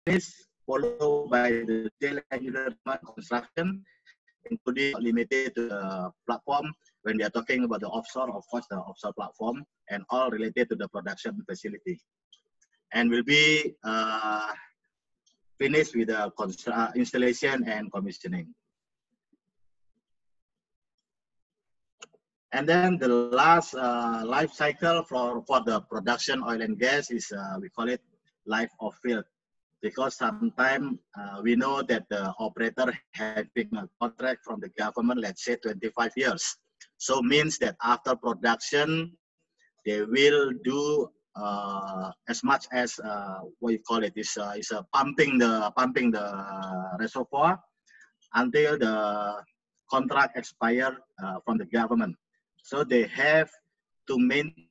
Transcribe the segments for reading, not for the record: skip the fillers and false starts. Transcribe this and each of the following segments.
followed by the detail engineering construction, including limited to the platform. When we are talking about the offshore, of course, the offshore platform, and all related to the production facility. And will be finished with the installation and commissioning. And then the last life cycle for the production oil and gas is, we call it life of field. Because sometimes we know that the operator having a contract from the government, let's say 25 years. So means that after production, they will do as much as what you call it is pumping the reservoir until the contract expire from the government. So they have to maintain,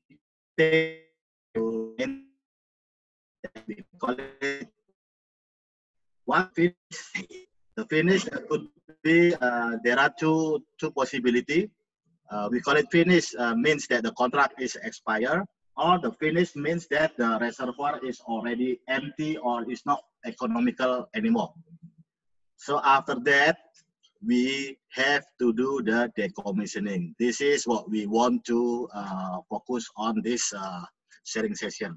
we call it one finish. The finish could be there are two possibilities. We call it finish means that the contract is expired, or the finish means that the reservoir is already empty or is not economical anymore. So after that, we have to do the decommissioning. This is what we want to focus on this sharing session.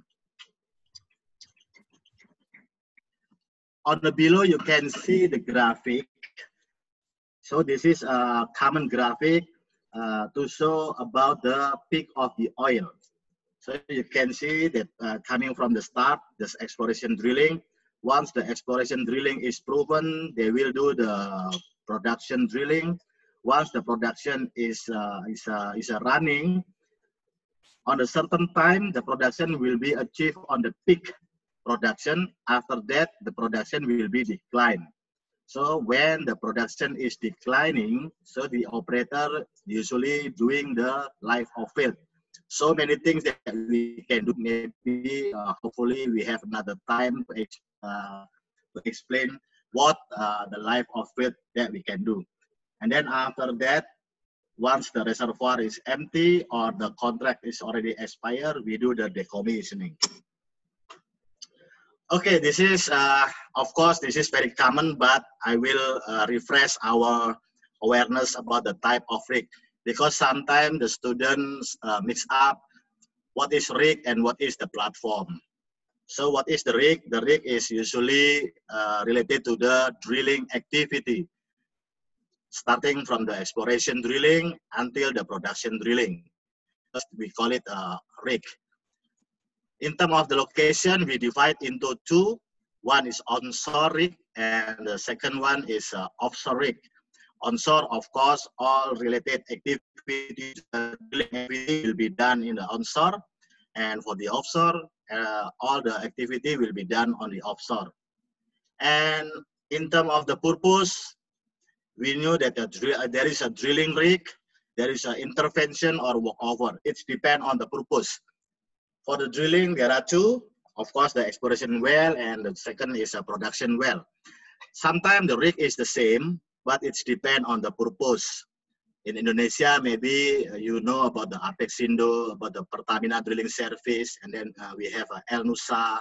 On the below, you can see the graphic. So this is a common graphic to show about the peak of the oil. So you can see that coming from the start, this exploration drilling. Once the exploration drilling is proven, they will do the production drilling. Once the production is running, on a certain time, the production will be achieved on the peak production. After that, the production will be declined. So when the production is declining, so the operator usually doing the life of field. So many things that we can do. Maybe hopefully we have another time to explain what the life of field that we can do. And then after that, once the reservoir is empty or the contract is already expired, we do the decommissioning. Okay, this is, of course, this is very common, but I will refresh our awareness about the type of rig, because sometimes the students mix up what is rig and what is the platform. So what is the rig? The rig is usually related to the drilling activity, starting from the exploration drilling until the production drilling. We call it a rig. In terms of the location, we divide into two. One is onshore rig, and the second one is offshore rig. Onshore, of course, all related activities will be done in the onshore, and for the offshore, all the activity will be done on the offshore. And in terms of the purpose, we knew that there is a drilling rig, there is an intervention or workover. It depends on the purpose. For the drilling, there are two. Of course, the exploration well, and the second is a production well. Sometimes the rig is the same, but it depends on the purpose. In Indonesia, maybe you know about the Apexindo, about the Pertamina drilling service, and then we have El Nusa,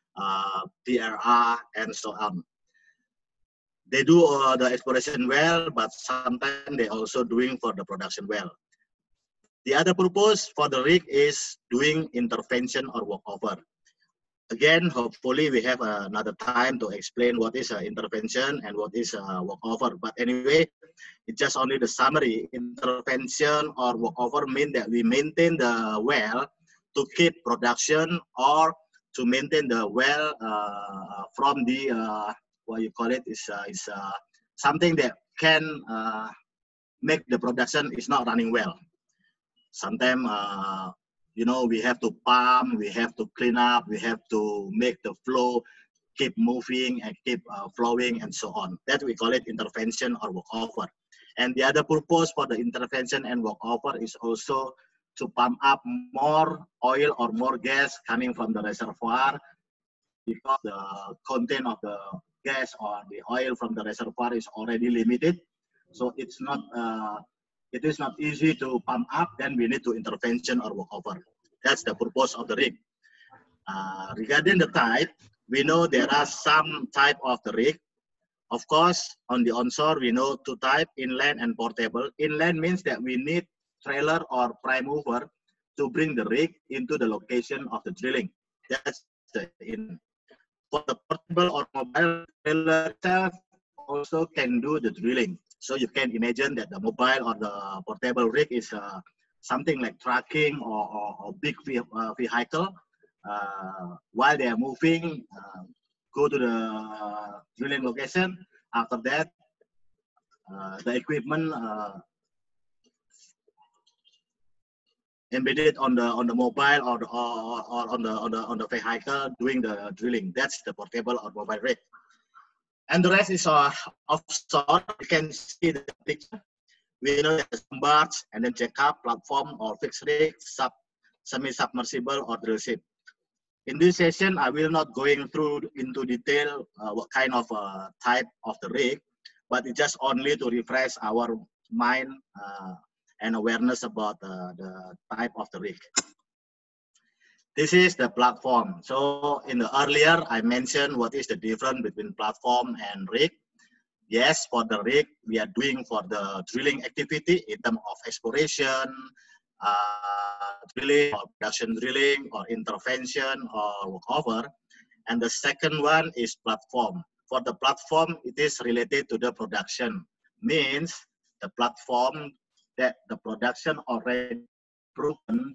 PRA, and so on. They do the exploration well, but sometimes they also doing for the production well. The other purpose for the rig is doing intervention or workover. Again, hopefully we have another time to explain what is intervention and what is workover. But anyway, it's just only the summary. Intervention or workover mean that we maintain the well to keep production or to maintain the well from the, what you call it, is something that can make the production is not running well. Sometimes, you know, we have to pump, we have to clean up, we have to make the flow keep moving and keep flowing and so on. That we call it intervention or workover. And the other purpose for the intervention and workover is also to pump up more oil or more gas coming from the reservoir, because the content of the gas or the oil from the reservoir is already limited. So it's not it is not easy to pump up, then we need to intervention or workover. That's the purpose of the rig. Regarding the type we know there are some type of the rig. Of course, on the onshore, we know two type, inland and portable. Inland means that we need trailer or prime mover to bring the rig into the location of the drilling. That's the in. For the portable or mobile trailer itself also can do the drilling. So you can imagine that the mobile or the portable rig is something like tracking or big vehicle. While they are moving, go to the drilling location. After that, the equipment embedded on the mobile or on the vehicle doing the drilling. That's the portable or mobile rig. And the rest is offshore. You can see the picture. We know there's some barge and then jack-up, platform or fixed rig, semi-submersible or drill ship. In this session, I will not going through into detail what kind of type of the rig, but it's just only to refresh our mind and awareness about the type of the rig. This is the platform. So in the earlier, I mentioned what is the difference between platform and rig. Yes, for the rig, we are doing for the drilling activity in terms of exploration, drilling or production drilling or intervention or workover. And the second one is platform. For the platform, it is related to the production. Means the platform that the production already proven,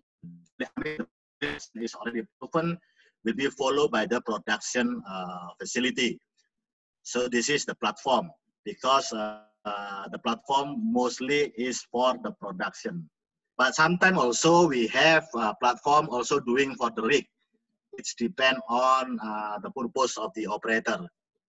is already proven, will be followed by the production facility. So this is the platform, because the platform mostly is for the production. But sometimes also we have platform also doing for the rig. It depends on the purpose of the operator.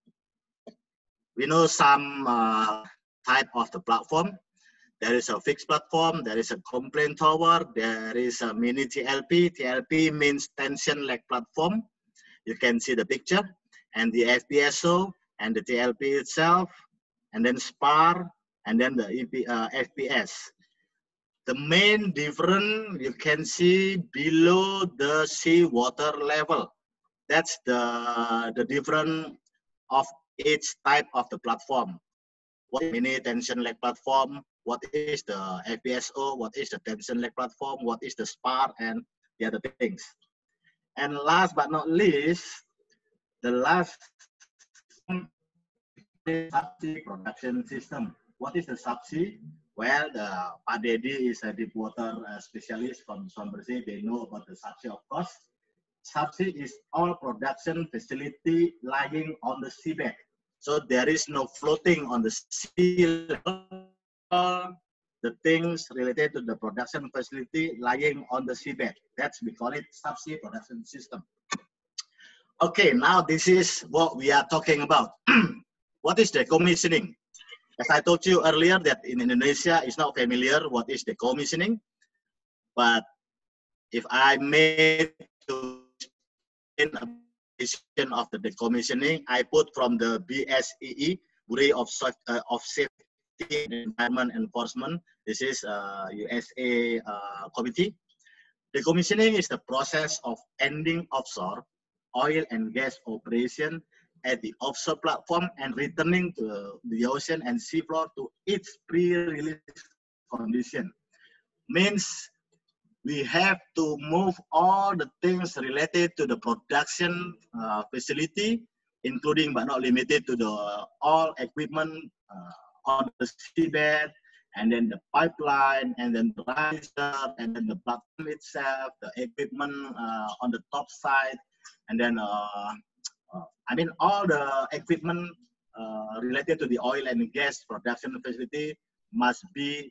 We know some type of the platform. There is a fixed platform, there is a complaint tower, there is a mini TLP. TLP means tension leg platform. You can see the picture, and the FPSO and the TLP itself, and then spar, and then the FPS. The main difference you can see below the sea water level. That's the difference of each type of the platform. What is mini tension leg platform? What is the FPSO? What is the tension leg platform? What is the spar and the other things? And last but not least, the last subsea production system. What is the subsea? Well, Pak Dedi is a deep water specialist from Sumbersih. They know about the subsea, of course. Subsea is all production facility lying on the seabed. So there is no floating on the sea level. The things related to the production facility lying on the seabed. That's, we call it subsea production system. Okay, now this is what we are talking about. What is decommissioning? As I told you earlier that in Indonesia, it's not familiar what is decommissioning. But if I made to in a definition of the decommissioning, I put from the BSEE, Bureau of Safety and Environment Enforcement. This is USA committee. Decommissioning is the process of ending offshore oil and gas operation at the offshore platform and returning to the ocean and seafloor to its pre-release condition. Means we have to move all the things related to the production facility, including but not limited to the all equipment on the seabed, and then the pipeline, and then the riser, and then the platform itself, the equipment on the top side, and then I mean all the equipment related to the oil and gas production facility must be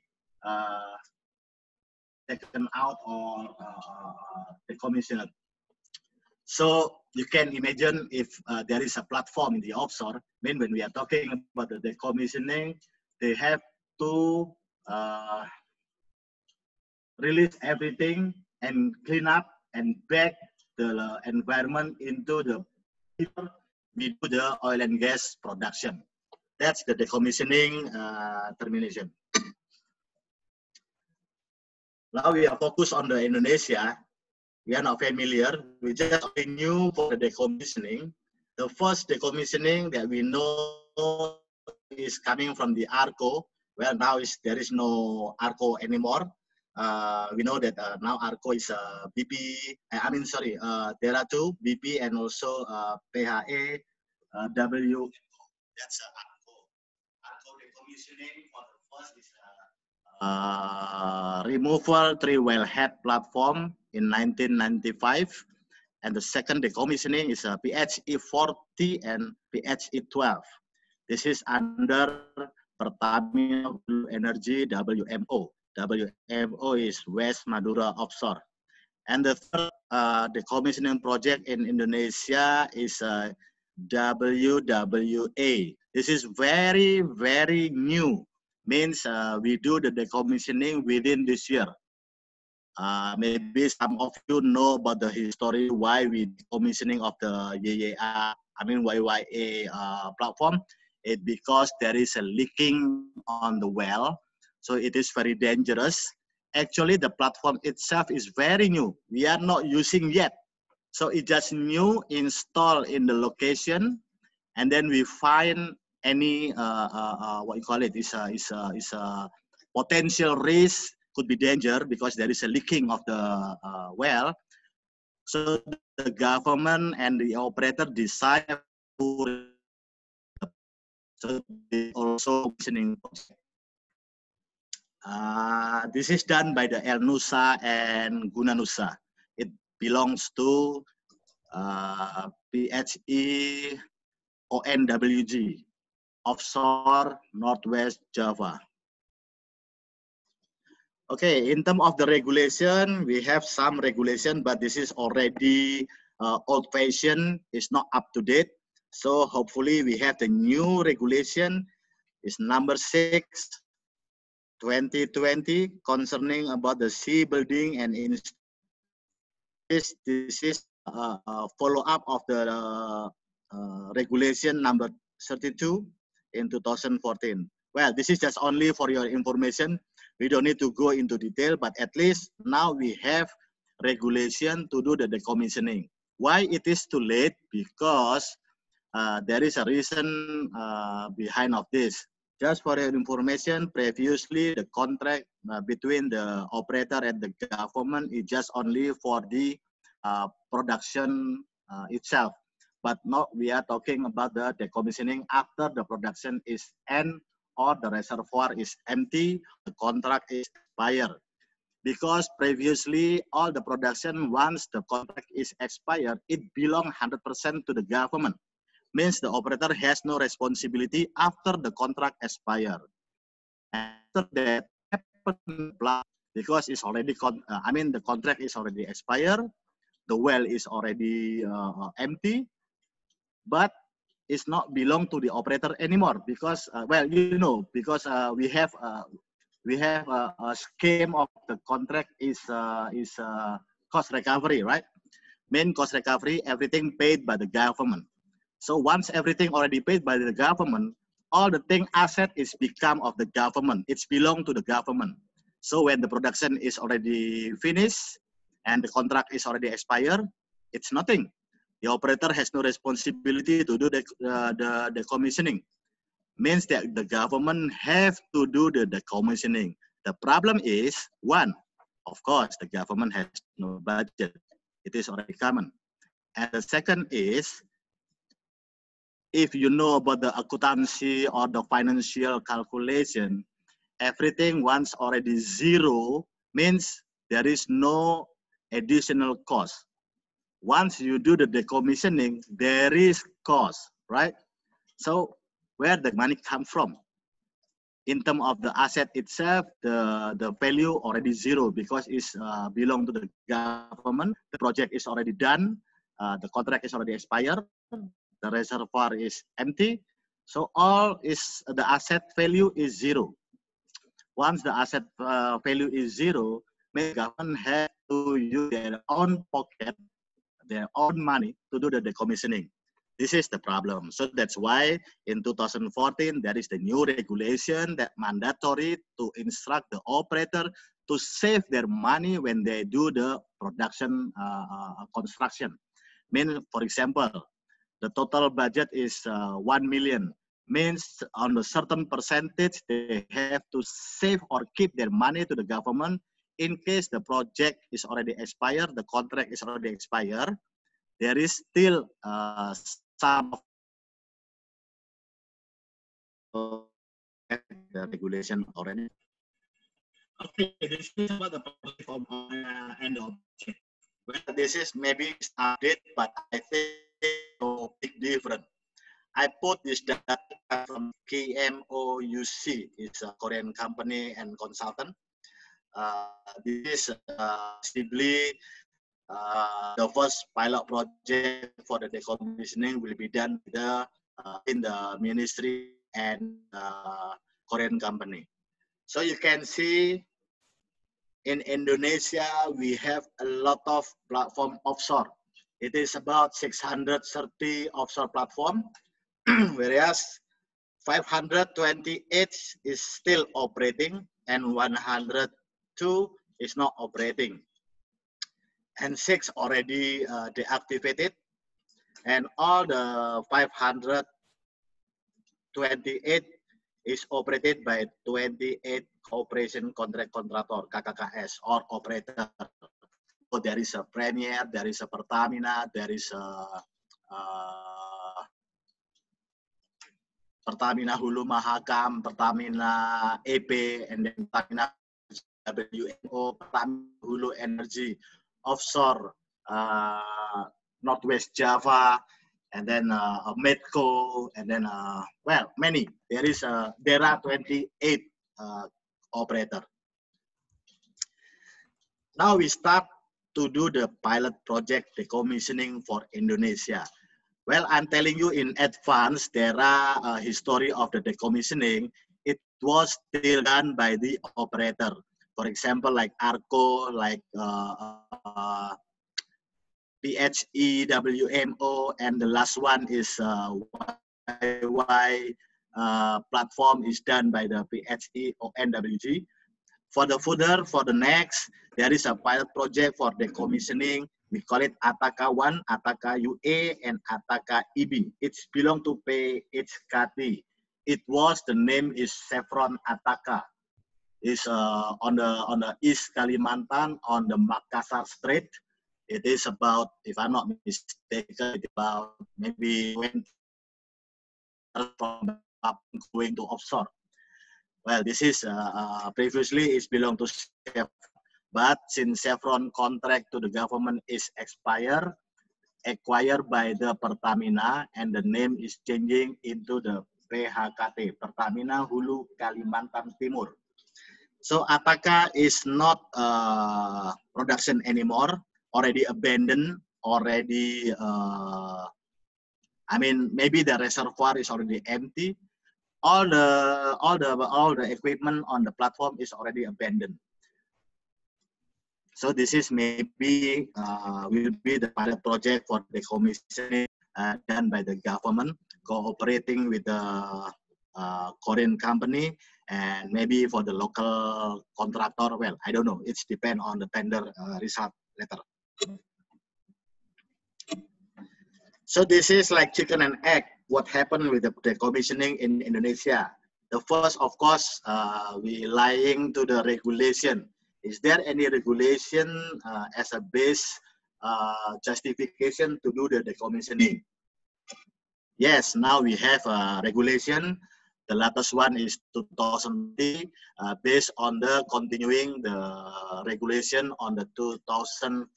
taken out or decommissioned. So you can imagine if there is a platform in the offshore, when we are talking about the decommissioning, they have to release everything and clean up and back the environment into the oil and gas production. That's the decommissioning termination. Now we are focused on the Indonesia. We are not familiar. We just knew for the decommissioning. The first decommissioning that we know is coming from the ARCO. Well, now there is no ARCO anymore. We know that now ARCO is BP, Terra 2, BP, and also PHE, W. That's ARCO. ARCO decommissioning for the first is removal three-wellhead platform in 1995. And the second decommissioning is PHE40 and PHE12. This is under Pertamina Blue Energy WMO. WMO is West Madura Offshore. And the third decommissioning project in Indonesia is WWA. This is very, very new. Means we do the decommissioning within this year. Maybe some of you know about the history why we decommissioning of the YYA platform. It because there is a leaking on the well, so it is very dangerous. Actually, the platform itself is very new. We are not using yet, so it just new installed in the location, and then we find any what you call it is a potential risk. Could be danger because there is a leaking of the well. So the government and the operator decide to so they also listening. This is done by the El Nusa and Guna Nusa. It belongs to PHE ONWG, offshore Northwest Java. Okay, in terms of the regulation, we have some regulation, but this is already old-fashioned. It's not up to date. So hopefully we have the new regulation. It's number 6, 2020, concerning about the sea building and this is a follow-up of the regulation number 32 in 2014. Well, this is just only for your information. We don't need to go into detail, but at least now we have regulation to do the decommissioning. Why it is too late? Because there is a reason behind of this. Just for your information, previously the contract between the operator and the government is just only for the production itself. But now we are talking about the decommissioning after the production is end or the reservoir is empty, the contract is expired. Because previously all the production, once the contract is expired, it belongs 100% to the government. Means the operator has no responsibility after the contract expired. After that, because it's already, the contract is already expired, the well is already empty, but it's not belong to the operator anymore because, because we have a scheme of the contract is cost recovery, right? Main cost recovery, everything paid by the government. So once everything already paid by the government, all the thing asset is become of the government. It's belong to the government. So when the production is already finished and the contract is already expired, it's nothing. The operator has no responsibility to do the commissioning. Means that the government have to do the decommissioning. The problem is, one, of course, the government has no budget. It is already common. And the second is, if you know about the accountancy or the financial calculation, everything once already zero means there is no additional cost. Once you do the decommissioning, there is cost, right? So where the money come from? In terms of the asset itself, the value already zero because it's belong to the government. The project is already done. The contract is already expired. The reservoir is empty. So all is the asset value is zero. Once the asset value is zero, the government has to use their own pocket, their own money to do the decommissioning. This is the problem. So that's why in 2014, there is the new regulation that mandatory to instruct the operator to save their money when they do the production construction. Mean, for example, the total budget is 1 million. Means on a certain percentage, they have to save or keep their money to the government in case the project is already expired, the contract is already expired. There is still some of the regulation already. Okay, this is about the platform and the object. Well, this is maybe update, but I think no big different. I put this data from KMOUC. It's a Korean company and consultant. This is simply the first pilot project for the decommissioning will be done in the ministry and Korean company. So you can see in Indonesia, we have a lot of platform offshore. It is about 630 offshore platform, whereas 528 is still operating and 102 is not operating. And 6 already deactivated, and all the 528 is operated by 28 cooperation contract contractor, KKKS, or operator. So there is a Premier, there is a Pertamina, there is a Pertamina Hulu Mahakam, Pertamina EP, and then Pertamina WMO, Pertamina Hulu Energy, offshore Northwest Java, and then Medco, and then well, many. There are 28 operator. Now we start to do the pilot project decommissioning for Indonesia. Well, I'm telling you in advance, there are a history of the decommissioning. It was still done by the operator. For example, like ARCO, like PHE, WMO, and the last one is YY platform is done by the PHE or NWG. For the further, for the next, there is a pilot project for decommissioning. We call it Ataka 1, Ataka UA, and Ataka EB. It's belong to PHKT. It was, the name is Chevron Ataka. It's on the East Kalimantan, on the Makassar Strait. It is about, if I'm not mistaken, about maybe 20 from going to offshore. Well, this is previously it belonged to Chevron, but since Chevron contract to the government is acquired by the Pertamina, and the name is changing into the PHKT, Pertamina Hulu Kalimantan Timur. So Ataka is not production anymore, already abandoned, already, I mean, maybe the reservoir is already empty. All the equipment on the platform is already abandoned. So this is maybe will be the pilot project for decommissioning done by the government, cooperating with the Korean company, and maybe for the local contractor. Well, I don't know. It's depend on the tender result later. So this is like chicken and egg. What happened with the decommissioning in Indonesia? The first, of course, we lying to the regulation. Is there any regulation as a base justification to do the decommissioning? Yes, now we have a regulation. The latest one is 2003, based on the continuing the regulation on the 2014.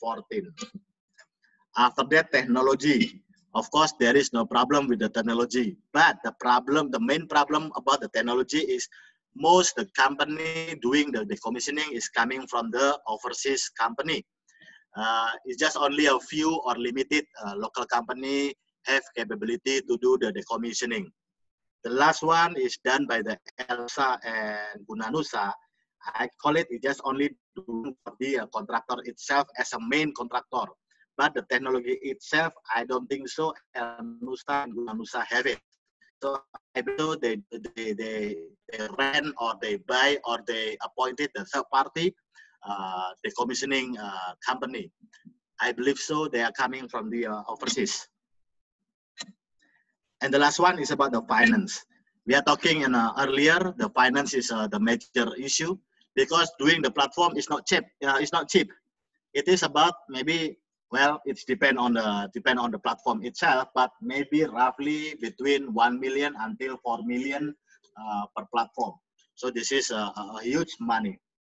After that, technology. Of course, there is no problem with the technology, but the main problem about the technology is most the company doing the decommissioning is coming from the overseas company. It's just only a few or limited local company have capability to do the decommissioning. The last one is done by the ELSA and Gunanusa. I call it just only the contractor itself as a main contractor. But the technology itself, I don't think so. Nusa and Gunanusa have it. So I believe they rent or they buy or they appointed the third party decommissioning company. I believe so. They are coming from the overseas. And the last one is about the finance. We are talking earlier, the finance is the major issue because doing the platform is not cheap. It's not cheap. It is about maybe, well, it's depend on the platform itself, but maybe roughly between 1 million until 4 million per platform. So this is a huge money.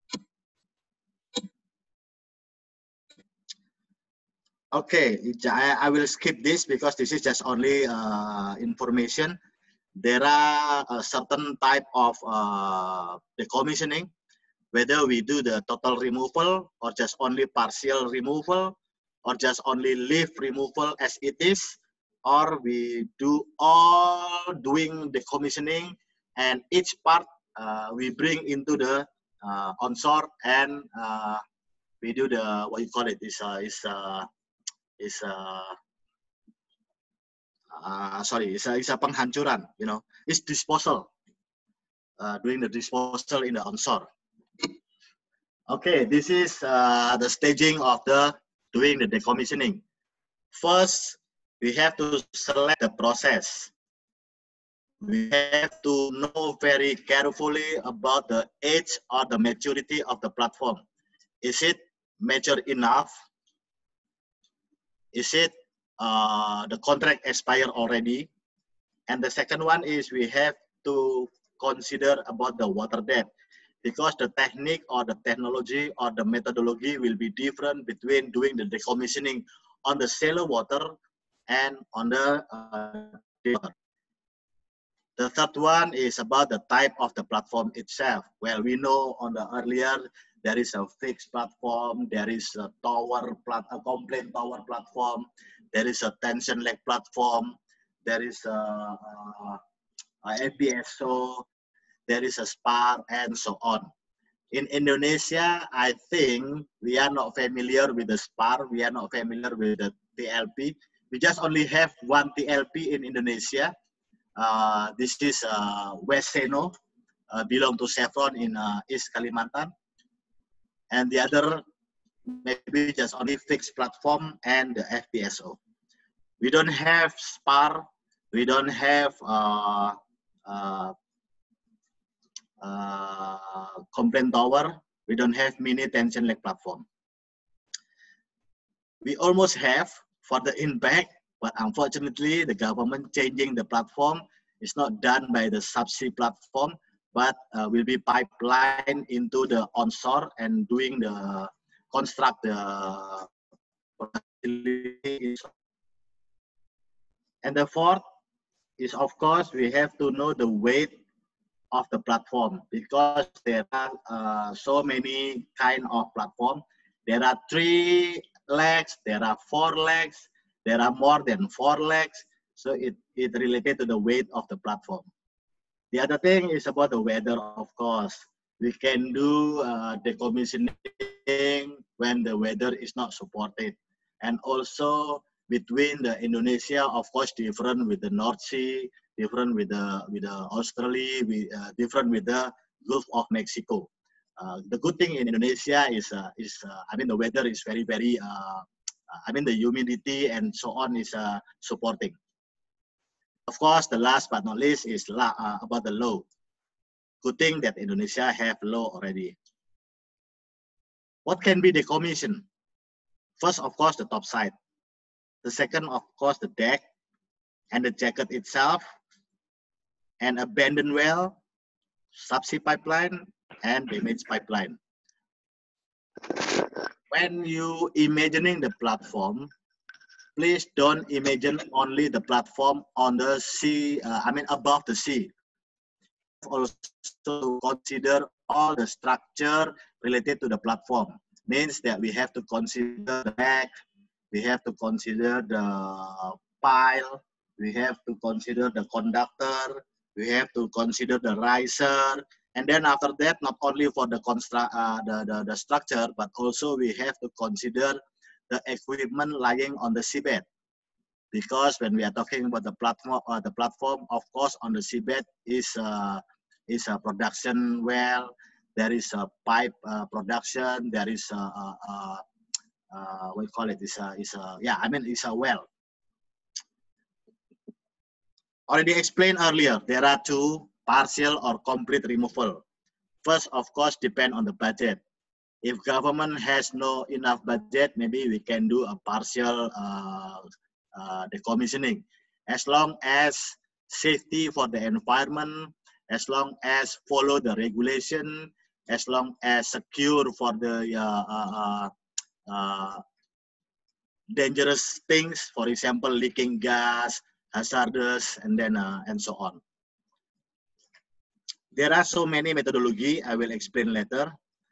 Okay, I will skip this because this is just only information. There are a certain type of decommissioning, whether we do the total removal or just only partial removal or just only leaf removal as it is, or we do all doing decommissioning and each part we bring into the onshore and we do the, what you call it, it's a penghancuran, it's disposal, doing the disposal in the onshore. Okay, this is the staging of doing the decommissioning. First, we have to select the process. We have to know very carefully about the age or the maturity of the platform. Is it mature enough? Is it the contract expired already? And the second one is we have to consider about the water depth, because the technique or the technology or the methodology will be different between doing the decommissioning on the shallow water and on the deep water. The third one is about the type of the platform itself. Well, we know on the earlier, there is a fixed platform, there is a complaint tower platform, there is a tension leg platform, there is a FPSO, there is a spar, and so on. In Indonesia, I think we are not familiar with the spar, we are not familiar with the TLP. We just only have one TLP in Indonesia. This is West Seno, belong to Chevron in East Kalimantan. And the other, maybe just only fixed platform and the FPSO. We don't have spar, we don't have complaint tower, we don't have mini tension leg platform. We almost have for the impact, but unfortunately the government changing the platform is not done by the subsea platform, but will be pipeline into the onshore and doing the construct the facility. And the fourth is, of course, we have to know the weight of the platform, because there are so many kind of platform. There are 3 legs, there are 4 legs, there are more than 4 legs. So it related to the weight of the platform. The other thing is about the weather, of course. We can do decommissioning when the weather is not supported. And also between the Indonesia, of course, different with the North Sea, different with the Australia, different with the Gulf of Mexico. The good thing in Indonesia is I mean, the weather is very, very, I mean, the humidity and so on is supporting. Of course, the last but not least is about the law. Good thing that Indonesia have law already. What can be decommissioned? First, of course, the top side. The second, of course, the deck and the jacket itself, and abandoned well, subsea pipeline, and damaged pipeline. When you imagining the platform, please don't imagine only the platform on the sea, I mean above the sea. Also consider all the structure related to the platform. Means that we have to consider the deck, we have to consider the pile, we have to consider the conductor, we have to consider the riser, and then after that, not only for the structure, but also we have to consider the equipment lying on the seabed. Because when we are talking about the platform, of course, on the seabed is a production well, there is a pipe production, there is what you call it, yeah, I mean, it's a well. already explained earlier, there are two: partial or complete removal. First, of course, depend on the budget. If government has no enough budget, maybe we can do a partial decommissioning. As long as safety for the environment, as long as follow the regulation, as long as secure for the dangerous things, for example, leaking gas, hazardous, and then and so on. There are so many methodology. I will explain later.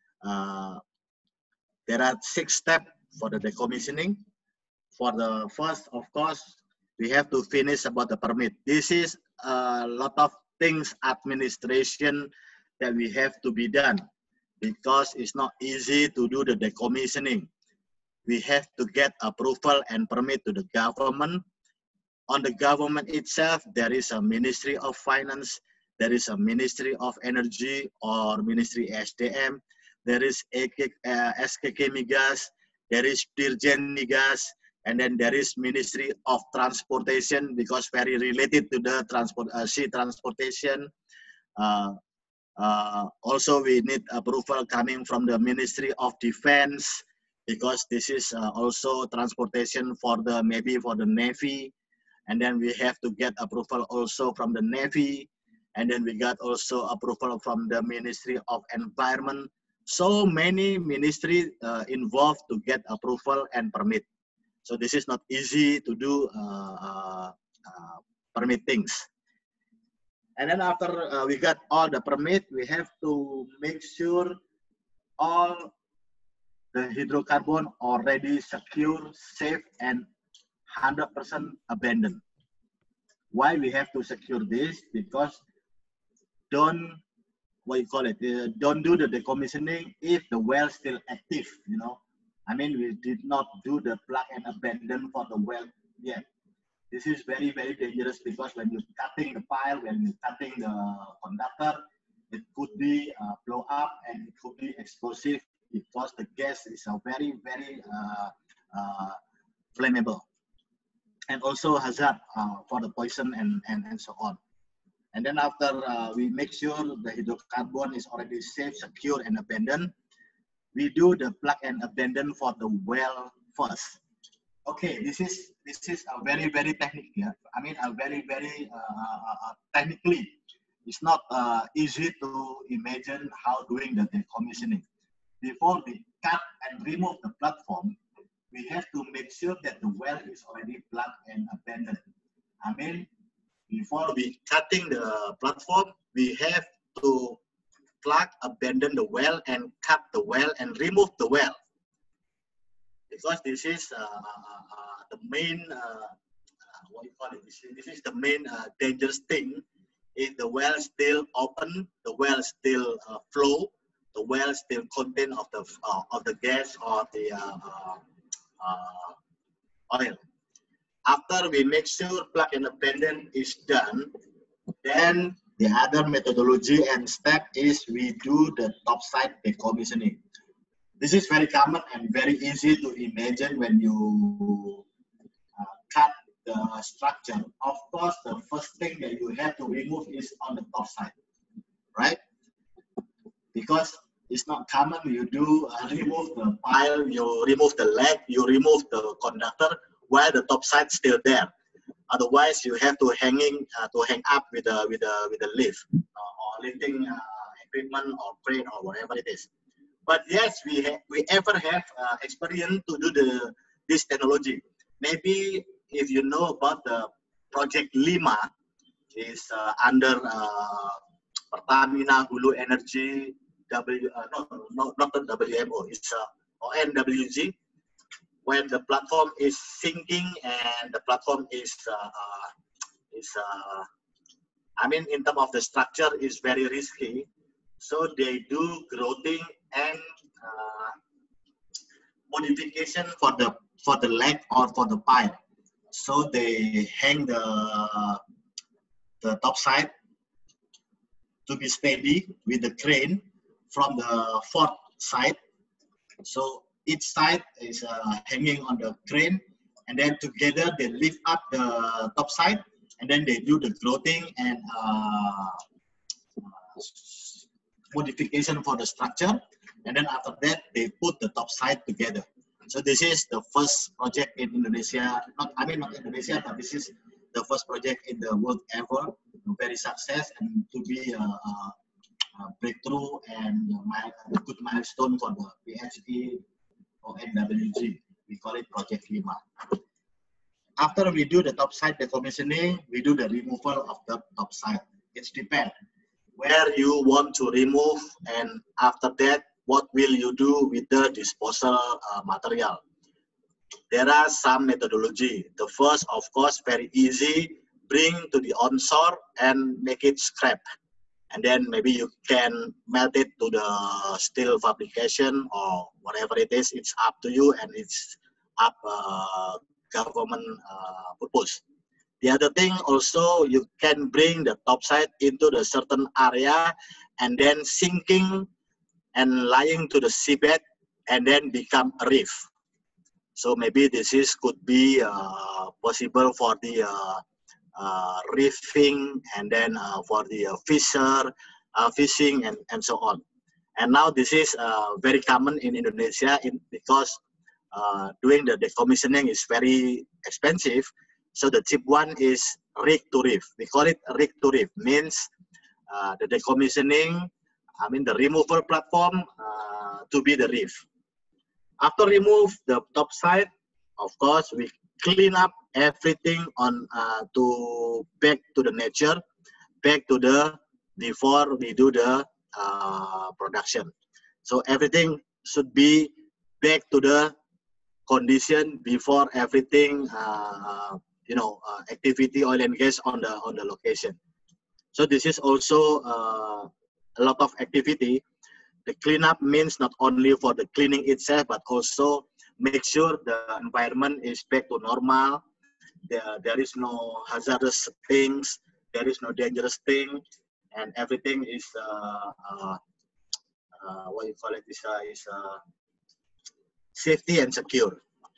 There are 6 steps for the decommissioning. For the first, of course, we have to finish about the permit. This is a lot of things, administration, that we have to be done, because it's not easy to do the decommissioning. We have to get approval and permit to the government. On the government itself, there is a Ministry of Finance, there is a Ministry of Energy or Ministry SDM, there is SKK Migas, there is Dirjen Migas, and then there is Ministry of Transportation, because very related to the sea transportation. Also, we need approval coming from the Ministry of Defense, because this is also transportation for the, maybe for the Navy. And then we have to get approval also from the Navy. And then we got also approval from the Ministry of Environment. So many ministries involved to get approval and permit. So this is not easy to do permit things. And then after we got all the permit, we have to make sure all the hydrocarbon already secure, safe, and 100% abandoned. Why we have to secure this? Because don't don't do the decommissioning if the well is still active, you know. I mean, we did not do the plug and abandon for the well yet. This is very, very dangerous, because when you're cutting the pile, when you're cutting the conductor, it could be blow up and it could be explosive, because the gas is a very, very flammable, and also hazard for the poison and so on. And then after we make sure the hydrocarbon is already safe, secure, and abandoned, we do the plug and abandon for the well first. Okay, this is a very, very technical. Yeah? I mean, a very, very technically, it's not easy to imagine how doing the decommissioning. Before we cut and remove the platform, we have to make sure that the well is already plugged and abandoned. I mean, before we cutting the platform, we have to plug, abandon the well, and cut the well and remove the well. Because this is the main, what you call it? This is the main dangerous thing. If the well still open, the well still flow, the well still contain of the gas or the oil. After we make sure plug and abandon is done, then the other methodology and step is we do the topside decommissioning. This is very common and very easy to imagine when you cut the structure. Of course, the first thing that you have to remove is on the top side, right? Because it's not common you do remove the pile, you remove the leg, you remove the conductor while the top side still there. Otherwise, you have to hang up with a lift or lifting equipment or crane or whatever it is. But yes, we ever have experience to do this technology. Maybe if you know about the Project Lima, is under Pertamina Hulu Energy, not the WMO, it's ONWG, when the platform is sinking and the platform is I mean, in terms of the structure, is very risky. So they do grouting and modification for the leg or for the pile. So they hang the top side to be steady with the crane from the fourth side. So each side is hanging on the crane, and then together they lift up the top side, and then they do the grouting and modification for the structure, and then after that they put the top side together. So this is the first project in Indonesia, not Indonesia, but this is the first project in the world ever, very success and to be a breakthrough and a good milestone for the PHE or NWG. We call it Project 5. After we do the top side decommissioning, we do the removal of the top side. It depends where you want to remove, and after that, what will you do with the disposal material. There are some methodology. The first, of course, very easy, bring to the onshore and make it scrap. And then maybe you can melt it to the steel fabrication or whatever it is. It's up to you, and it's up government purpose. The other thing also, you can bring the topside into the certain area and then sinking and lying to the seabed and then become a reef. So maybe this is could be possible for the reefing, and then for the fishing and so on. And now this is very common in Indonesia because doing the decommissioning is very expensive. So the cheap one is rig to reef. We call it rig to reef, means the decommissioning, the removal platform to be the reef. After remove the top side, of course, we clean up everything on to back to the nature, back to the before we do the production. So everything should be back to the condition before everything, activity oil and gas on the location. So this is also a lot of activity. The cleanup means not only for the cleaning itself, but also make sure the environment is back to normal. There is no hazardous things, there is no dangerous thing, and everything is what you call it is safety and secure.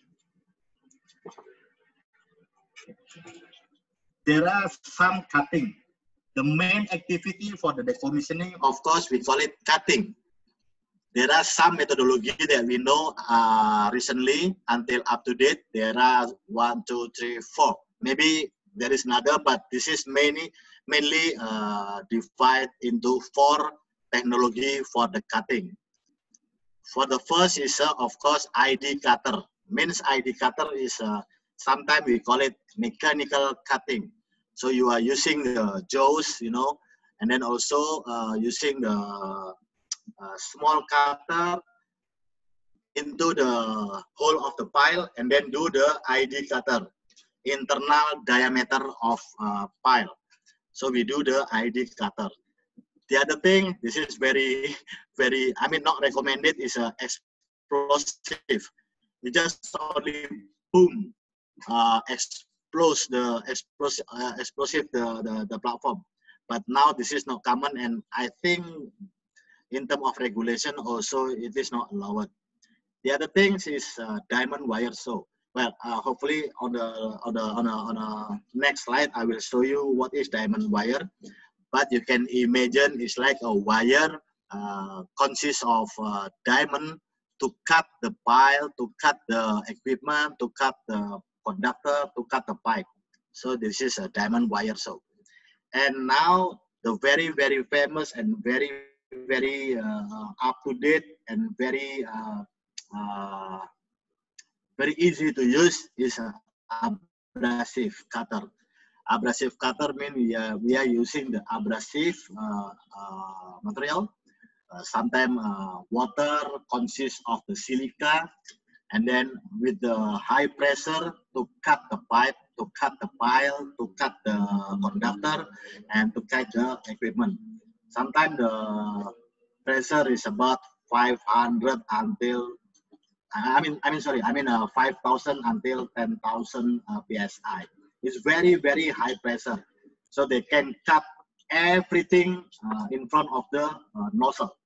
There are some cutting. The main activity for the decommissioning, of course, we call it cutting. There are some methodology that we know recently until up to date. There are 1, 2, 3, 4. Maybe there is another, but this is mainly divided into 4 technology for the cutting. For the first is, of course, ID cutter. Means ID cutter is, sometimes we call it mechanical cutting. So you are using the jaws, and then also using the small cutter into the hole of the pile, and then do the ID cutter, internal diameter of pile. So we do the ID cutter. The other thing, this is very, not recommended, is explosive. You just only boom, explosive the platform. But now this is not common, and I think in terms of regulation also it is not allowed. The other things is diamond wire saw. Well, hopefully on the next slide I will show you what is diamond wire. But you can imagine it's like a wire consists of diamond to cut the pile, to cut the equipment, to cut the conductor, to cut the pipe. So this is a diamond wire saw. And now the very, very famous and very, very up to date and very easy to use is abrasive cutter. Abrasive cutter means we are using the abrasive material. Sometimes water consists of the silica, and then with the high pressure to cut the pipe, to cut the pile, to cut the conductor, and to cut the equipment. Sometimes the pressure is about 500 until 5,000 until 10,000 psi. It's very, very high pressure. So they can cut everything in front of the nozzle.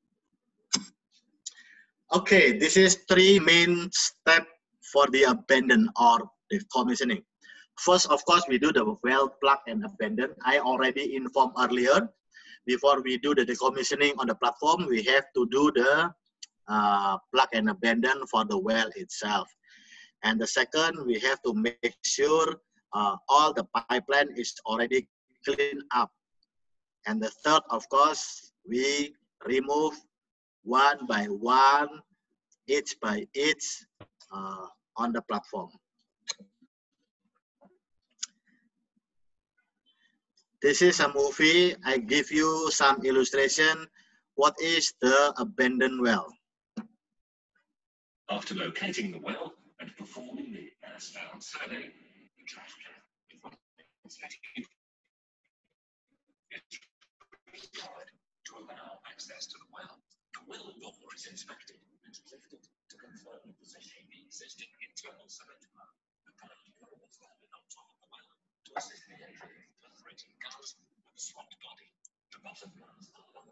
Okay, this is 3 main steps for the abandon or decommissioning. First, of course, we do the well plug and abandon. I already informed earlier. Before we do the decommissioning on the platform, we have to do the plug and abandon for the well itself. And the second, we have to make sure all the pipeline is already cleaned up. And the third, of course, we remove one by one, each by each on the platform. This is a movie. I give you some illustration. What is the abandoned well? After locating the well and performing the as-found survey, the trash can is required to allow access to the well. The well door is inspected and lifted to confirm the position of the existing internal cement plant. The pipe is landed on top of the well to assist the entry of the perforating guts with the swamped body. The bottom guns are lowered.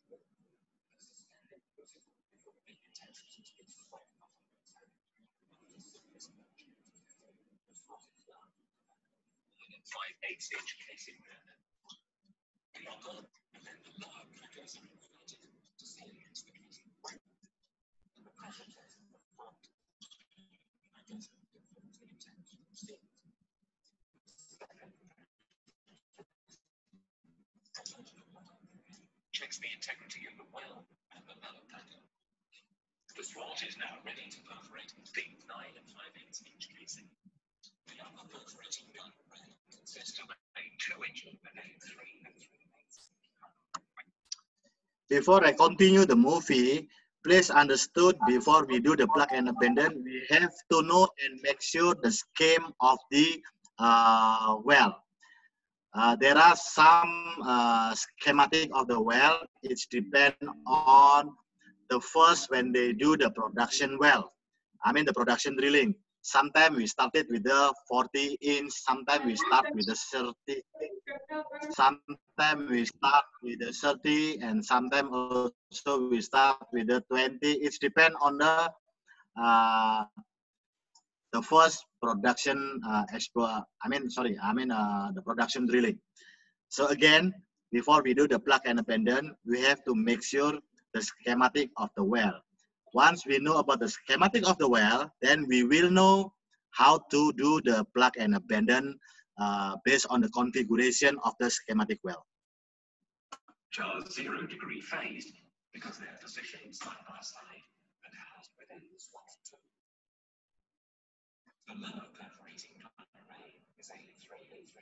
Five-eighths-inch casing round the upper and then the lower platters are inflated to seal against the casing. The pressure test of the front checks the integrity of the well and the lower platter. The swat is now ready to perforate the 9 5/8-inch casing. The upper perforating gun consists of a 2-inch and a 3/8. Before I continue the movie, please understood before we do the plug and abandon, we have to know and make sure the scheme of the well. There are some schematic of the well. It depends on the first when they do the production well. I mean the production drilling. Sometimes we started with the 40-inch, sometimes we start with the 30, sometimes we start with the 30, and sometimes also we start with the 20. It depends on the first production the production drilling. So again, before we do the plug and abandon, we have to make sure the schematic of the well. Once we know about the schematic of the well, then we will know how to do the plug and abandon based on the configuration of the schematic well. Are 0-degree phased because they are positioned side by side and housed within the swat tube. The lower perforating gun array is a 3/8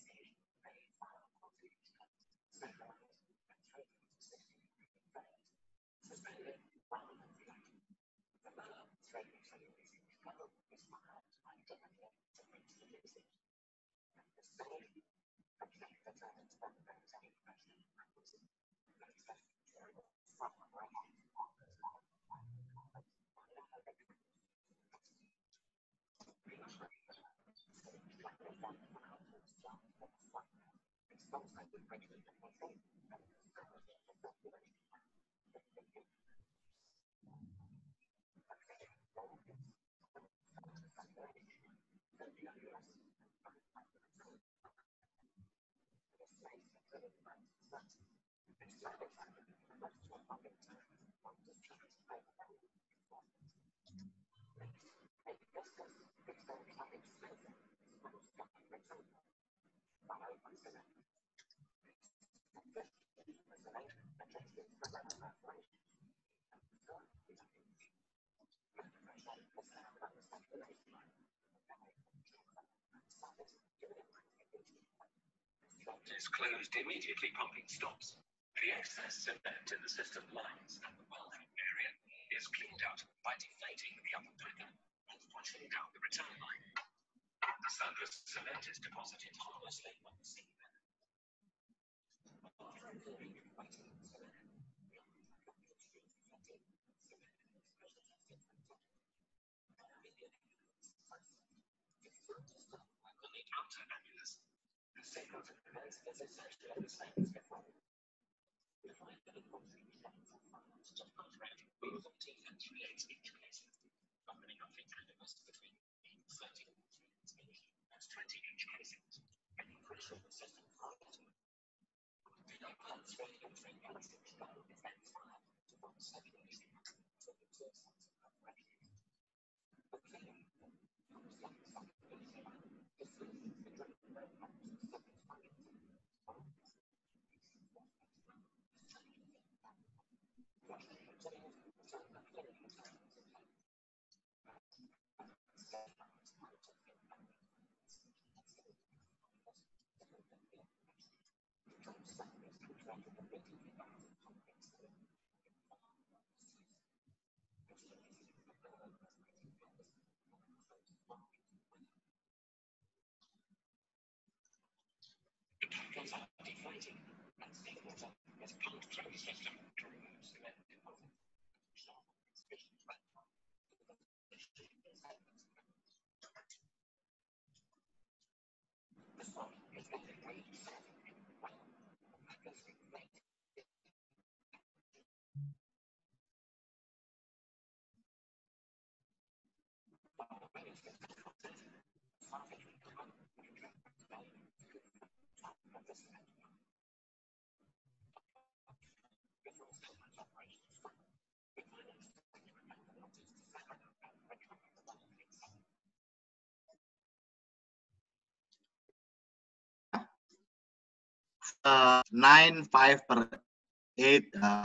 is closed immediately, pumping stops. The excess cement in the system lines and the wellhead area is cleaned out by deflating the upper packer and flushing out the return line. The surface cement is deposited harmlessly on the seabed. On the outer annulus, the signal to commence is essentially the same as before. The 5/8-inch with 14 and 3/8-inch casing, opening up the annulus between 30 and 3/8 inch and 20-inch casings, making pressure in the system further. The upper 3 and 3 defense fire to form circulation to the two sides of the rescue. The tankers are deflated and seawater is pumped through the system to remove cement deposits. Nine five per 8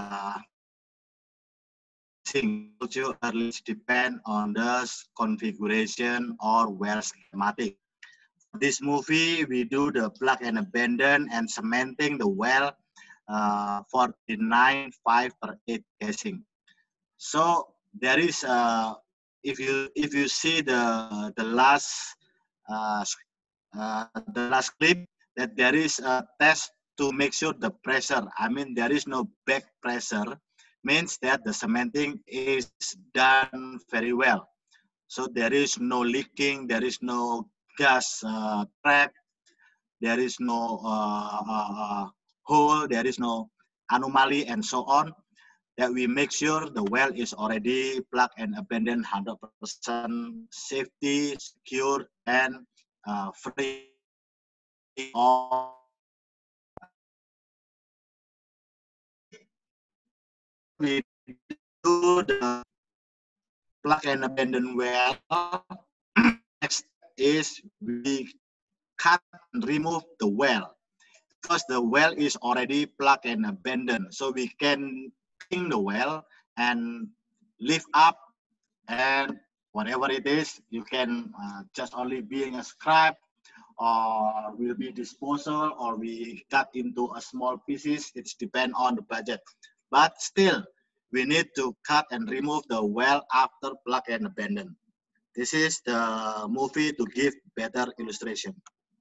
you early depend on the configuration or well schematic. This movie, we do the plug and abandon and cementing the well for the 9.5 per 8 casing. So there is if you see the last uh, clip, that there is a test to make sure the pressure, I mean there is no back pressure, means that the cementing is done very well. So there is no leaking, there is no gas trap, there is no hole, there is no anomaly and so on, that we make sure the well is already plug and abandoned 100% safety, secure, and free of we do the plug and abandon well. Next is we cut and remove the well, because the well is already plug and abandoned. So we can clean the well and lift up, and whatever it is, you can just only being a scrap, or will be disposal, or we cut into a small pieces. It's depend on the budget. But still, we need to cut and remove the well after plug and abandon. This is the movie to give better illustration.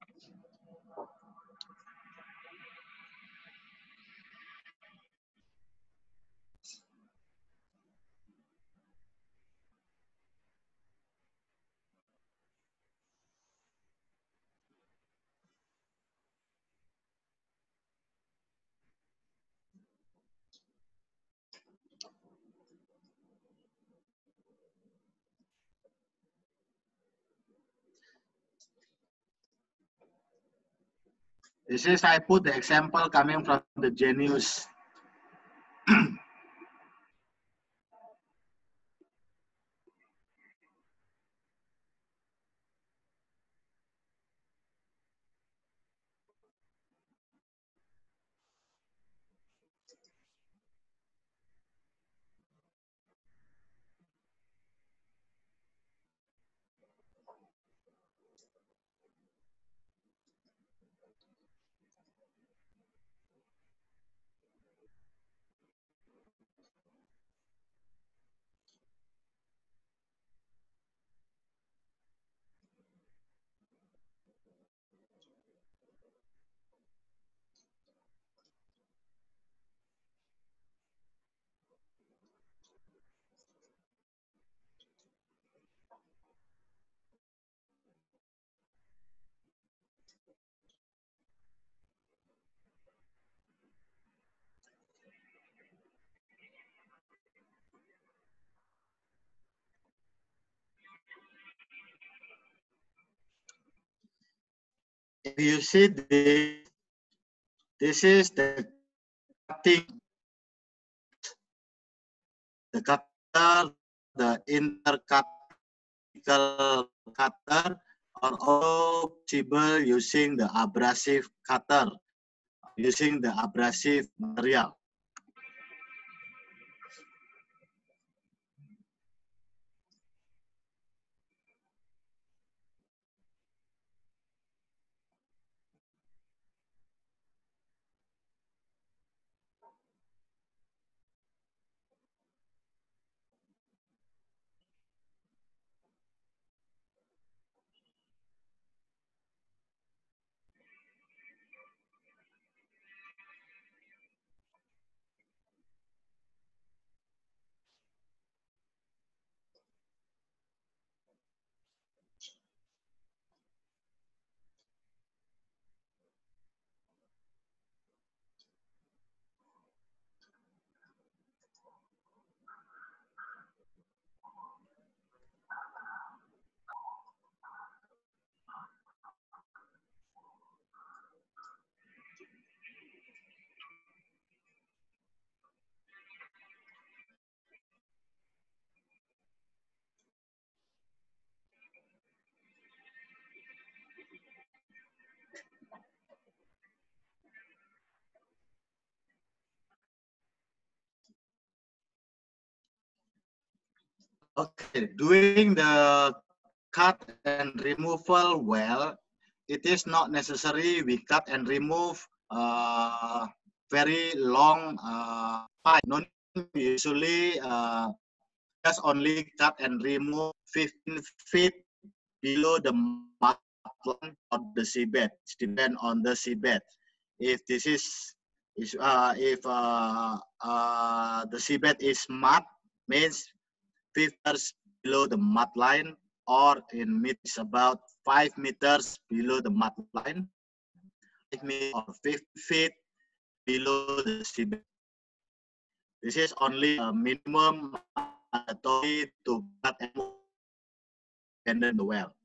This is, I put the example coming from the Genius. If you see this is the cutting, the cutter, the intercuticle cutter are all possible using the abrasive cutter, using the abrasive material. Okay, doing the cut and removal well, it is not necessary we cut and remove very long pipe. No, usually just only cut and remove 15 feet below the mud line or the seabed. It depends on the seabed. If this is if the seabed is mud, means 50 meters below the mud line, or in meters about 5 meters below the mud line, 5 meters or 50 feet below the seabed. This is only a minimum mandatory to cut and abandon the well.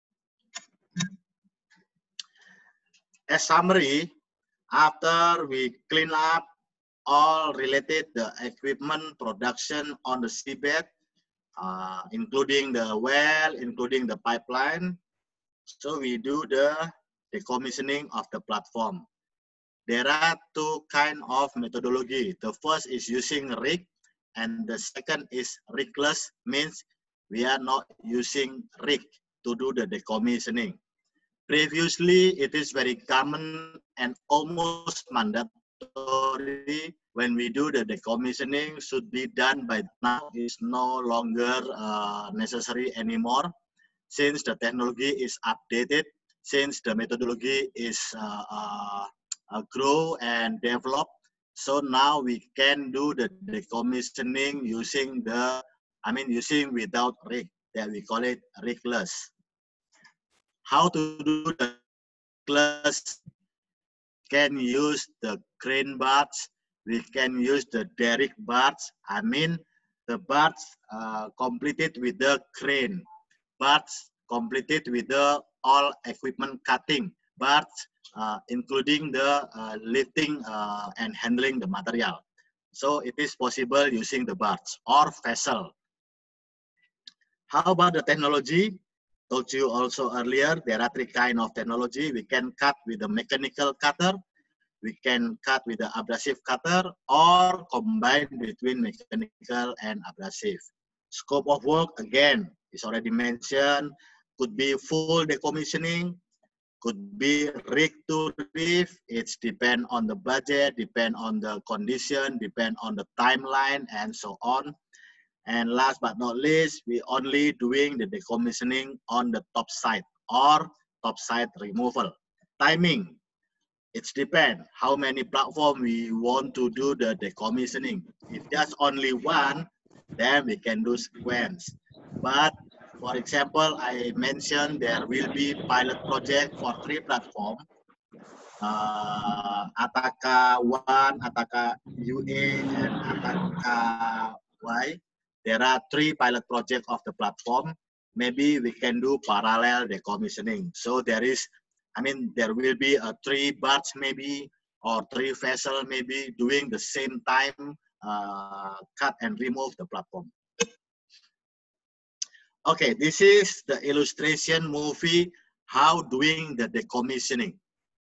As summary, after we clean up all related the equipment production on the seabed, including the well, including the pipeline. So we do the decommissioning of the platform. There are two kinds of methodology. The first is using rig, and the second is rigless, means we are not using rig to do the decommissioning. Previously, it is very common and almost mandatory when we do the decommissioning should be done by now. Is no longer necessary anymore since the technology is updated, since the methodology is grow and develop. So now we can do the decommissioning using using without rig, that we call it rigless. How to do the rigless? Can use the crane barge, we can use the derrick barge. I mean the barge completed with the crane, barge completed with the all equipment cutting, barge including the lifting and handling the material. So it is possible using the barge or vessel. How about the technology? Told you also earlier, there are three kinds of technology. We can cut with the mechanical cutter, we can cut with the abrasive cutter, or combine between mechanical and abrasive. Scope of work, again, is already mentioned, could be full decommissioning, could be rig to reef. It's depend on the budget, depend on the condition, depend on the timeline, and so on. And last but not least, we only doing the decommissioning on the top side or top side removal. Timing, it's depend how many platform we want to do the decommissioning. If there's only one, then we can do sequence. But for example, I mentioned there will be pilot project for 3 platforms. Ataka 1, Ataka UA, and Ataka Y. There are 3 pilot projects of the platform. Maybe we can do parallel decommissioning. So there is I mean, there will be three barge maybe, or three vessel maybe doing the same time, cut and remove the platform. Okay, this is the illustration movie, how doing the decommissioning.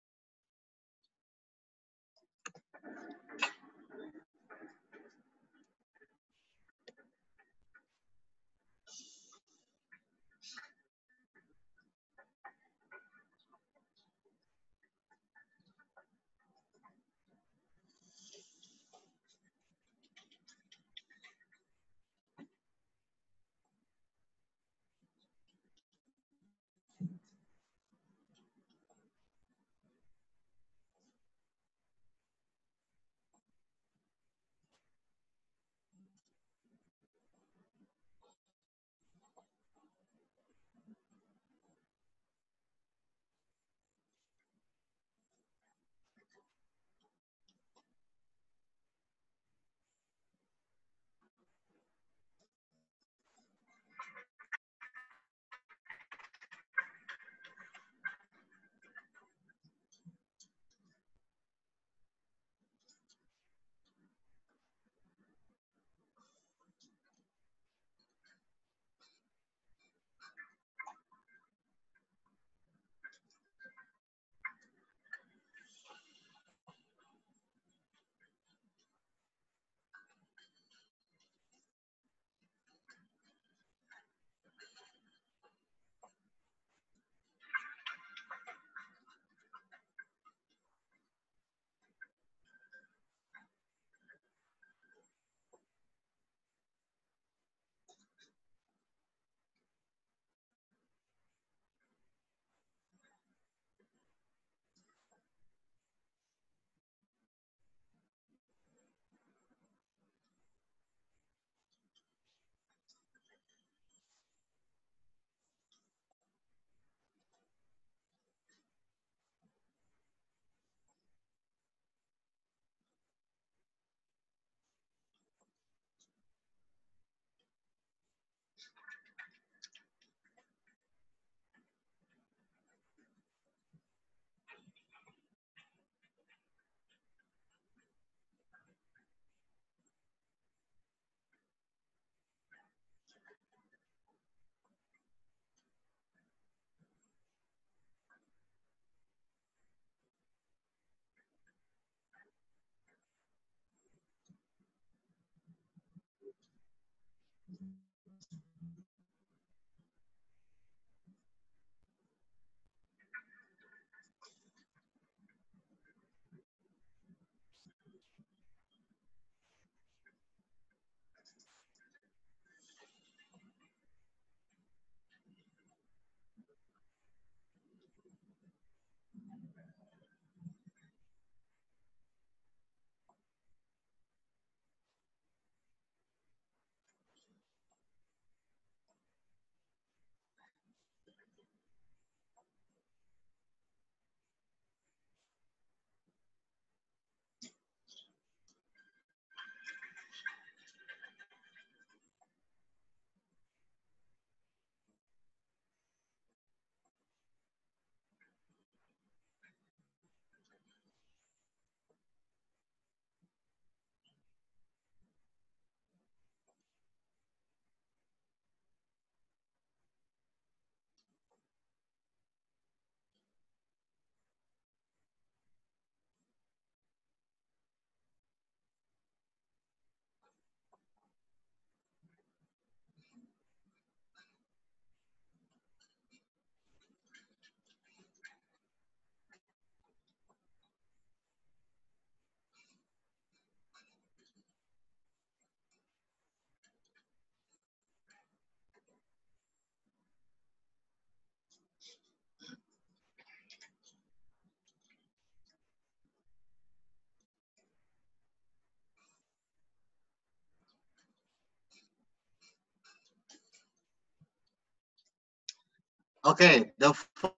Okay, the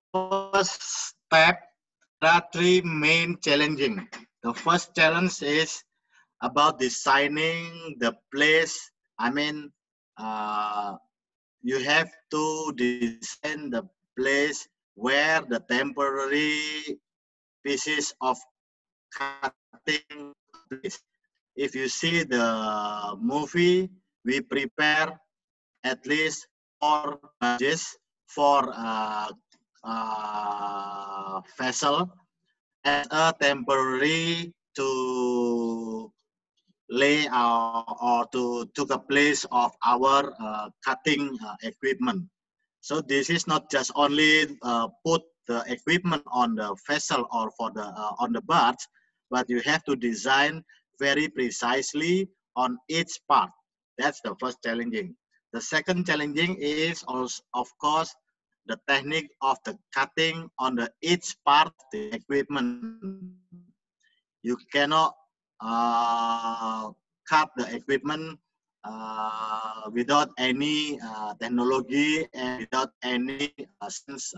first step, there are three main challenging. The first challenge is about designing the place. I mean, you have to design the place where the temporary pieces of cutting place. If you see the movie, we prepare at least 4 barges, 4 vessel as a temporary to lay or to took a place of our cutting equipment. So this is not just only put the equipment on the vessel or for the on the barge, but you have to design very precisely on each part. That's the first challenging. The second challenging is also, of course, the technique of the cutting on the each part of the equipment. You cannot cut the equipment without any technology and without any sense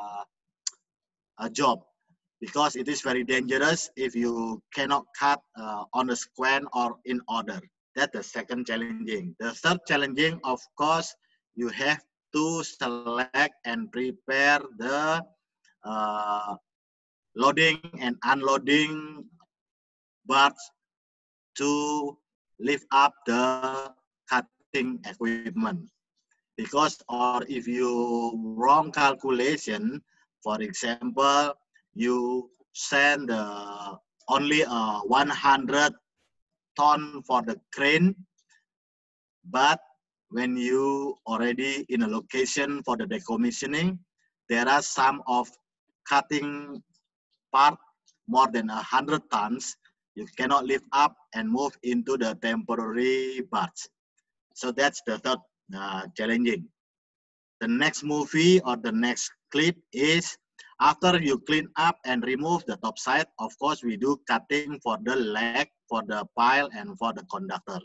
job, because it is very dangerous if you cannot cut on a square or in order. That's the second challenging. The third challenging, of course, you have to select and prepare the uh, loading and unloading barge to lift up the cutting equipment. Because or if you wrong calculation, for example, you send only 100 ton for the crane, but when you already in a location for the decommissioning, there are some of cutting part more than 100 tons, you cannot lift up and move into the temporary parts. So that's the third challenging. The next movie or the next clip is after you clean up and remove the top side, of course, we do cutting for the leg, for the pile, and for the conductor.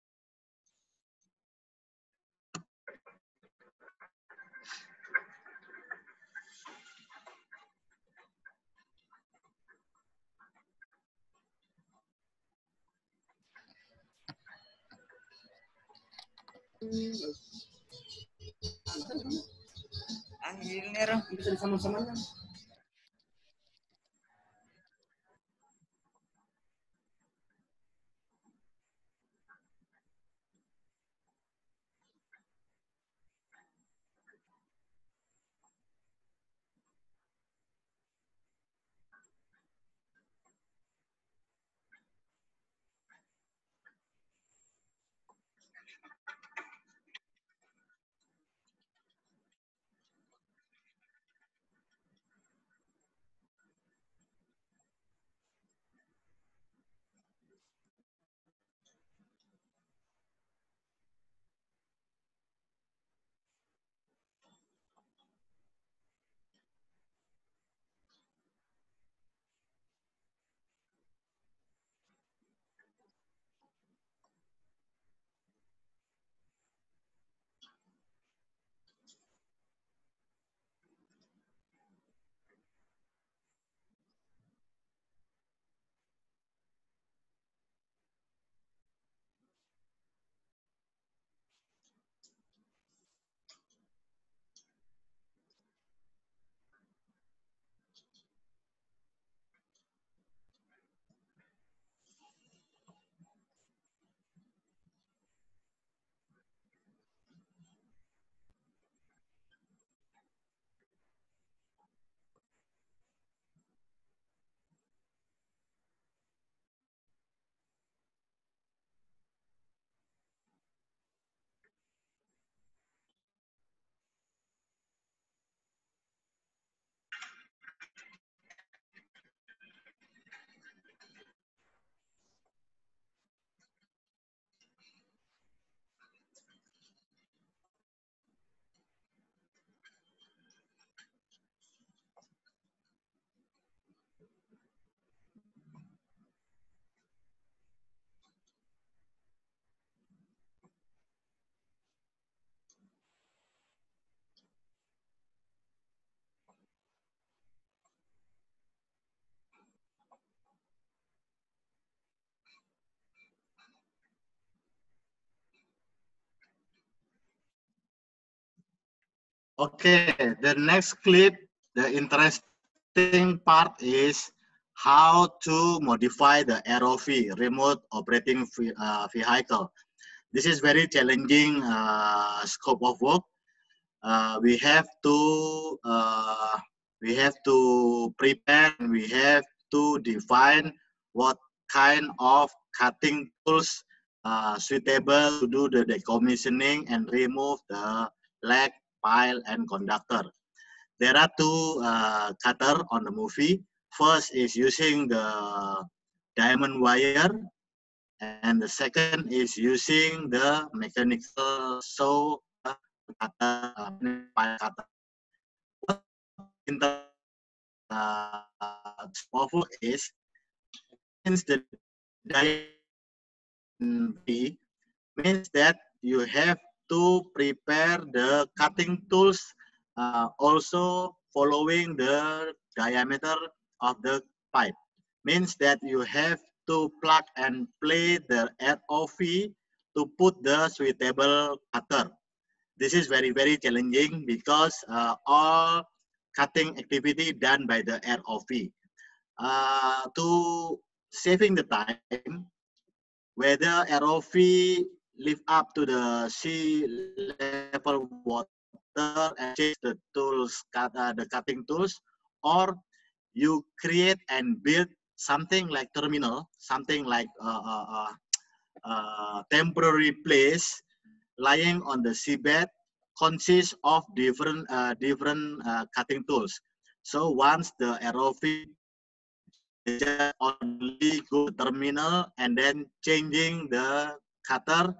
Bisa disama-samakan. Okay, the next clip the interesting part is how to modify the ROV, remote operating vehicle. This is very challenging scope of work. We have to prepare, and we have to define what kind of cutting tools suitable to do the decommissioning and remove the leg, pile, and conductor. There are two cutter on the movie. First is using the diamond wire, and the second is using the mechanical saw cutter, pile cutter. In the work is, since the diamond means that you have to prepare the cutting tools also following the diameter of the pipe. Means that you have to plug and play the ROV to put the suitable cutter. This is very, very challenging because all cutting activity done by the ROV. To saving the time, whether ROV live up to the sea level water and change the tools, the cutting tools, or you create and build something like terminal, something like temporary place lying on the seabed, consists of different cutting tools. So once the ROV just only go to terminal and then changing the cutter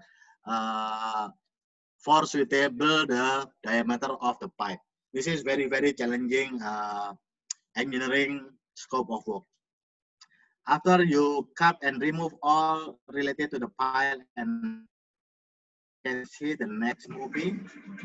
for suitable the diameter of the pipe. This is very, very challenging engineering scope of work. After you cut and remove all related to the pile, and you can see the next movie.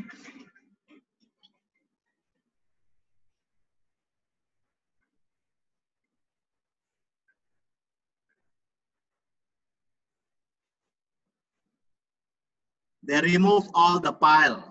They remove all the pile.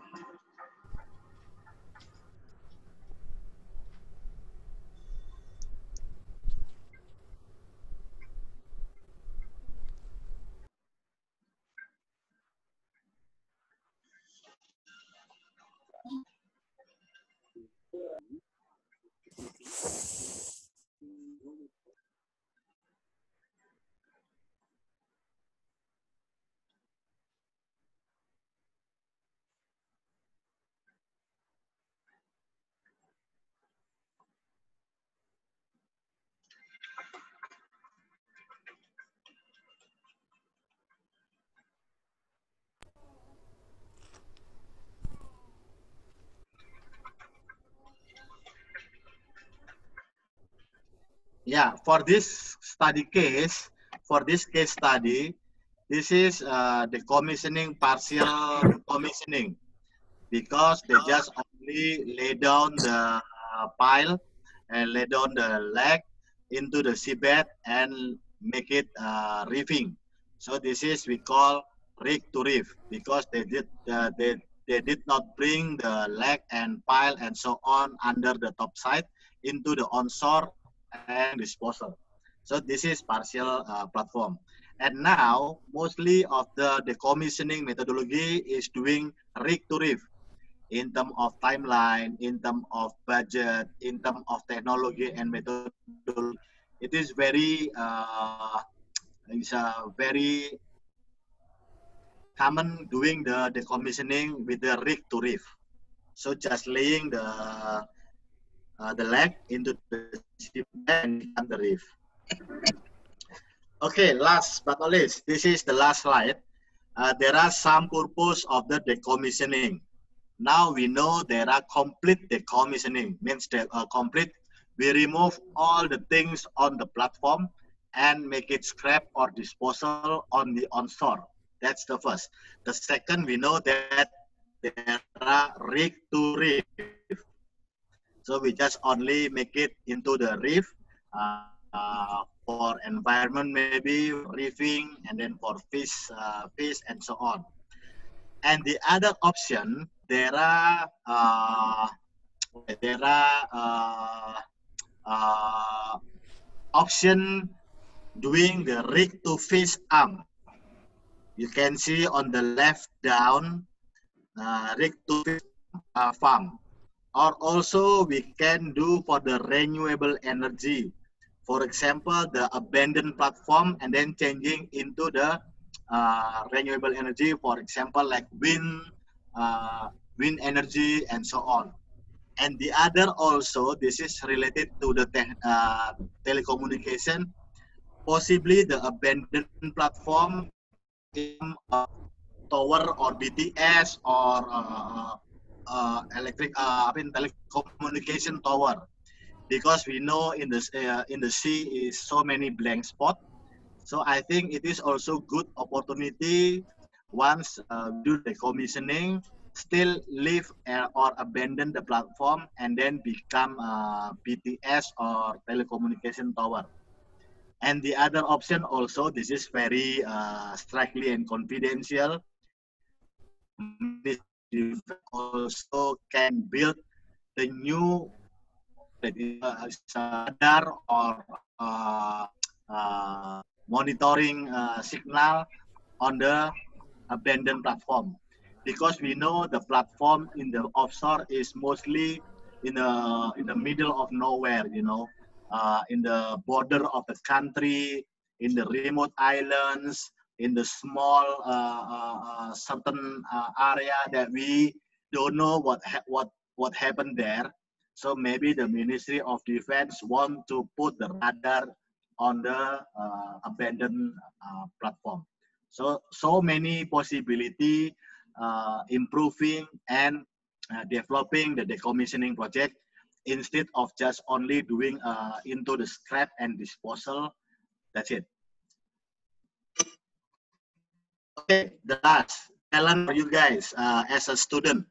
Yeah, for this case study, this is the commissioning, partial commissioning, because they just only lay down the pile and lay down the leg into the seabed and make it reefing. So this is we call rig to reef, because they did not bring the leg and pile and so on under the top side into the onshore and disposal. So this is partial platform. And now mostly of the decommissioning methodology is doing rig to reef, in terms of timeline, in terms of budget, in terms of technology and methodology. It is very common doing the decommissioning with the rig to reef. So just laying the leg into the ship and become the reef. Okay, last but not least, this is the last slide. There are some purpose of the decommissioning. Now we know there are complete decommissioning, means that complete, we remove all the things on the platform and make it scrap or disposal on the onshore. That's the first. The second, we know that there are rig to reef. So we just only make it into the reef for environment, maybe reefing, and then for fish and so on. And the other option, there are there are option doing the rig to fish arm. You can see on the left down, rig to fish farm. Or also we can do for the renewable energy. For example, the abandoned platform and then changing into the renewable energy, for example, like wind energy and so on. And the other also, this is related to the telecommunication, possibly the abandoned platform tower or BTS or telecommunication tower, because we know in the sea is so many blank spot. So I think it is also good opportunity once do the commissioning, still leave or abandon the platform and then become BTS or telecommunication tower. And the other option also, this is very strictly and confidential, also can build the new radar or monitoring signal on the abandoned platform, because we know the platform in the offshore is mostly in the middle of nowhere, you know, in the border of the country, in the remote islands, in the small certain area that we don't know what happened there. So maybe the Ministry of Defense want to put the radar on the abandoned platform. So many possibility improving and developing the decommissioning project instead of just only doing into the scrap and disposal. That's it. Okay, the last challenge for you guys as a student.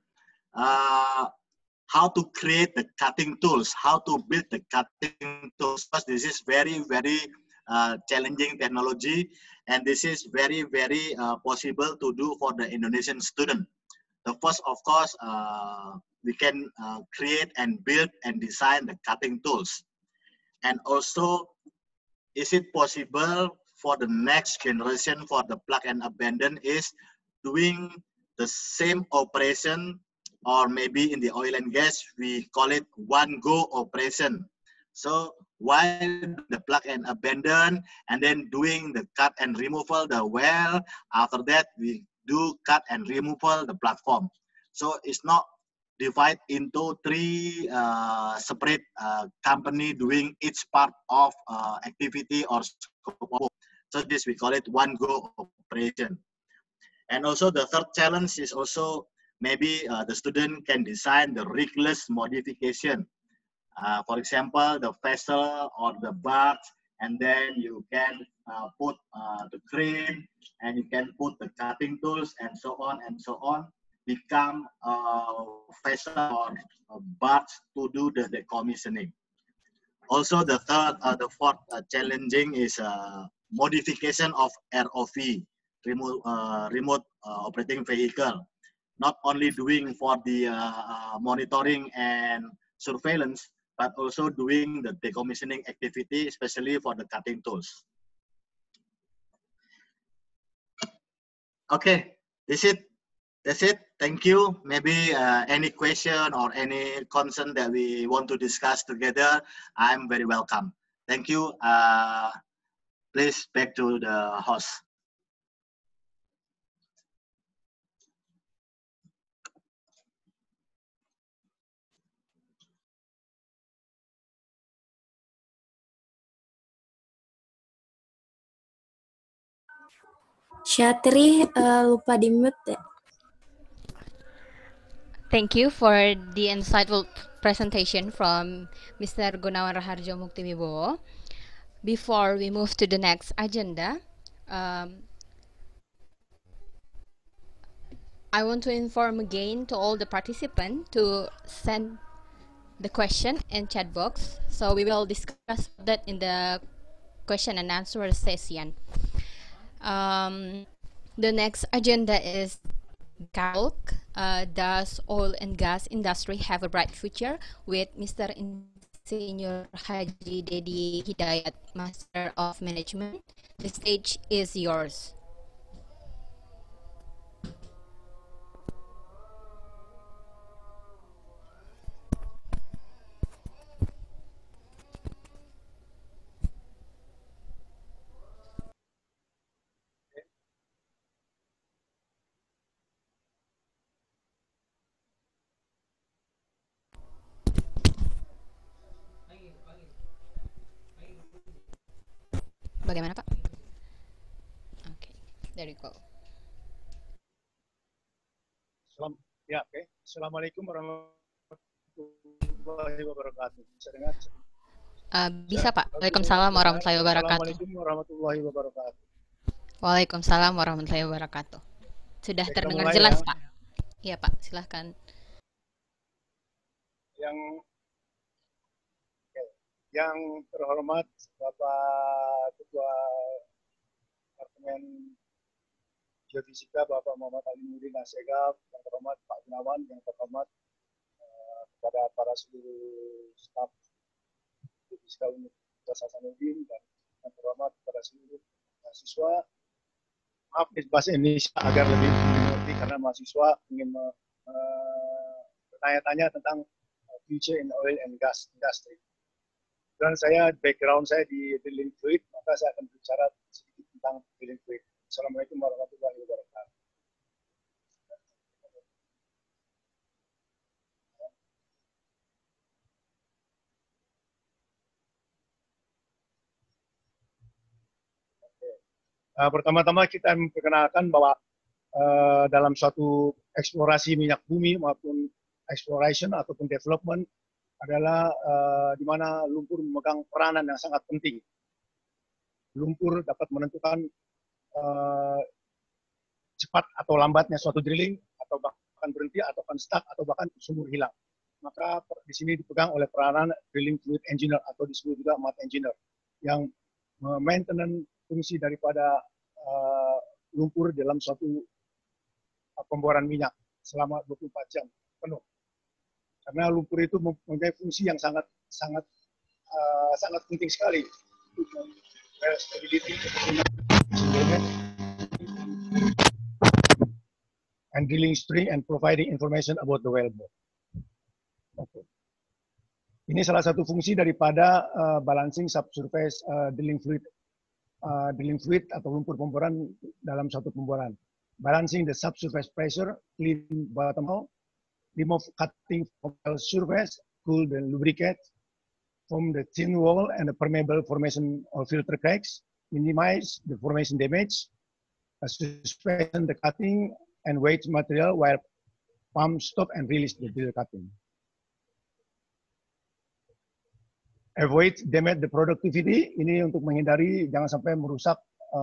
How to create the cutting tools, how to build the cutting tools. Because this is very, very challenging technology, and this is very, very possible to do for the Indonesian student. The first, of course, we can create and build and design the cutting tools. And also, is it possible for the next generation for the plug and abandon is doing the same operation, or maybe in the oil and gas, we call it one go operation. So while the plug and abandon and then doing the cut and removal the well, after that we do cut and removal the platform. So it's not divide into three separate company doing each part of activity or scope. So this we call it one go operation. And also the third challenge is also maybe the student can design the rigless modification. For example, the vessel or the barge, and then you can put the crane, and you can put the cutting tools, and so on and so on, become a vessel or a barge to do the decommissioning. Also, the fourth challenging is modification of ROV, remote operating vehicle. Not only doing for the monitoring and surveillance, but also doing the decommissioning activity, especially for the cutting tools. Okay, that's it. Thank you. Maybe any question or any concern that we want to discuss together, I'm very welcome. Thank you. Please back to the host. Syatri lupa di mute. Thank you for the insightful presentation from Mr. Gunawan Raharjo Muktiwibowo. Before we move to the next agenda, I want to inform again to all the participants to send the question in chat box. So we will discuss that in the question and answer session. The next agenda is calc does oil and gas industry have a bright future? With Mr. Insinyur Haji Dedi Hidayat, Master of Management. The stage is yours. Bagaimana, Pak? Okay, there you go. Assalamualaikum warahmatullahi wabarakatuh. Bisa dengar? Bisa, Pak. Waalaikumsalam warahmatullahi wabarakatuh. Assalamualaikum warahmatullahi wabarakatuh. Waalaikumsalam warahmatullahi wabarakatuh. Sudah Kita terdengar mulai jelas, ya. Pak. Iya, Pak. Silahkan. Yang terhormat Bapak Ketua Departemen Geofisika Bapak Muhammad Ali Nurdin Asegaf, yang terhormat Pak Gunawan, yang terhormat kepada para seluruh staf Geofisika Universitas Hasanuddin, dan yang terhormat kepada seluruh mahasiswa. Maaf di bahasa Indonesia agar lebih dimengerti karena mahasiswa ingin bertanya-tanya tentang future in oil and gas industry. Dan background saya di drilling fluid, maka saya akan bicara sedikit tentang drilling fluid. Assalamualaikum warahmatullahi wabarakatuh. Pertama-tama kita memperkenalkan bahwa dalam suatu eksplorasi minyak bumi maupun exploration ataupun development adalah di mana lumpur memegang peranan yang sangat penting. Lumpur dapat menentukan cepat atau lambatnya suatu drilling, atau bahkan berhenti, atau bahkan stuck, atau bahkan sumur hilang. Maka di sini dipegang oleh peranan drilling fluid engineer atau disebut juga mud engineer yang maintenance fungsi daripada lumpur dalam suatu pemboran minyak selama 24 jam penuh. Karena lumpur itu mempunyai fungsi yang sangat penting sekali untuk stability and drilling string and providing information about the wellbore. Okay. Ini salah satu fungsi daripada balancing subsurface drilling fluid atau lumpur pemboran dalam suatu pemboran. Balancing the subsurface pressure, clean bottom hole, remove cutting from the surface, cool the lubricate, form the thin wall and the permeable formation of filter cracks, minimize the formation damage, suspension the cutting and weight material while pump stop and release the drill cutting. Avoid damage the productivity, ini untuk menghindari jangan sampai merusak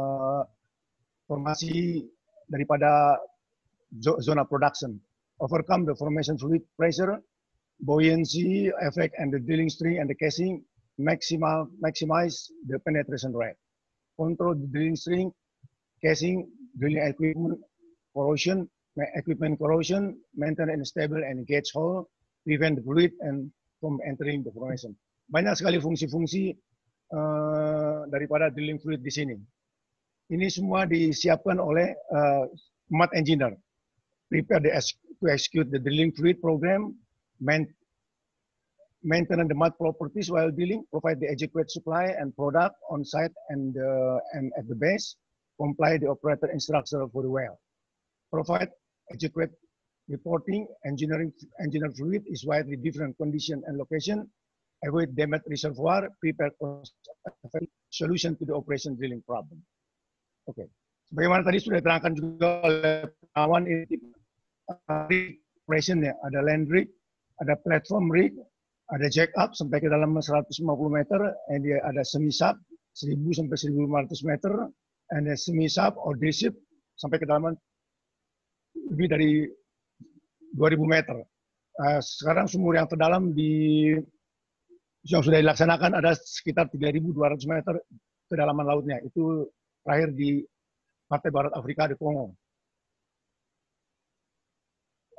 formasi daripada zona production. Overcome the formation fluid pressure, buoyancy effect and the drilling string and the casing, maximize the penetration rate. Control the drilling string, casing, drilling equipment corrosion, maintain a stable and gauge hole, prevent the fluid and from entering the formation. Banyak sekali fungsi-fungsi daripada drilling fluid di sini. Ini semua disiapkan oleh mud engineer. Prepare to execute the drilling fluid program, maintain the mud properties while drilling, provide the adequate supply and product on site and at the base, comply the operator instruction for the well. Provide adequate reporting, engineer fluid is widely different condition and location, avoid damaged reservoir, prepare solution to the operation drilling problem. Oke, sebagaimana tadi sudah diterangkan juga oleh kawan ini operation ya, ada land rig, ada platform rig, ada jack up sampai ke dalam 150 meter, and dia ada semi sub 1000 sampai 1500 meter, and semi sub or drillship sampai ke dalam lebih dari 2000 meter. Sekarang sumur yang terdalam yang sudah dilaksanakan ada sekitar 3.200 meter kedalaman lautnya. Itu terakhir di partai barat Afrika di Kongo.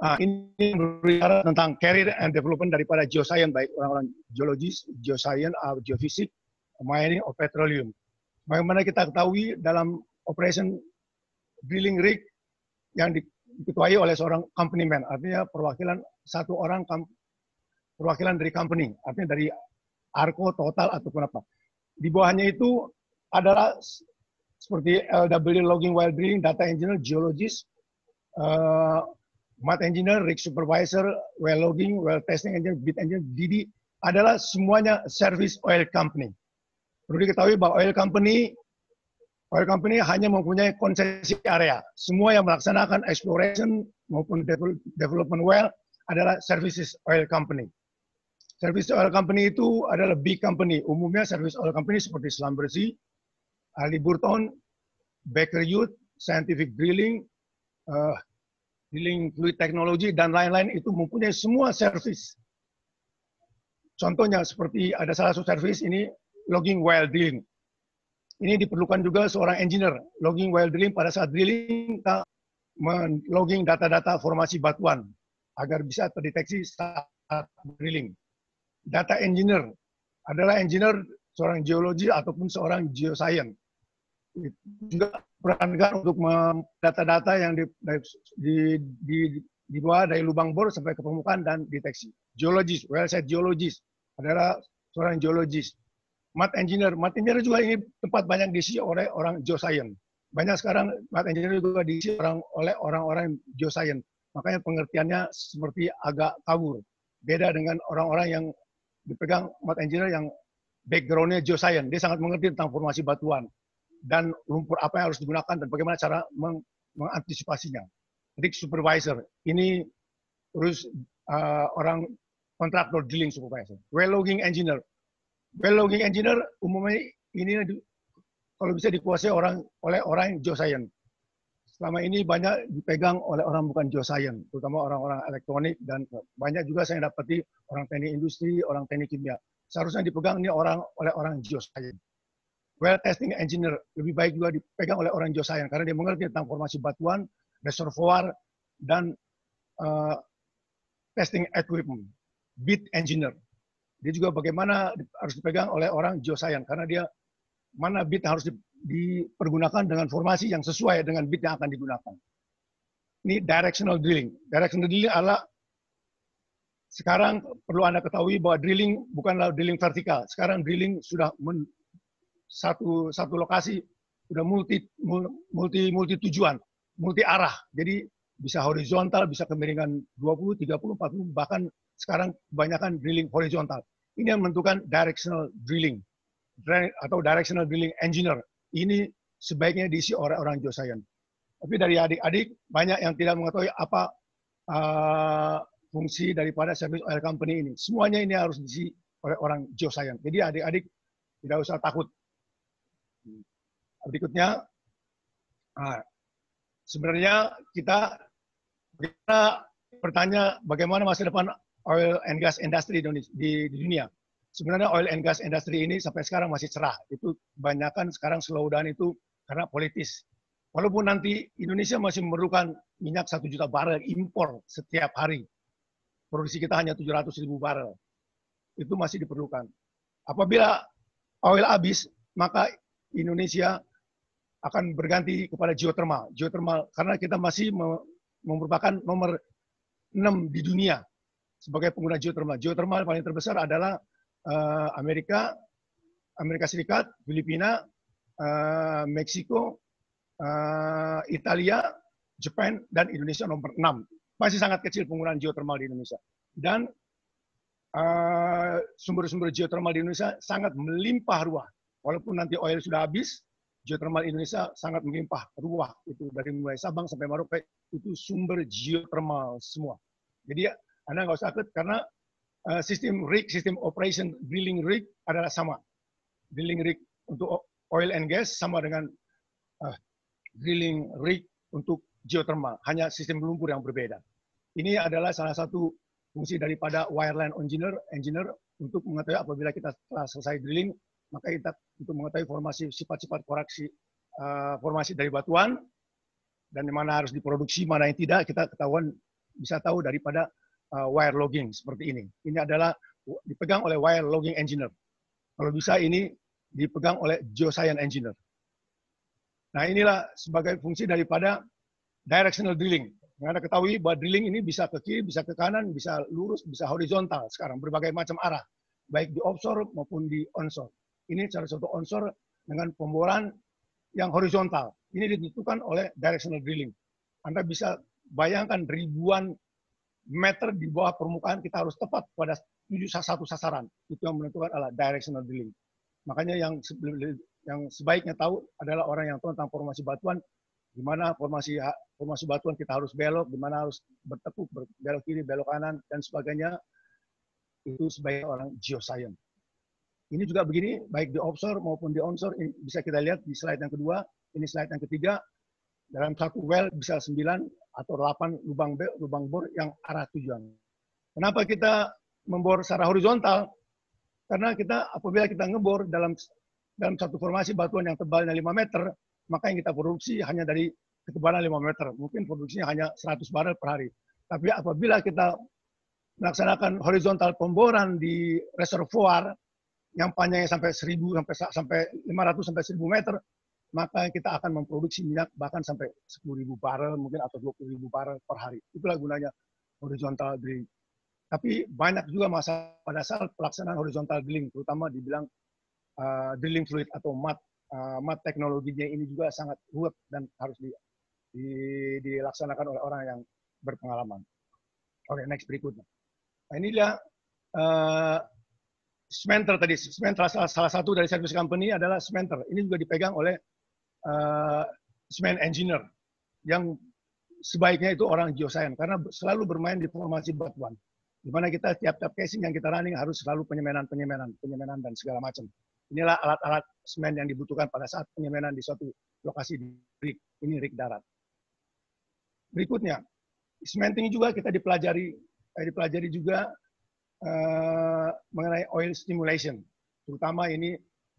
Ini berbicara tentang career and development daripada geoscience, baik orang-orang geologis, geoscience, geofisik, mining, or petroleum. Bagaimana kita ketahui dalam operation drilling rig yang diketuai oleh seorang company man, artinya perwakilan satu orang, perwakilan dari company, artinya dari Arco, Total, ataupun apa. Di bawahnya itu adalah seperti LW logging while drilling, data engineer, geologist, mud engineer, rig supervisor, well logging, well testing engineer, bit engineer, DD, adalah semuanya service oil company. Perlu diketahui bahwa oil company hanya mempunyai konsesi area. Semua yang melaksanakan exploration maupun development well adalah services oil company. Service oil company itu adalah big company. Umumnya service oil company seperti Schlumberger, Halliburton, Baker Hughes, Scientific Drilling, Drilling Fluid Technology, dan lain-lain itu mempunyai semua service. Contohnya seperti ada salah satu service ini, logging while drilling. Ini diperlukan juga seorang engineer. Logging while drilling, pada saat drilling, kita logging data-data formasi batuan agar bisa terdeteksi saat drilling. Data engineer adalah engineer seorang geologi ataupun seorang geoscience. Juga perankan untuk data-data yang dibawa dari lubang bor sampai ke permukaan dan deteksi. Geologis, well site geologist adalah seorang geologis. Mud engineer juga ini tempat banyak diisi oleh orang geoscience. Banyak sekarang mud engineer juga diisi oleh orang-orang geoscience. Makanya pengertiannya seperti agak kabur. Beda dengan orang-orang yang dipegang mud engineer yang background-nya geoscience. Dia sangat mengerti tentang formasi batuan dan lumpur apa yang harus digunakan dan bagaimana cara mengantisipasinya. Rig supervisor, ini terus orang kontraktor drilling supervisor. Well logging engineer. Well logging engineer umumnya ini kalau bisa dikuasai oleh orang yang geoscience. Selama ini banyak dipegang oleh orang bukan geoscience, terutama orang-orang elektronik, dan banyak juga saya dapati orang teknik industri, orang teknik kimia. Seharusnya dipegang ini oleh orang geoscience. Well testing engineer lebih baik juga dipegang oleh orang geoscience karena dia mengerti tentang formasi batuan, reservoir, dan testing equipment. Bit engineer, dia juga bagaimana harus dipegang oleh orang geoscience karena dia mana bit harus dipergunakan dengan formasi yang sesuai dengan bit yang akan digunakan. Ini directional drilling. Directional drilling adalah sekarang perlu Anda ketahui bahwa drilling bukanlah drilling vertikal. Sekarang drilling sudah satu lokasi sudah multi tujuan, multi arah. Jadi bisa horizontal, bisa kemiringan 20, 30, 40, bahkan sekarang kebanyakan drilling horizontal. Ini yang menentukan directional drilling atau directional drilling engineer. Ini sebaiknya diisi oleh orang geoscience. Tapi dari adik-adik banyak yang tidak mengetahui apa fungsi daripada service oil company ini. Semuanya ini harus diisi oleh orang geoscience. Jadi adik-adik tidak usah takut. Berikutnya, sebenarnya kita bertanya bagaimana masa depan oil and gas industry di dunia. Sebenarnya oil and gas industry ini sampai sekarang masih cerah. Itu kebanyakan sekarang slow down itu karena politis. Walaupun nanti Indonesia masih memerlukan minyak 1 juta barel impor setiap hari. Produksi kita hanya 700.000 barel. Itu masih diperlukan. Apabila oil habis, maka Indonesia akan berganti kepada geothermal. Geothermal karena kita masih merupakan nomor 6 di dunia sebagai pengguna geothermal. Geothermal paling terbesar adalah Amerika Serikat, Filipina, Meksiko, Italia, Jepang, dan Indonesia nomor 6. Masih sangat kecil penggunaan geothermal di Indonesia. Dan sumber-sumber geothermal di Indonesia sangat melimpah ruah. Walaupun nanti oil sudah habis, geothermal Indonesia sangat melimpah ruah. Itu dari mulai Sabang sampai Merauke, itu sumber geothermal semua. Jadi Anda nggak usah takut karena sistem operation drilling rig adalah sama. Drilling rig untuk oil and gas sama dengan drilling rig untuk geothermal. Hanya sistem lumpur yang berbeda. Ini adalah salah satu fungsi daripada wireline engineer untuk mengetahui apabila kita telah selesai drilling, maka kita untuk mengetahui formasi sifat-sifat koreksi formasi dari batuan dan di mana harus diproduksi, mana yang tidak, kita ketahuan bisa tahu daripada wire logging seperti ini. Ini adalah dipegang oleh wire logging engineer. Kalau bisa ini dipegang oleh geoscience engineer. Nah, inilah sebagai fungsi daripada directional drilling. Anda ketahui bahwa drilling ini bisa ke kiri, bisa ke kanan, bisa lurus, bisa horizontal sekarang, berbagai macam arah, baik di offshore maupun di onshore. Ini salah satu onshore dengan pemboran yang horizontal. Ini ditentukan oleh directional drilling. Anda bisa bayangkan ribuan meter di bawah permukaan kita harus tepat pada satu sasaran. Itu yang menentukan adalah directional drilling. Makanya yang sebaiknya tahu adalah orang yang tahu tentang formasi batuan, di mana formasi batuan kita harus belok, di mana harus bertekuk, belok kiri, belok kanan, dan sebagainya. Itu sebagai orang geoscience. Ini juga begini, baik di offshore maupun di onshore, ini bisa kita lihat di slide yang kedua, ini slide yang ketiga, dalam satu well bisa 9 atau 8 lubang bor yang arah tujuan. Kenapa kita membor secara horizontal? Karena apabila kita ngebor dalam satu formasi batuan yang tebalnya 5 meter, maka yang kita produksi hanya dari ketebalan 5 meter. Mungkin produksinya hanya 100 barel per hari. Tapi apabila kita melaksanakan horizontal pemboran di reservoir yang panjangnya sampai 1.000 sampai 500 sampai 1.000 meter, maka kita akan memproduksi minyak bahkan sampai 10.000 barel mungkin atau 20.000 barel per hari. Itulah gunanya horizontal drilling. Tapi banyak juga masalah pada saat pelaksanaan horizontal drilling, terutama dibilang drilling fluid atau mud teknologinya ini juga sangat ruwet dan harus dilaksanakan oleh orang yang berpengalaman. Oke, next berikutnya. Nah, inilah Smenter tadi. Smenter salah satu dari service company adalah Smenter. Ini juga dipegang oleh cement engineer yang sebaiknya itu orang geoscience karena selalu bermain di formasi batuan. Di mana kita tiap-tiap casing yang kita running harus selalu penyemanan dan segala macam. Inilah alat-alat semen yang dibutuhkan pada saat penyemanan di suatu lokasi di rig. Ini rig darat. Berikutnya, cementing juga kita dipelajari juga mengenai oil stimulation, terutama ini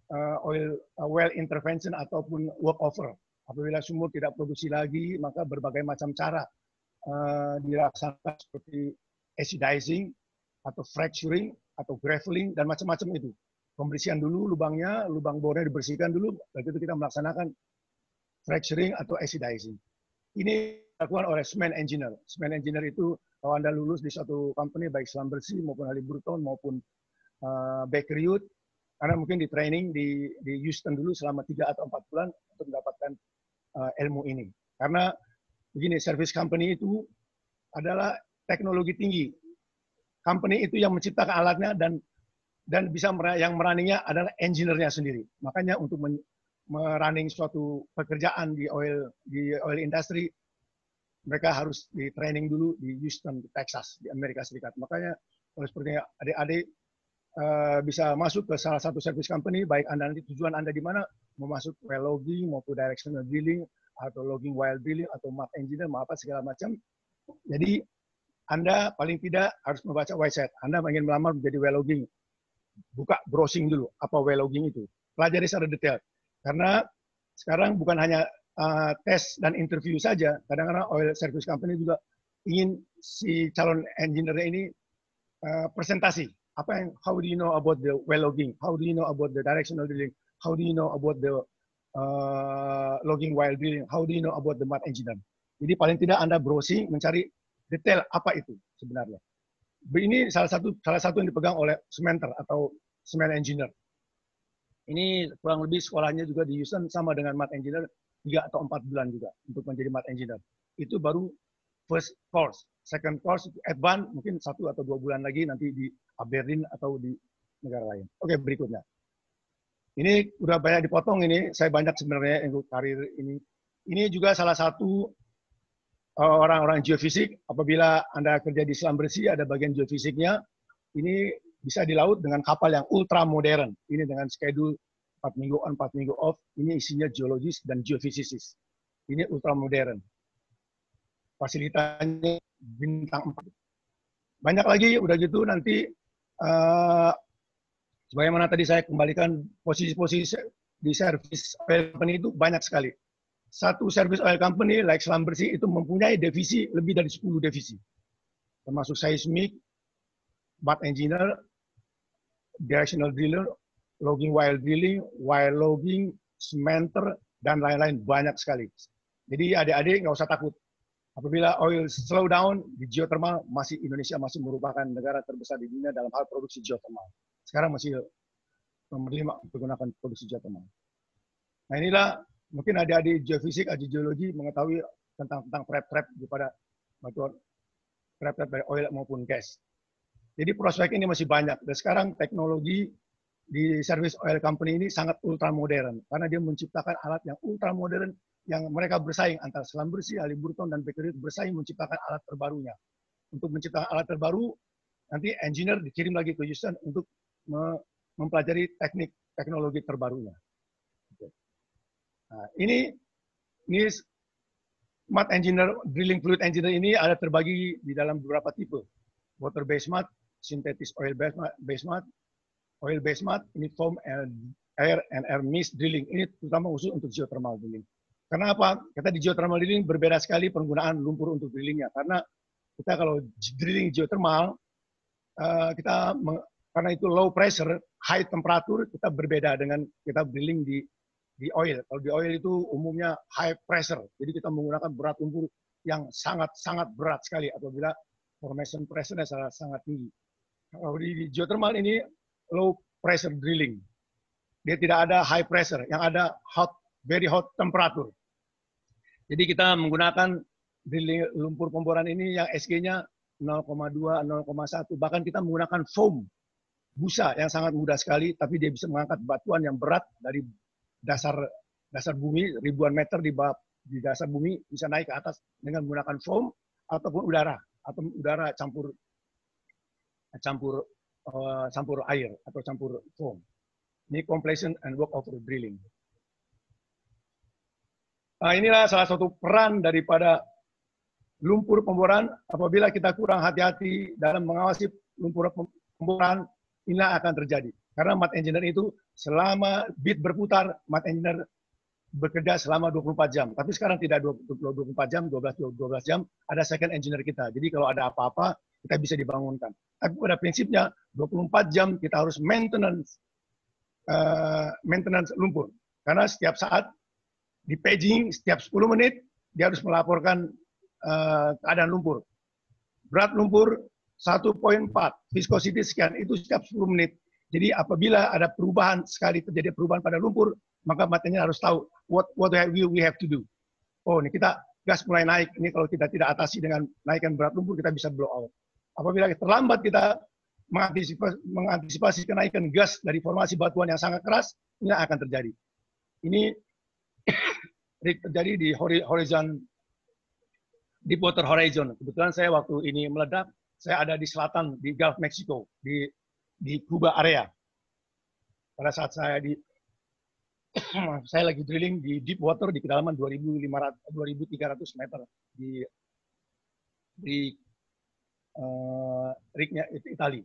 well intervention ataupun workover. Apabila sumur tidak produksi lagi, maka berbagai macam cara dilaksanakan seperti acidizing atau fracturing atau graveling dan macam-macam itu. Pembersihan dulu lubangnya, lubang bornya dibersihkan dulu, begitu kita melaksanakan fracturing atau acidizing. Ini dilakukan oleh cement engineer. Cement engineer itu kalau Anda lulus di suatu company baik Schlumberger maupun Halliburton maupun Baker Hughes, karena mungkin di training di Houston dulu selama 3 atau 4 bulan untuk mendapatkan ilmu ini. Karena begini, service company itu adalah teknologi tinggi. Company itu yang menciptakan alatnya dan bisa yang merunningnya adalah engineer-nya sendiri. Makanya untuk merunning suatu pekerjaan di oil industry, mereka harus di training dulu di Houston, di Texas, di Amerika Serikat. Makanya kalau seperti adik-adik bisa masuk ke salah satu service company, baik Anda nanti tujuan Anda di mana, mau masuk well logging, maupun directional drilling, atau logging while drilling, atau map engineer, apa segala macam. Jadi Anda paling tidak harus membaca website. Anda ingin melamar menjadi well logging, buka browsing dulu apa well logging itu. Pelajari secara detail. Karena sekarang bukan hanya tes dan interview saja, kadang-kadang oil service company juga ingin si calon engineer ini presentasi. How do you know about the well logging? How do you know about the directional drilling? How do you know about the logging while drilling? How do you know about the mud engineer? Jadi paling tidak Anda browsing mencari detail apa itu sebenarnya. Ini salah satu yang dipegang oleh cementer atau cement engineer. Ini kurang lebih sekolahnya juga di Houston sama dengan mud engineer 3 atau 4 bulan juga untuk menjadi mud engineer. Itu baru first course. Second course advance mungkin 1 atau 2 bulan lagi nanti di Aberdeen atau di negara lain. Oke, berikutnya. Ini udah banyak dipotong ini. Saya banyak sebenarnya untuk karir ini. Ini juga salah satu orang-orang geofisik. Apabila Anda kerja di Schlumberger, ada bagian geofisiknya. Ini bisa di laut dengan kapal yang ultra modern. Ini dengan schedule 4 minggu on, 4 minggu off. Ini isinya geologis dan geofisicist. Ini ultra modern. Fasilitasnya bintang 4. Banyak lagi, udah gitu nanti sebagaimana tadi saya kembalikan posisi-posisi di service oil company itu banyak sekali. Satu service oil company like Schlumberger itu mempunyai divisi lebih dari 10 divisi. termasuk seismic, mud engineer, directional driller, logging while drilling, while logging, cementer, dan lain-lain banyak sekali. Jadi adik-adik nggak usah takut. Apabila oil slow down di geothermal, Indonesia masih merupakan negara terbesar di dunia dalam hal produksi geothermal. Sekarang masih nomor 5 menggunakan produksi geothermal. Nah inilah mungkin adik-adik geofisik, adik geologi mengetahui tentang trap-trap daripada batuan trap-trap dari oil maupun gas. Jadi prospek ini masih banyak. Dan sekarang teknologi di service oil company ini sangat ultra modern karena dia menciptakan alat yang ultra modern yang mereka bersaing antara Schlumberger, Halliburton, dan Baker Hughes bersaing menciptakan alat terbarunya. Untuk menciptakan alat terbaru, nanti engineer dikirim lagi ke Houston untuk mempelajari teknologi terbarunya. Nah, ini mud engineer, drilling fluid engineer ini ada terbagi di dalam beberapa tipe. Water based mud, synthetic oil based mud, oil based mud, ini foam and air mist drilling. Ini terutama khusus untuk geothermal drilling. Karena apa? Kita di geothermal drilling berbeda sekali penggunaan lumpur untuk drillingnya. Karena kita kalau drilling geothermal, karena itu low pressure, high temperature, kita berbeda dengan kita drilling di oil. Kalau di oil itu umumnya high pressure. Jadi kita menggunakan berat lumpur yang sangat berat sekali apabila formation pressure-nya sangat tinggi. Kalau di geothermal ini low pressure drilling. Dia tidak ada high pressure, yang ada very hot temperature. Jadi kita menggunakan drilling lumpur pemboran ini yang SG-nya 0,2, 0,1, bahkan kita menggunakan foam, busa yang sangat mudah sekali, tapi dia bisa mengangkat batuan yang berat dari dasar bumi, ribuan meter di dasar bumi, bisa naik ke atas dengan menggunakan foam ataupun udara, atau udara campur air atau campur foam. Ini completion and work over drilling. Nah, inilah salah satu peran daripada lumpur pemboran. Apabila kita kurang hati-hati dalam mengawasi lumpur pemboran, inilah akan terjadi. Karena mud engineer itu selama bit berputar, mud engineer bekerja selama 24 jam. Tapi sekarang tidak 24 jam, 12 jam, ada second engineer kita. Jadi kalau ada apa-apa, kita bisa dibangunkan. Tapi pada prinsipnya 24 jam kita harus maintenance lumpur. Karena setiap saat di paging, setiap 10 menit, dia harus melaporkan keadaan lumpur. Berat lumpur 1,4, viscosity sekian, itu setiap 10 menit. Jadi apabila ada perubahan, sekali terjadi perubahan pada lumpur, maka matanya harus tahu what we have to do. Oh, ini kita gas mulai naik. Ini kalau kita tidak atasi dengan naikkan berat lumpur, kita bisa blow out. Apabila terlambat kita mengantisipasi kenaikan gas dari formasi batuan yang sangat keras, ini akan terjadi. Ini terjadi di Deepwater Horizon. Kebetulan saya waktu ini meledak, saya ada di selatan, di Gulf Mexico, di Cuba area. Pada saat saya lagi drilling di deep water di kedalaman 2.300 meter di rignya Itali.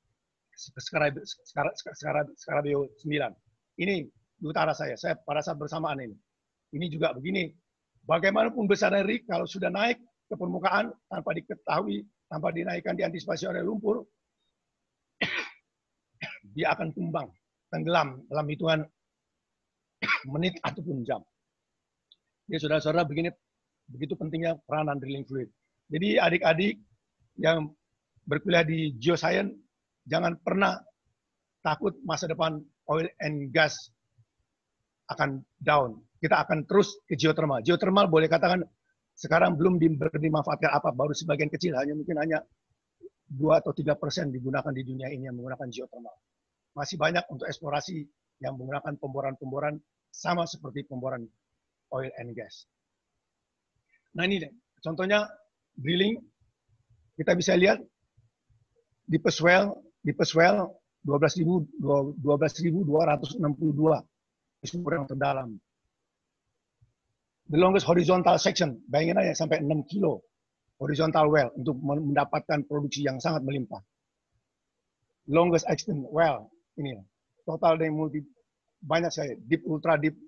Scarabeo 9. Ini di utara saya pada saat bersamaan ini. Ini juga begini, bagaimanapun besarnya rig, kalau sudah naik ke permukaan tanpa diketahui, tanpa dinaikkan, diantisipasi oleh lumpur, dia akan tumbang, tenggelam dalam hitungan menit ataupun jam. Jadi saudara-saudara, begitu pentingnya peranan drilling fluid. Jadi adik-adik yang berkuliah di geoscience, jangan pernah takut masa depan oil and gas akan down. Kita akan terus ke geothermal. Geothermal boleh katakan sekarang belum dimanfaatkan apa, baru sebagian kecil, mungkin hanya 2 atau 3% digunakan di dunia ini yang menggunakan geothermal. Masih banyak untuk eksplorasi yang menggunakan pemboran-pemboran sama seperti pemboran oil and gas. Nah ini contohnya drilling, kita bisa lihat di Peswell 12.262 sumber yang terdalam. The longest horizontal section, bayangin aja sampai 6 kilo horizontal well untuk mendapatkan produksi yang sangat melimpah. Longest extent well, ini total dari banyak saya, deep, ultra deep.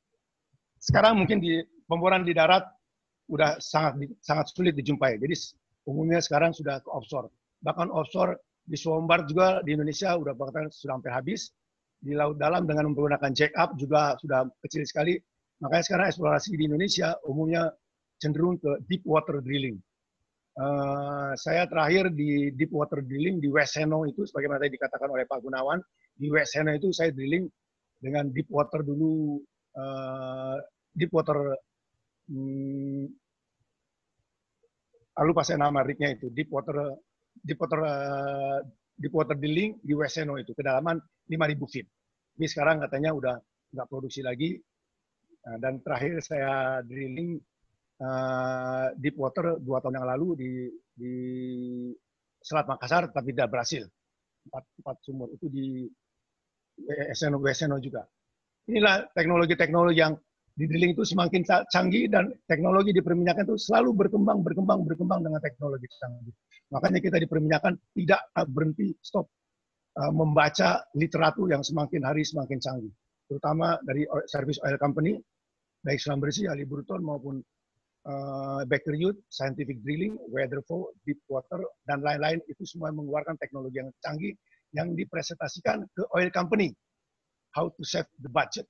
Sekarang mungkin di pemboran di darat udah sangat sulit dijumpai. Jadi umumnya sekarang sudah ke offshore. Bahkan offshore di Svalbard juga di Indonesia sudah hampir habis. Di laut dalam dengan menggunakan jack up juga sudah kecil sekali. Makanya sekarang eksplorasi di Indonesia umumnya cenderung ke deep water drilling. Saya terakhir di deep water drilling di West Seno itu, sebagaimana tadi dikatakan oleh Pak Gunawan, di West Seno itu saya drilling dengan deep water dulu, deep water, lupa saya nama rignya itu, deep water drilling di West Seno itu, kedalaman 5.000 feet. Tapi sekarang katanya udah nggak produksi lagi. Dan terakhir saya drilling deep water 2 tahun yang lalu di Selat Makassar, tapi tidak berhasil. 4 sumur itu di West Seno juga. Inilah teknologi-teknologi yang di drilling itu semakin canggih, dan teknologi di perminyakan itu selalu berkembang dengan teknologi canggih. Makanya kita di perminyakan tidak berhenti, stop membaca literatur yang semakin hari semakin canggih, terutama dari service oil company, baik Sulam Bersih, Halliburton maupun Baker Hughes, scientific drilling, Weatherford, deep water, dan lain-lain, itu semua mengeluarkan teknologi yang canggih yang dipresentasikan ke oil company. How to save the budget.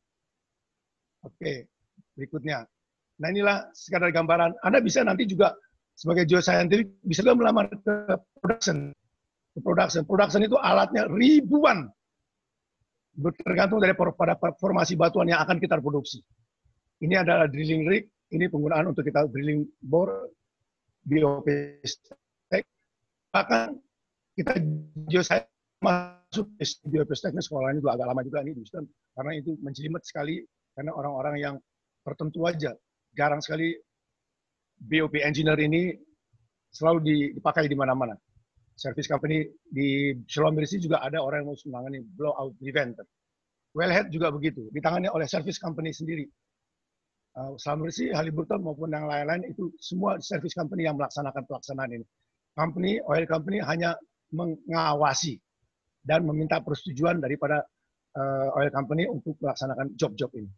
Oke, berikutnya. Nah, inilah sekadar gambaran. Anda bisa nanti juga sebagai geoscientist bisa juga melamar ke production. Production itu alatnya ribuan. Tergantung pada formasi batuan yang akan kita produksi. Ini adalah drilling rig. Ini penggunaan untuk kita drilling bore, BOP stack. Bahkan kita geoscientist masuk BOP stack, sekolah ini juga agak lama juga ini, karena itu menjelimet sekali, karena orang-orang yang tertentu aja. Jarang sekali BOP engineer ini selalu dipakai di mana-mana. Service company di Sulam Bersih juga ada orang yang mau menangani blowout preventer. Wellhead juga begitu, ditangani oleh service company sendiri. Sulam Bersih, Halliburton maupun yang lain-lain itu semua service company yang melaksanakan pelaksanaan ini. Oil company hanya mengawasi dan meminta persetujuan daripada oil company untuk melaksanakan job-job ini.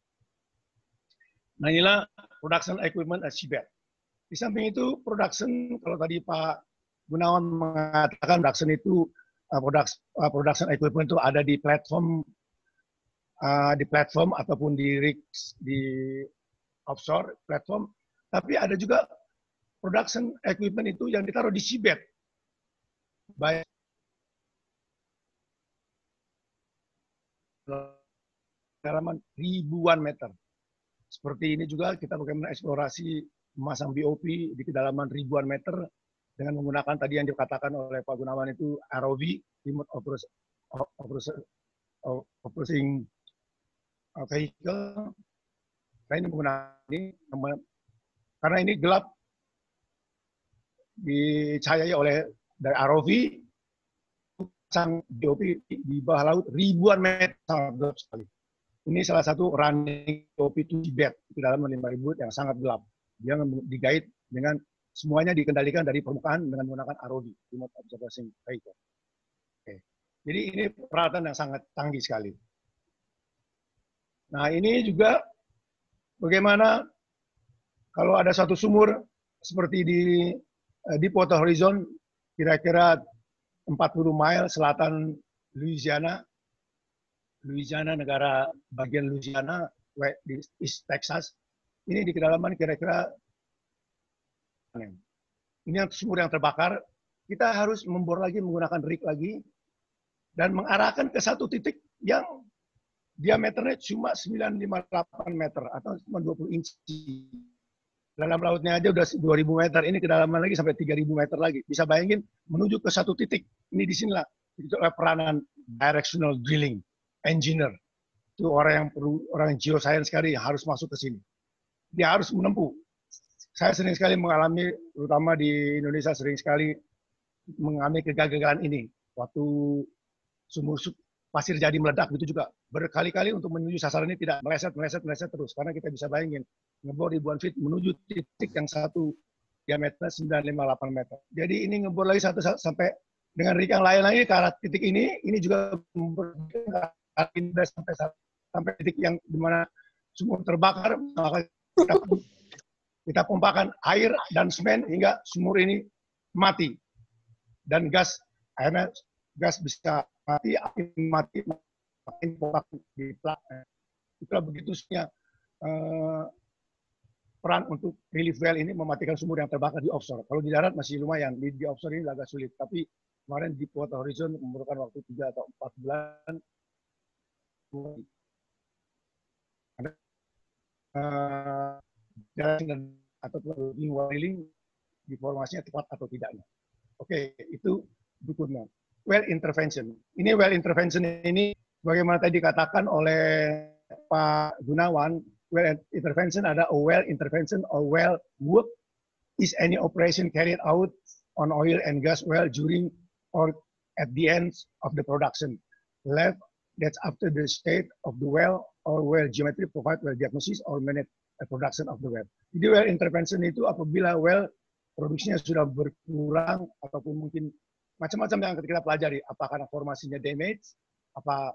Nah, inilah production equipment at seabed. Di samping itu production, kalau tadi Pak Gunawan mengatakan production itu production equipment itu ada di platform ataupun di rigs di offshore platform, tapi ada juga production equipment itu yang ditaruh di seabed. Baik kedalaman ribuan meter. Seperti ini juga kita bagaimana eksplorasi memasang BOP di kedalaman ribuan meter dengan menggunakan tadi yang dikatakan oleh Pak Gunawan itu ROV, remote operating vehicle. Nah, ini menggunakan ini karena ini gelap, dicahayai oleh dari ROV, pasang BOP di bawah laut ribuan meter, sangat gelap sekali. Ini salah satu running BOP to seabed di dalam 5.000 yang sangat gelap. Dia digait dengan semuanya dikendalikan dari permukaan dengan menggunakan ROV, remote observation vehicle. Oke. Jadi ini peralatan yang sangat canggih sekali. Nah, ini juga bagaimana kalau ada satu sumur seperti di Deepwater Horizon, kira-kira 40 mile selatan Louisiana, negara bagian Louisiana, di East Texas, ini di kedalaman kira-kira, ini yang sumur yang terbakar, kita harus membor lagi, menggunakan rig lagi, dan mengarahkan ke satu titik yang diameternya cuma 958 meter, atau cuma 20 inci. Dalam lautnya aja udah 2.000 meter, ini kedalaman lagi sampai 3.000 meter lagi. Bisa bayangin, menuju ke satu titik, ini di sinilah, itu peranan directional drilling. Engineer itu orang yang geoscience sekali yang harus masuk ke sini. Dia harus menempuh. Saya sering sekali mengalami, terutama di Indonesia sering sekali mengalami kegagalan ini. Waktu sumur pasir jadi meledak itu juga berkali-kali untuk menuju sasaran ini tidak meleset terus, karena kita bisa bayangin ngebor ribuan feet menuju titik yang satu diameternya 958 meter. Jadi ini ngebor lagi satu sampai dengan rig yang lain-lain ke arah titik ini juga sampai titik yang dimana sumur terbakar, maka kita pompakan air dan semen hingga sumur ini mati. Dan gas, akhirnya gas bisa mati, api mati, makin porak di plak. Itulah begitunya peran untuk relief well ini mematikan sumur yang terbakar di offshore. Kalau di darat masih lumayan, di offshore ini agak sulit. Tapi kemarin di Deepwater Horizon memerlukan waktu 3 atau 4 bulan. Atau drilling informasinya tepat atau tidaknya. Oke, itu berikutnya. Well intervention. Ini well intervention ini bagaimana tadi dikatakan oleh Pak Gunawan, well intervention ada a well intervention or well work is any operation carried out on oil and gas well during or at the end of the production. Left that's after the state of the well or well geometry provide well diagnosis or manage the production of the well. Jadi well intervention itu apabila well produksinya sudah berkurang ataupun mungkin macam-macam yang kita pelajari, apakah formasinya damage, apa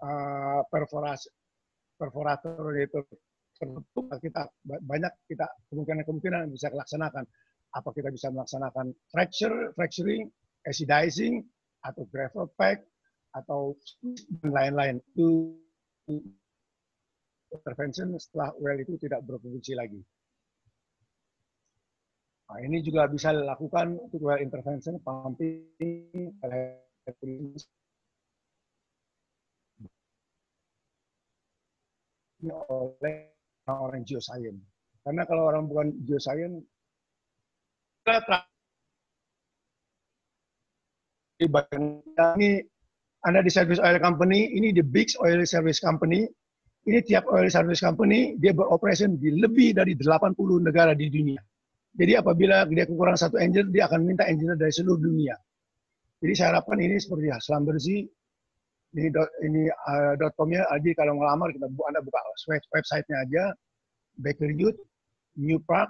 perforator itu tertutup, kita banyak kemungkinan bisa laksanakan. Apa kita bisa melaksanakan fracturing, acidizing, atau gravel pack, atau dan lain-lain. Itu intervention setelah well itu tidak berfungsi lagi. Nah, ini juga bisa dilakukan untuk well intervention, pumping, oleh orang geoscience. Karena kalau orang bukan geoscience, ini Anda di service oil company, ini the big oil service company, ini tiap oil service company, dia beroperasi di lebih dari 80 negara di dunia. Jadi apabila dia kekurangan satu engineer, dia akan minta engineer dari seluruh dunia. Jadi saya harapkan ini seperti Selam Bersih, ini .com-nya, jadi kalau ngelamar, Anda buka website-nya aja, Baker Youth, New Park,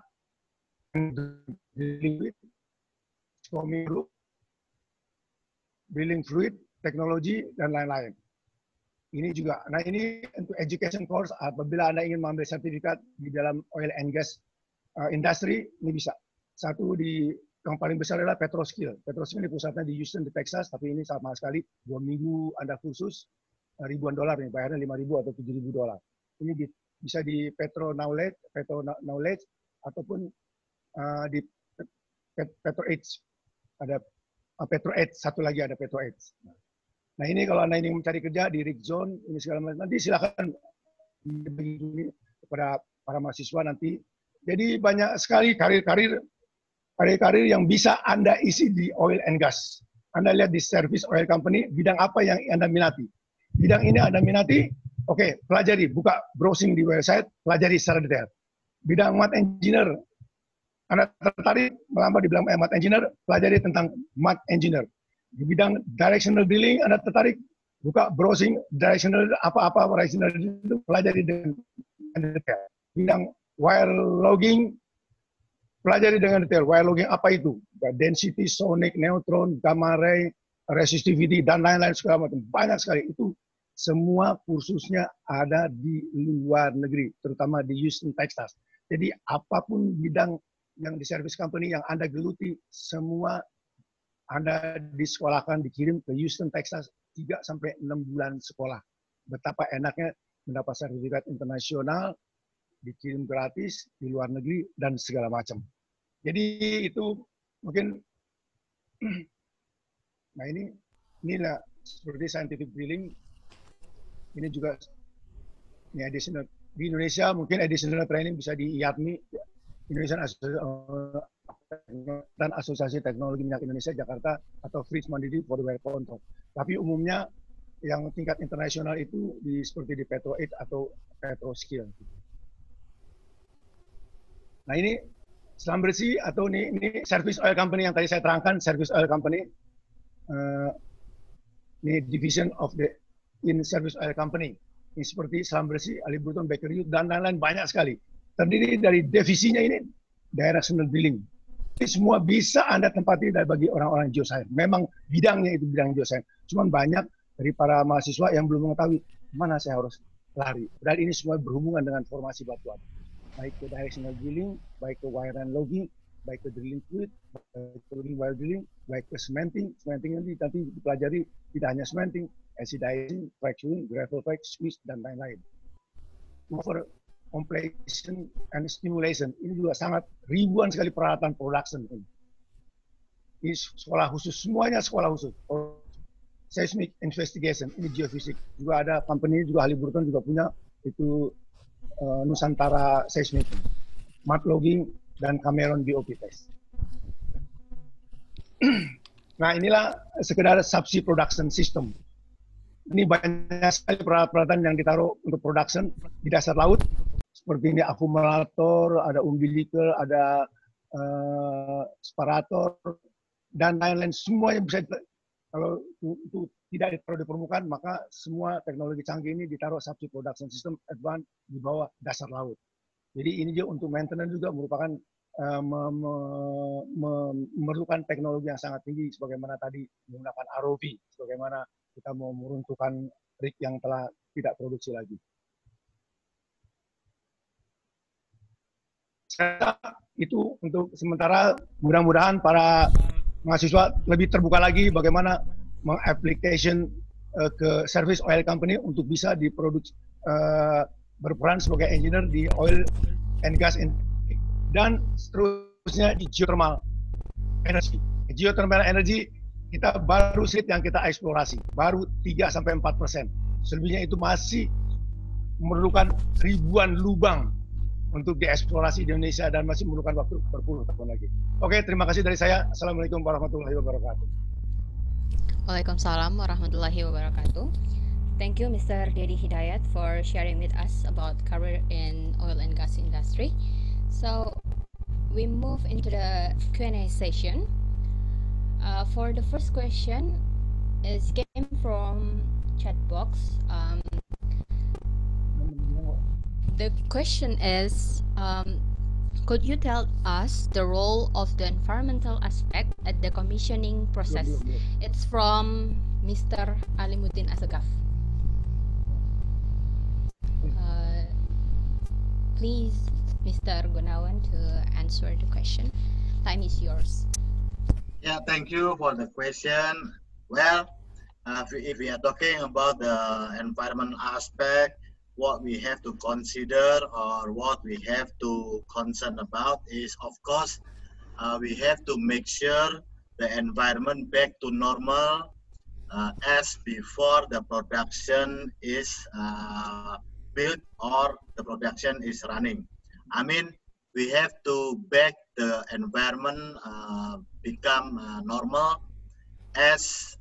Drilling Fluid, Teknologi, dan lain-lain. Ini juga, nah ini untuk education course, apabila Anda ingin mengambil sertifikat di dalam oil and gas industry, ini bisa. Satu yang paling besar adalah Petroskill. Petroskill ini pusatnya di Houston, di Texas, tapi ini sama sekali 2 minggu Anda khusus, ribuan dolar nih, bayarnya 5.000 atau 7.000 dolar. Ini bisa di Petro Knowledge, ataupun di Petro Edge. Ada Petro Edge, satu lagi ada Petro Edge. Nah ini kalau Anda ingin mencari kerja di Rig Zone, ini segala macam, nanti silakan bagi kepada para mahasiswa nanti. Jadi banyak sekali karir-karir yang bisa Anda isi di oil and gas. Anda lihat di service oil company, bidang apa yang Anda minati. Bidang ini Anda minati, oke, pelajari, buka browsing di website, pelajari secara detail. Bidang mat engineer, Anda tertarik melamar di bidang mat engineer, pelajari tentang mat engineer. Di bidang directional drilling, Anda tertarik, buka browsing directional apa-apa directional itu, pelajari dengan detail. Bidang wire logging, pelajari dengan detail. Wire logging apa itu? Density, sonic, neutron, gamma ray, resistivity, dan lain-lain segala macam. Banyak sekali. Itu semua kursusnya ada di luar negeri, terutama di Houston, Texas. Jadi apapun bidang yang di service company yang Anda geluti, semua Anda disekolahkan, dikirim ke Houston, Texas, 3-6 bulan sekolah. Betapa enaknya mendapat sertifikat internasional, dikirim gratis di luar negeri dan segala macam. Jadi itu mungkin, nah inilah seperti scientific drilling. Ini juga ini additional di Indonesia, mungkin additional training bisa di IATMI, Indonesian dan Asosiasi Teknologi Minyak Indonesia Jakarta, atau Fritz Mandiri for the Well Control. Tapi umumnya yang tingkat internasional itu seperti di Petro Edge atau Petroskill. Nah ini Selam Bersih atau ini service oil company yang tadi saya terangkan, service oil company. Ini division of the in service oil company. Ini seperti Selam Bersih, Ali Bruton, Baker Youth, dan lain-lain banyak sekali. Terdiri dari divisinya ini directional drilling. Ini semua bisa Anda tempati bagi orang-orang geoscience. Memang bidangnya itu bidang geoscience. Cuman banyak dari para mahasiswa yang belum mengetahui mana saya harus lari. Dan ini semua berhubungan dengan formasi batuan. Baik ke directional drilling, baik ke wire and logging, baik ke drilling fluid, baik ke while drilling, baik ke cementing nanti dipelajari tidak hanya cementing, acidizing, fracturing, gravel pipe, squeeze, dan lain-lain. Over completion and stimulation, ini juga sangat ribuan sekali peralatan production. Ini sekolah khusus, semuanya sekolah khusus. Seismic investigation, ini geofisik. Juga ada company, juga Halliburton juga punya itu Nusantara Seismic, mud logging, dan Cameron BOP test. Nah, inilah sekedar subsea production system. Ini banyak sekali peralatan yang ditaruh untuk production di dasar laut. Seperti ini akumulator, ada umbilical, ada separator, dan lain-lain. Semua yang bisa, kalau itu tidak ditaruh di permukaan, maka semua teknologi canggih ini ditaruh subsea production system advance di bawah dasar laut. Jadi ini juga untuk maintenance juga merupakan memerlukan teknologi yang sangat tinggi, sebagaimana tadi menggunakan ROV, sebagaimana kita mau meruntuhkan rig yang telah tidak produksi lagi. Itu untuk sementara, mudah-mudahan para mahasiswa lebih terbuka lagi bagaimana mengapplication ke service oil company untuk bisa diproduksi, berperan sebagai engineer di oil and gas industry, dan seterusnya di geothermal energy. Geothermal energy kita baru sedikit yang kita eksplorasi, baru 3-4%. Selebihnya itu masih memerlukan ribuan lubang untuk dieksplorasi di Indonesia dan masih memerlukan waktu berpuluh tahun lagi. Oke, terima kasih dari saya. Assalamualaikum warahmatullahi wabarakatuh. Waalaikumsalam warahmatullahi wabarakatuh. Thank you, Mr. Dedi Hidayat, for sharing with us about career in oil and gas industry. So we move into the Q&A session. For the first question, it came from chat box. The question is, could you tell us the role of the environmental aspect at the commissioning process? It's from Mr. Alimuddin Asagaf. Please, Mr. Gunawan, to answer the question. Time is yours. Yeah, thank you for the question. Well, if we are talking about the environment aspect, what we have to consider or what we have to concern about is, of course, we have to make sure the environment back to normal as before the production is built or the production is running. I mean, we have to back the environment become normal as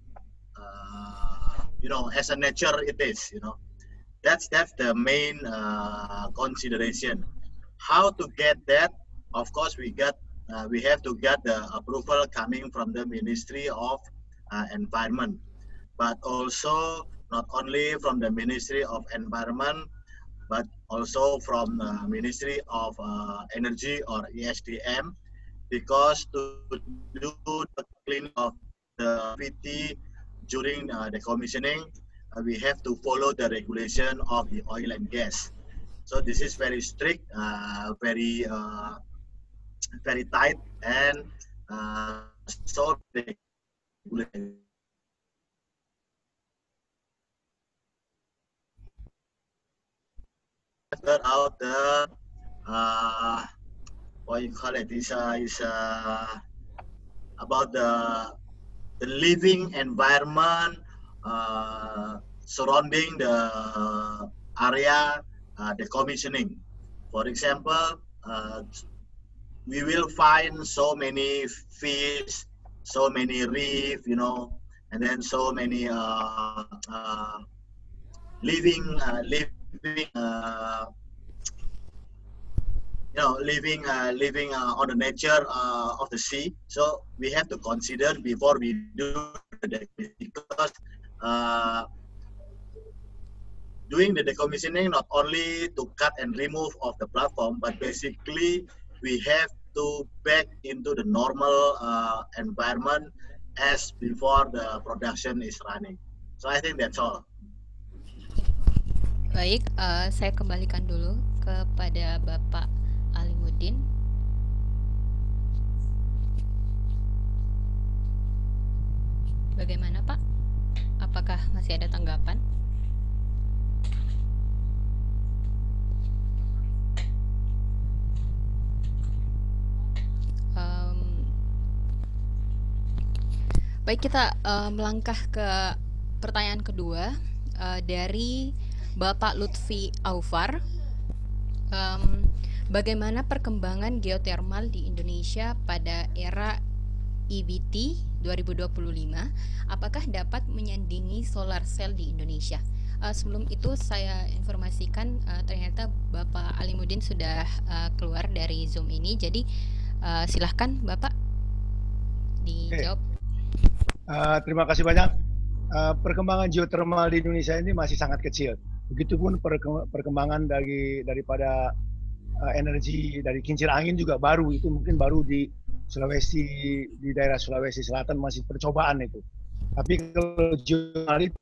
as a nature it is. That's the main consideration. How to get that? Of course, we have to get the approval coming from the Ministry of Environment, but also not only from the Ministry of Environment, but also from the Ministry of Energy or ESDM, because to do the cleaning of the VT during the commissioning, we have to follow the regulation of the oil and gas. So this is very strict, very tight, and so regulated. Out the what you call it is about the living environment surrounding the area, the commissioning. For example, we will find so many fish, so many reef, and then so many living on the nature of the sea. So we have to consider before we do the because doing the decommissioning not only to cut and remove of the platform, but basically we have to back into the normal environment as before the production is running. So I think that's all. Baik, saya kembalikan dulu kepada Bapak Alimuddin. Bagaimana Pak? Apakah masih ada tanggapan? Baik, kita melangkah ke pertanyaan kedua dari Bapak Lutfi Aufar. Bagaimana perkembangan geotermal di Indonesia pada era EBT 2025? Apakah dapat menyandingi solar cell di Indonesia? Sebelum itu saya informasikan ternyata Bapak Alimuddin sudah keluar dari Zoom ini, jadi silahkan Bapak dijawab. Terima kasih banyak. Perkembangan geotermal di Indonesia ini masih sangat kecil. Begitupun perkembangan daripada energi dari kincir angin juga baru. Itu mungkin baru di Sulawesi, di daerah Sulawesi Selatan masih percobaan itu. Tapi kalau geotermal itu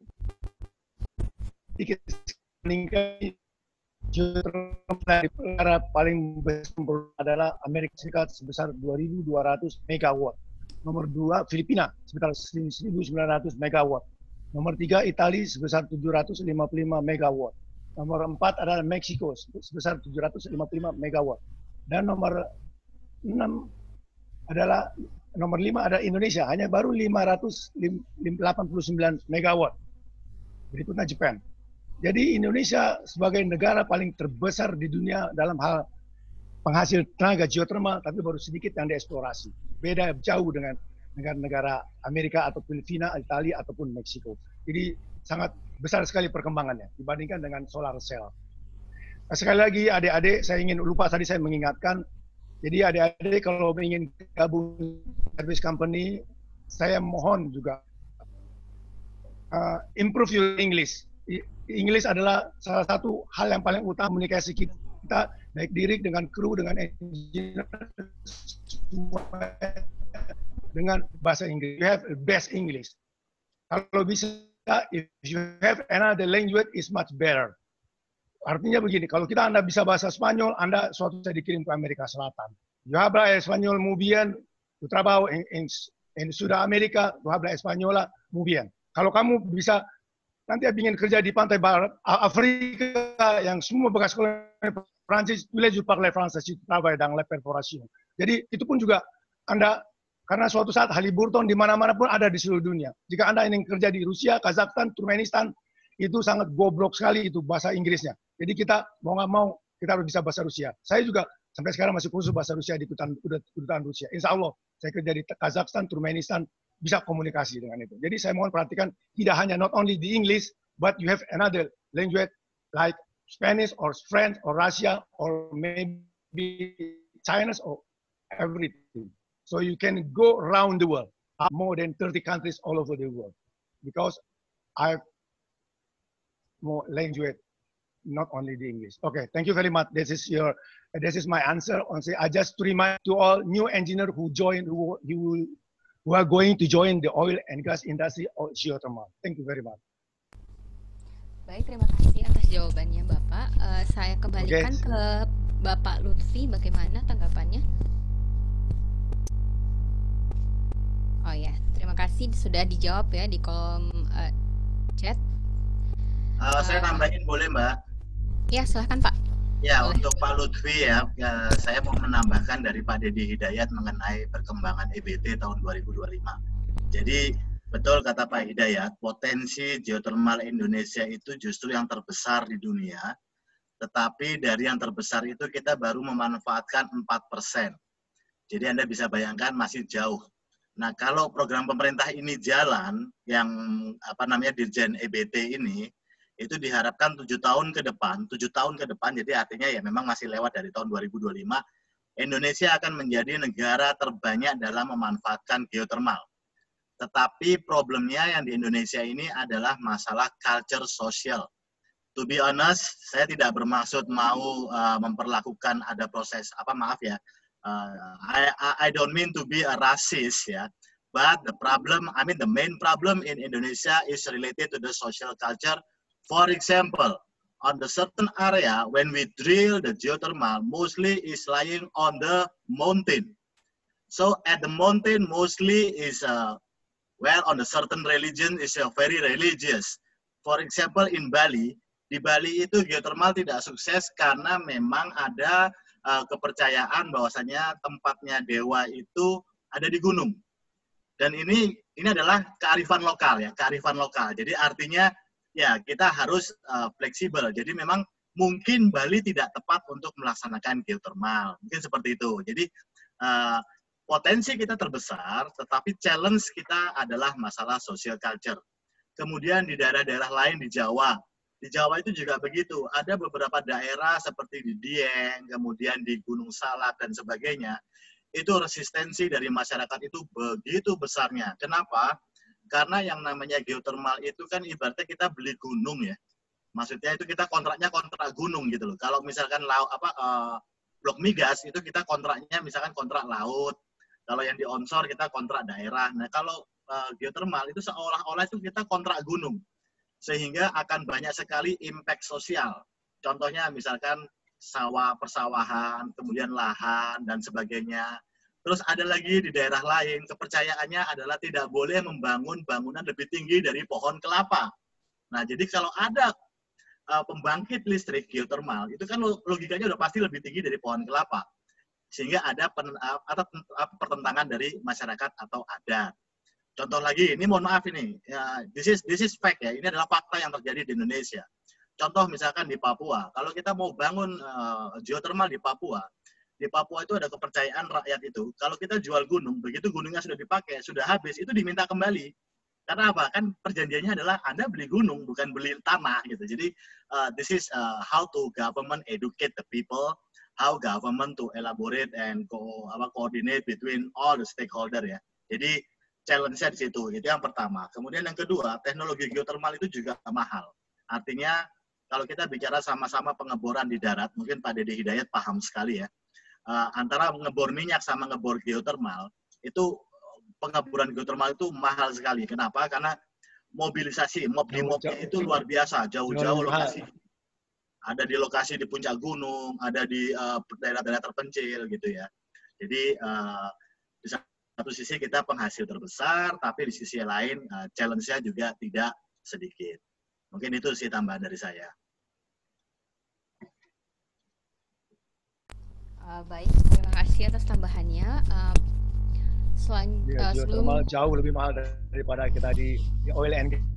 meningkat, geotermal dari negara paling besar adalah Amerika Serikat sebesar 2.200 megawatt. Nomor 2 Filipina sebesar 1.900 megawatt. Nomor 3 Italia sebesar 755 megawatt. Nomor 4 adalah Meksiko sebesar 755 megawatt. Dan nomor 6 adalah nomor 5 ada Indonesia, hanya baru 589 megawatt. Berikutnya Jepang. Jadi Indonesia sebagai negara paling terbesar di dunia dalam hal penghasil tenaga geotermal, tapi baru sedikit yang dieksplorasi. Beda jauh dengan negara-negara Amerika atau Filipina, Italia ataupun Meksiko. Jadi sangat besar sekali perkembangannya dibandingkan dengan solar cell. Nah, sekali lagi adik-adik, saya ingin lupa tadi saya mengingatkan. Jadi adik-adik kalau ingin gabung service company, saya mohon juga improve your English. English adalah salah satu hal yang paling utama komunikasi kita, baik diri dengan kru, dengan engineer, dengan bahasa Inggris. You have best English. Kalau bisa, if you have another language, is much better. Artinya begini, kalau Anda bisa bahasa Spanyol, Anda suatu saat dikirim ke Amerika Selatan. You habla español muy bien, tu trabajo en Sudamérica, tu habla española muy bien. Kalau kamu bisa nanti ingin kerja di pantai barat Afrika yang semua bekas koloni Prancis, boleh juga pakai Francis, itu travail dans la perforation. Jadi itu pun juga Anda, karena suatu saat Halliburton di mana-mana pun ada di seluruh dunia. Jika Anda ingin kerja di Rusia, Kazakhstan, Turkmenistan, itu sangat goblok sekali itu bahasa Inggrisnya. Jadi kita mau nggak mau kita harus bisa bahasa Rusia. Saya juga sampai sekarang masih kursus bahasa Rusia di kedutaan Rusia. Insya Allah saya kerja di Kazakhstan, Turkmenistan, bisa komunikasi dengan itu. Jadi saya mohon perhatikan, tidak hanya not only the English, but you have another language like Spanish or French or Russia or maybe Chinese or everything. So you can go around the world, more than 30 countries all over the world, because I have more language, not only the English. Okay, thank you very much. This is my answer. I just to remind to all new engineers who are going to join the oil and gas industry or geothermal. Thank you very much. Baik, terima kasih atas jawabannya Bapak. Saya kembalikan ke Bapak Lutfi, bagaimana tanggapannya? Oh ya, terima kasih sudah dijawab ya di kolom chat. Saya tambahin boleh Mbak? Ya, silahkan Pak. Ya, boleh. Untuk Pak Lutfi ya, saya mau menambahkan dari Pak Dedi Hidayat mengenai perkembangan EBT tahun 2025. Jadi betul kata Pak Hidayat, potensi geothermal Indonesia itu justru yang terbesar di dunia, tetapi dari yang terbesar itu kita baru memanfaatkan 4%. Jadi Anda bisa bayangkan masih jauh. Nah, kalau program pemerintah ini jalan, yang Dirjen EBT ini, itu diharapkan 7 tahun ke depan, jadi artinya ya memang masih lewat dari tahun 2025, Indonesia akan menjadi negara terbanyak dalam memanfaatkan geothermal. Tetapi problemnya yang di Indonesia ini adalah masalah culture sosial. To be honest, saya tidak bermaksud mau memperlakukan ada proses, I don't mean to be a racist ya, but the main problem in Indonesia is related to the social culture. For example, on the certain area, when we drill the geothermal, mostly is lying on the mountain. So at the mountain, mostly is Well, on a certain religion is very religious. For example, in Bali, di Bali itu geothermal tidak sukses karena memang ada kepercayaan bahwasanya tempatnya dewa itu ada di gunung. Dan ini adalah kearifan lokal ya, kearifan lokal. Jadi artinya ya kita harus fleksibel. Jadi memang mungkin Bali tidak tepat untuk melaksanakan geothermal. Mungkin seperti itu. Jadi potensi kita terbesar, tetapi challenge kita adalah masalah social culture. Kemudian di daerah-daerah lain di Jawa itu juga begitu. Ada beberapa daerah seperti di Dieng, kemudian di Gunung Salak dan sebagainya. Itu resistensi dari masyarakat itu begitu besarnya. Kenapa? Karena yang namanya geothermal itu kan ibaratnya kita beli gunung ya. Maksudnya itu kita kontraknya kontrak gunung gitu loh. Kalau misalkan blok migas itu kita kontraknya misalkan kontrak laut. Kalau yang di onshore kita kontrak daerah. Nah kalau geothermal itu seolah-olah itu kita kontrak gunung. Sehingga akan banyak sekali impact sosial. Contohnya misalkan sawah, persawahan, kemudian lahan, dan sebagainya. Terus ada lagi di daerah lain, kepercayaannya adalah tidak boleh membangun bangunan lebih tinggi dari pohon kelapa. Nah, jadi kalau ada pembangkit listrik geothermal, itu kan logikanya udah pasti lebih tinggi dari pohon kelapa. Sehingga ada pertentangan dari masyarakat atau adat. Contoh lagi, ini mohon maaf ini, ya, this is fact ya, ini adalah fakta yang terjadi di Indonesia. Contoh misalkan di Papua, kalau kita mau bangun geothermal di Papua itu ada kepercayaan rakyat itu, kalau kita jual gunung, begitu gunungnya sudah dipakai, sudah habis, itu diminta kembali. Karena apa? Kan perjanjiannya adalah Anda beli gunung, bukan beli tanah gitu. Jadi this is how to government educate the people, how government to elaborate and coordinate between all the stakeholder ya. Jadi challenge-nya di situ, itu yang pertama. Kemudian yang kedua, teknologi geothermal itu juga mahal. Artinya kalau kita bicara sama-sama pengeboran di darat, mungkin Pak Dede Hidayat paham sekali ya. Antara ngebor minyak sama ngebor geothermal, itu pengeboran geothermal itu mahal sekali. Kenapa? Karena mobilisasi, mob-mobnya itu luar biasa, jauh-jauh lokasi. Ada di lokasi di puncak gunung, ada di daerah-daerah terpencil gitu ya. Jadi di satu sisi kita penghasil terbesar, tapi di sisi lain challenge-nya juga tidak sedikit. Mungkin itu sih tambahan dari saya. Baik, terima kasih atas tambahannya. Sebelum jauh lebih mahal daripada kita di oil and gas.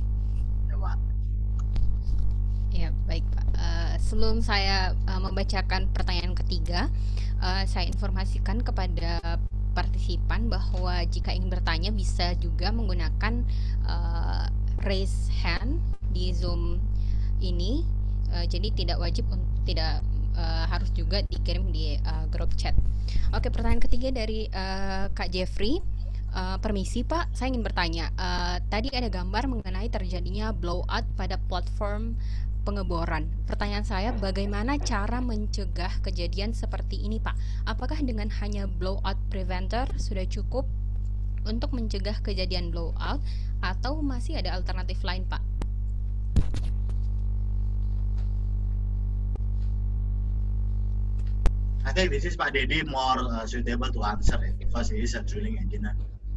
Ya, baik Pak. Sebelum saya membacakan pertanyaan ketiga, saya informasikan kepada partisipan bahwa jika ingin bertanya bisa juga menggunakan raise hand di Zoom ini. Jadi tidak wajib harus juga dikirim di grup chat. Oke, pertanyaan ketiga dari Kak Jeffrey. Permisi Pak, saya ingin bertanya. Tadi ada gambar mengenai terjadinya blowout pada platform pengeboran. Pertanyaan saya, bagaimana cara mencegah kejadian seperti ini Pak? Apakah dengan hanya blowout preventer sudah cukup untuk mencegah kejadian blowout atau masih ada alternatif lain Pak? I think this is Pak Dedi more suitable to answer it because he is a drilling engineer.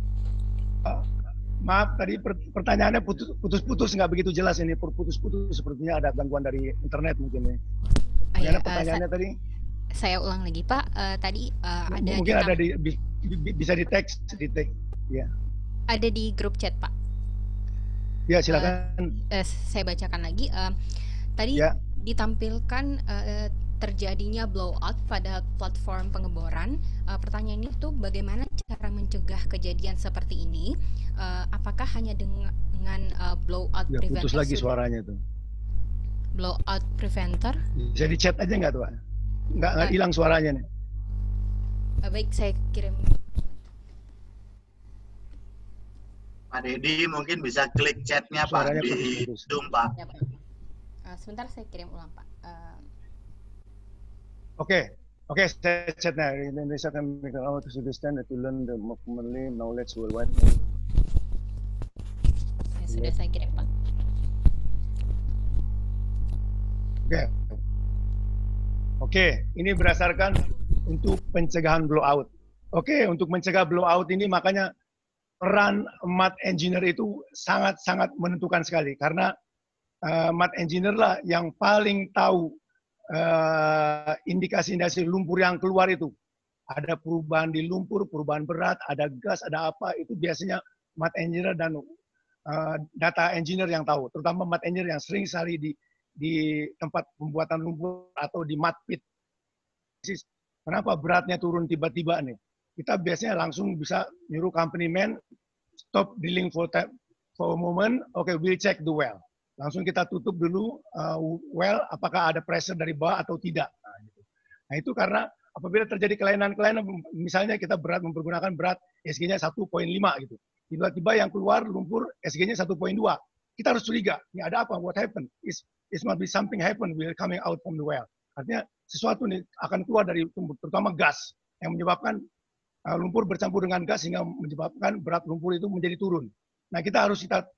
Maaf, tadi pertanyaannya putus-putus, nggak begitu jelas ini, putus-putus, sepertinya ada gangguan dari internet mungkin ya. Pertanyaannya tadi? Saya ulang lagi Pak, tadi ada mungkin ada bisa di teks, ya. Ada di grup chat Pak. Ya silakan. Saya bacakan lagi. Tadi ya, ditampilkan terjadinya blowout pada platform pengeboran. Pertanyaannya itu bagaimana cara mencegah kejadian seperti ini? Apakah hanya dengan blowout ya, preventer? Putus lagi suaranya tuh. Blowout preventer? Bisa di chat aja nggak tuh? Nggak hilang suaranya nih. Baik, saya kirim. Pak Dedi mungkin bisa klik chatnya Pak di Zoom Pak. Ya, Pak. Sebentar saya kirim ulang Pak. Oke, saya chatnya. Indonesia can make our to understand to learn the movement knowledge worldwide. Ya, sudah saya kirim Pak. Oke, ini berdasarkan untuk pencegahan blowout. Oke, untuk mencegah blowout ini makanya peran mud engineer itu sangat-sangat menentukan sekali karena mud engineer lah yang paling tahu indikasi-indikasi lumpur yang keluar itu. Ada perubahan di lumpur, perubahan berat, ada gas, ada apa, itu biasanya mud engineer dan data engineer yang tahu, terutama mud engineer yang sering sekali di tempat pembuatan lumpur atau di mud pit. Kenapa beratnya turun tiba-tiba nih? Kita biasanya langsung bisa nyuruh company man stop drilling for a moment, okay, we'll check the well. Langsung kita tutup dulu well, apakah ada pressure dari bawah atau tidak. Nah itu karena apabila terjadi kelainan-kelainan, misalnya kita mempergunakan berat SG-nya 1,5 gitu. Tiba-tiba yang keluar lumpur SG-nya 1,2. Kita harus curiga, ini ada apa? What happened? It must be something happened while coming out from the well. Artinya sesuatu nih akan keluar dari lumpur, terutama gas yang menyebabkan lumpur bercampur dengan gas sehingga menyebabkan berat lumpur itu menjadi turun. Nah kita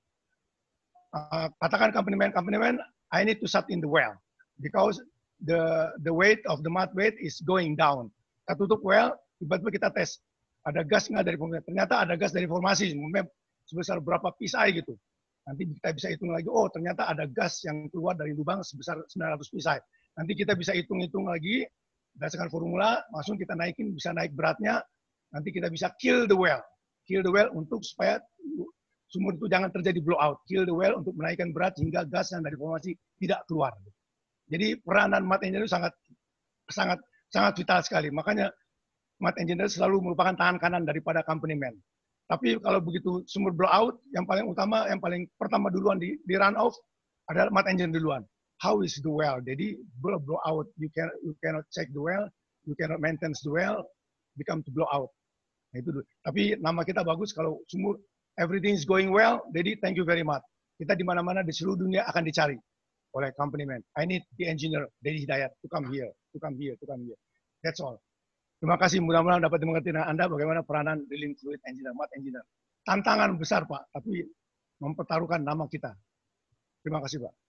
katakan company man, I need to shut in the well because the weight of the mud weight is going down. Kita tutup well, tiba-tiba kita tes ada gas nggak dari formasi. Ternyata ada gas dari formasi sebesar berapa PSI gitu. Nanti kita bisa hitung lagi, oh ternyata ada gas yang keluar dari lubang sebesar 900 PSI. Nanti kita bisa hitung-hitung lagi berdasarkan formula, langsung kita naikin, bisa naik beratnya. Nanti kita bisa kill the well untuk supaya sumur itu jangan terjadi blowout. Kill the well untuk menaikkan berat hingga gas yang dari formasi tidak keluar. Jadi peranan mud engineer itu sangat vital sekali. Makanya mud engineer selalu merupakan tangan kanan daripada company man. Tapi kalau begitu sumur blowout, yang paling utama, yang paling pertama duluan di run off adalah mud engineer duluan. How is the well? Jadi blowout, you cannot check the well, you cannot maintain the well, become to blowout. Nah, itu dulu. Tapi nama kita bagus kalau sumur everything is going well. Jadi thank you very much. Kita di mana-mana di seluruh dunia akan dicari oleh company man. I need the engineer Dedi Hidayat to come here. That's all. Terima kasih, mudah-mudahan dapat dimengerti dengan Anda bagaimana peranan drilling fluid engineer, mud engineer. Tantangan besar Pak, tapi mempertaruhkan nama kita. Terima kasih Pak.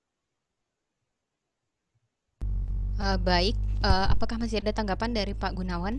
Baik, apakah masih ada tanggapan dari Pak Gunawan?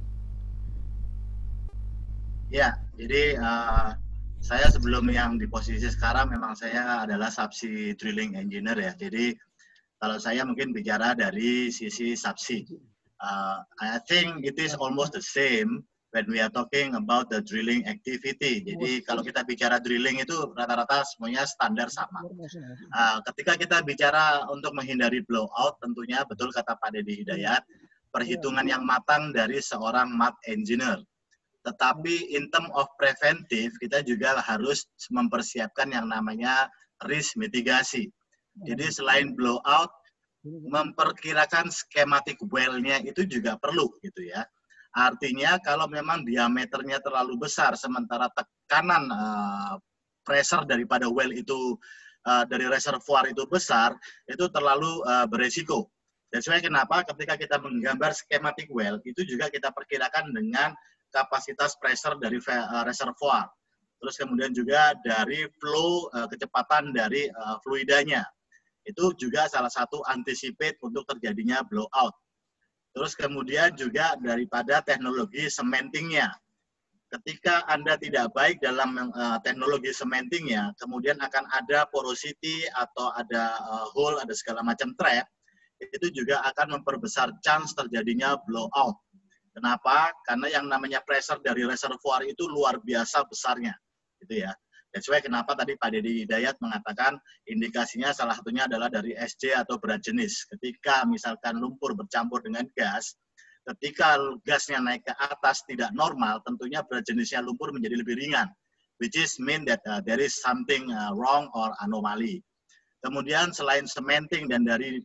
Ya, jadi saya sebelum yang di posisi sekarang memang saya adalah subsea drilling engineer ya. Jadi kalau saya mungkin bicara dari sisi subsea. I think it is almost the same when we are talking about the drilling activity. Jadi kalau kita bicara drilling itu rata-rata semuanya standar sama. Ketika kita bicara untuk menghindari blowout, tentunya betul kata Pak Dedi Hidayat, perhitungan yang matang dari seorang mud engineer. Tetapi in term of preventive, kita juga harus mempersiapkan yang namanya risk mitigasi. Jadi selain blowout, memperkirakan skematik well-nya itu juga perlu gitu ya. Artinya kalau memang diameternya terlalu besar sementara tekanan pressure daripada well itu dari reservoir itu besar, itu terlalu beresiko. Dan sebabnya kenapa ketika kita menggambar skematik well itu juga kita perkirakan dengan kapasitas pressure dari reservoir. Terus kemudian juga dari flow kecepatan dari fluidanya. Itu juga salah satu anticipate untuk terjadinya blowout. Terus kemudian juga daripada teknologi cementingnya. Ketika Anda tidak baik dalam teknologi cementingnya, kemudian akan ada porosity atau ada hole, ada segala macam trap, itu juga akan memperbesar chance terjadinya blowout. Kenapa? Karena yang namanya pressure dari reservoir itu luar biasa besarnya, gitu ya. That's why kenapa tadi Pak Dedi Hidayat mengatakan indikasinya salah satunya adalah dari SJ atau berat jenis. Ketika misalkan lumpur bercampur dengan gas, ketika gasnya naik ke atas tidak normal, tentunya berat jenisnya lumpur menjadi lebih ringan, which is mean that there is something wrong or anomaly. Kemudian selain cementing dan dari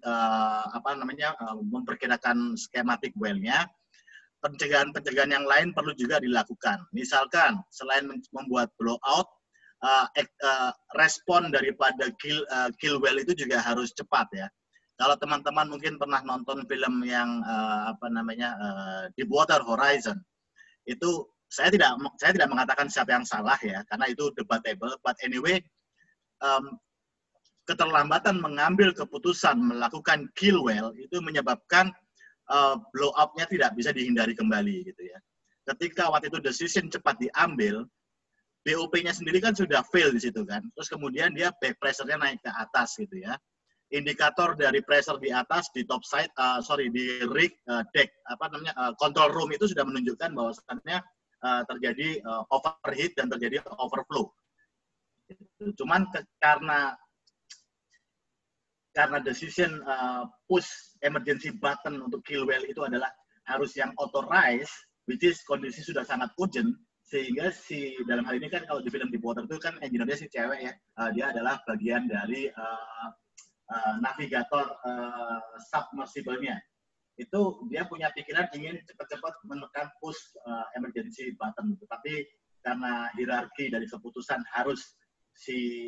memperkirakan skematik well-nya, pencegahan-pencegahan yang lain perlu juga dilakukan. Misalkan selain membuat blowout, respon daripada kill well itu juga harus cepat ya. Kalau teman-teman mungkin pernah nonton film yang Deepwater Horizon, itu saya tidak mengatakan siapa yang salah ya, karena itu debatable. But anyway, keterlambatan mengambil keputusan melakukan kill well itu menyebabkan blowout-nya tidak bisa dihindari kembali gitu ya. Ketika waktu itu decision cepat diambil, BOP-nya sendiri kan sudah fail di situ kan. Terus kemudian dia back pressure-nya naik ke atas gitu ya. Indikator dari pressure di atas di top side, di rig deck control room itu sudah menunjukkan bahwasannya terjadi overheat dan terjadi overflow. Cuman karena decision push emergency button untuk kill well itu adalah harus yang authorized, which is kondisi sudah sangat urgent, sehingga si dalam hal ini kan kalau di film Deepwater itu kan engineer-nya si cewek ya, dia adalah bagian dari navigator submersible-nya. Itu dia punya pikiran ingin cepat-cepat menekan push emergency button, tetapi karena hierarki dari keputusan harus si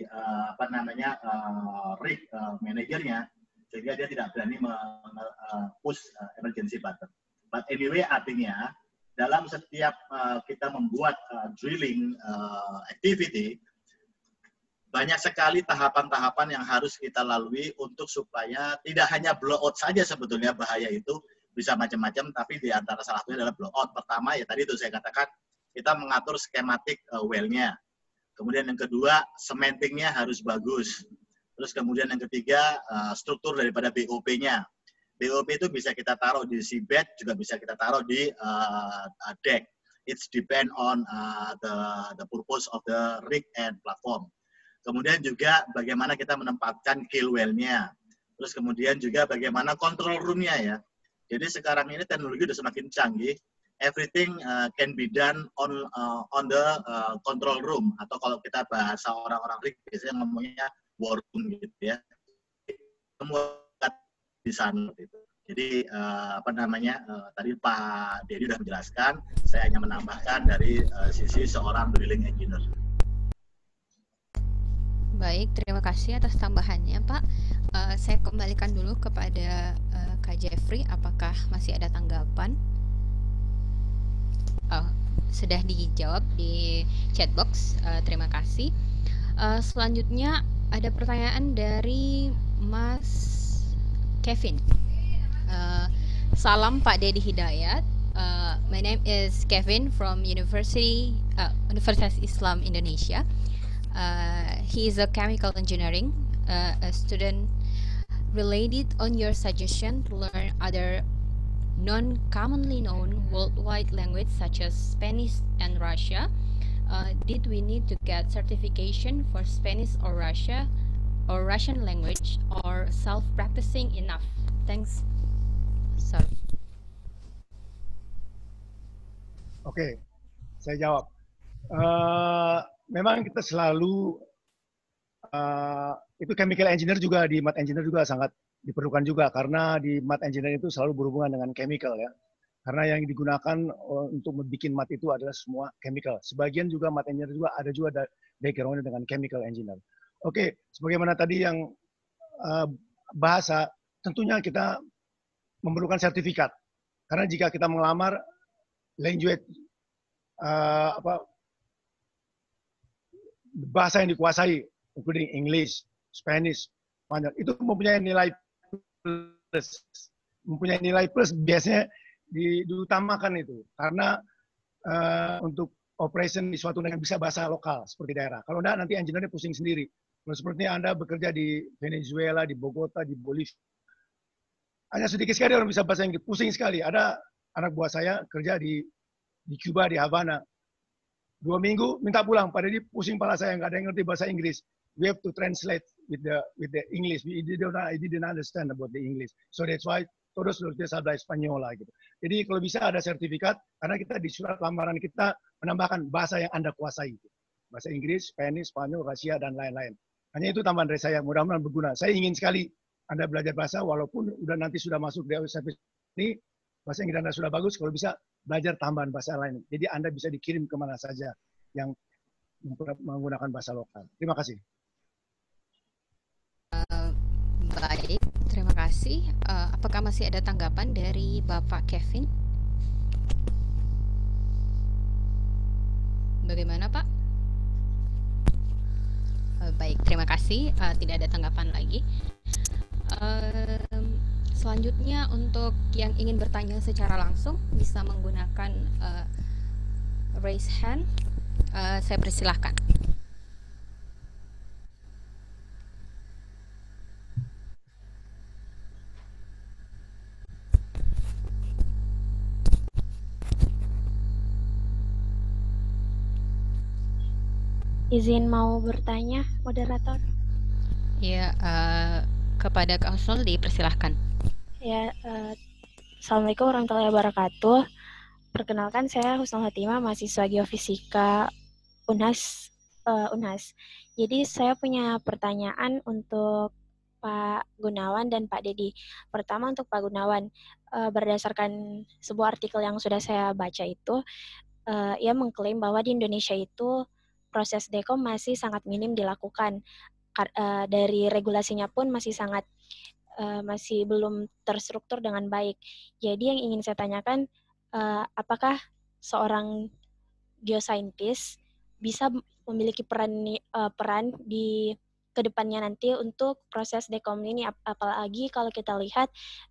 rig manajernya, sehingga dia tidak berani push emergency button. But anyway, artinya dalam setiap kita membuat drilling activity, banyak sekali tahapan-tahapan yang harus kita lalui untuk supaya tidak hanya blowout saja sebetulnya bahaya itu, bisa macam-macam, tapi di antara salah satunya adalah blowout. Pertama ya tadi itu saya katakan, kita mengatur skematik well-nya. Kemudian yang kedua, cementingnya harus bagus. Terus kemudian yang ketiga, struktur daripada BOP-nya. BOP itu bisa kita taruh di seabed, juga bisa kita taruh di deck. It's depend on the purpose of the rig and platform. Kemudian juga bagaimana kita menempatkan kill well-nya. Terus kemudian juga bagaimana control room-nya ya. Jadi sekarang ini teknologi sudah semakin canggih. Everything can be done on the control room, atau kalau kita bahasa orang-orang rig biasanya ngomongnya war room gitu ya. Semua di sana gitu. Jadi tadi Pak Dedi sudah menjelaskan, saya hanya menambahkan dari sisi seorang drilling engineer. Baik, terima kasih atas tambahannya Pak. Saya kembalikan dulu kepada Kak Jeffrey, apakah masih ada tanggapan? Sudah dijawab di chat box, terima kasih. Selanjutnya ada pertanyaan dari Mas Kevin. Salam Pak Dedi Hidayat. My name is Kevin from Universitas Islam Indonesia. He is a chemical engineering a student. Related on your suggestion to learn other non-commonly known worldwide language such as Spanish and Russia, did we need to get certification for Spanish or Russian language, or self-practicing enough? Thanks. Sorry. Oke, saya jawab. Memang kita selalu itu chemical engineer juga di mat engineer juga sangat diperlukan juga, karena di mat engineer itu selalu berhubungan dengan chemical ya. Karena yang digunakan untuk membuat mat itu adalah semua chemical. Sebagian juga mat engineer juga ada juga background dengan chemical engineer. Oke, sebagaimana tadi yang bahasa, tentunya kita memerlukan sertifikat. Karena jika kita melamar language bahasa yang dikuasai, including English, Spanish, Spanyol, itu mempunyai nilai plus biasanya diutamakan itu, karena untuk operation di suatu negara bisa bahasa lokal seperti daerah. Kalau enggak nanti engineer-nya pusing sendiri. Kalau seperti Anda bekerja di Venezuela, di Bogota, di Bolivia, hanya sedikit sekali orang bisa bahasa Inggris, pusing sekali. Ada anak buah saya kerja di Cuba, di Havana. 2 minggu minta pulang, pada dia pusing kepala saya, nggak ada yang ngerti bahasa Inggris. We have to translate with the English. I didn't understand about the English. So that's why todos los días habla Española gitu. Jadi kalau bisa ada sertifikat, karena kita di surat lamaran kita menambahkan bahasa yang Anda kuasai. Gitu. Bahasa Inggris, Spanish, Spanyol, Rusia, dan lain-lain. Hanya itu tambahan dari saya, mudah-mudahan berguna. Saya ingin sekali Anda belajar bahasa, walaupun udah nanti sudah masuk di service ini, bahasa Inggris Anda sudah bagus, kalau bisa belajar tambahan bahasa lain. Jadi Anda bisa dikirim kemana saja yang menggunakan bahasa lokal. Terima kasih. Baik, terima kasih. Apakah masih ada tanggapan dari Bapak Kevin? Bagaimana Pak? Baik, terima kasih. Tidak ada tanggapan lagi. Selanjutnya untuk yang ingin bertanya secara langsung bisa menggunakan raise hand Saya persilahkan. Izin mau bertanya, moderator. Ya, kepada Kak Husnul dipersilahkan. Ya, Assalamualaikum warahmatullahi wabarakatuh. Perkenalkan, saya Husnul Hatimah, mahasiswa Geofisika Unhas. Jadi saya punya pertanyaan untuk Pak Gunawan dan Pak Dedi. Pertama untuk Pak Gunawan, berdasarkan sebuah artikel yang sudah saya baca itu, ia mengklaim bahwa di Indonesia itu proses dekom masih sangat minim dilakukan. Dari regulasinya pun masih belum terstruktur dengan baik. Jadi yang ingin saya tanyakan, apakah seorang geoscientist bisa memiliki peran di kedepannya nanti untuk proses dekom ini, apalagi kalau kita lihat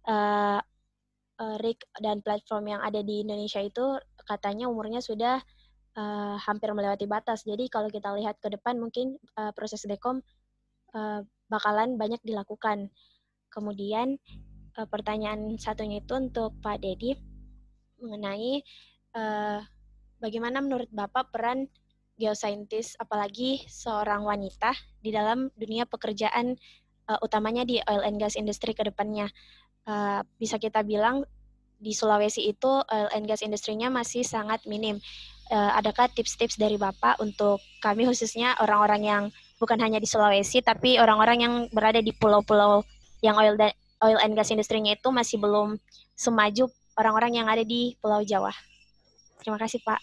rig dan platform yang ada di Indonesia itu katanya umurnya sudah hampir melewati batas. Jadi kalau kita lihat ke depan mungkin proses dekom bakalan banyak dilakukan. Kemudian pertanyaan satunya itu untuk Pak Dedi mengenai bagaimana menurut Bapak peran geoscientist, apalagi seorang wanita di dalam dunia pekerjaan utamanya di oil and gas industry ke depannya. Bisa kita bilang di Sulawesi itu oil and gas industrinya masih sangat minim. Adakah tips-tips dari Bapak untuk kami khususnya orang-orang yang bukan hanya di Sulawesi tapi orang-orang yang berada di pulau-pulau yang oil and gas industrinya itu masih belum semaju orang-orang yang ada di Pulau Jawa. Terima kasih, Pak.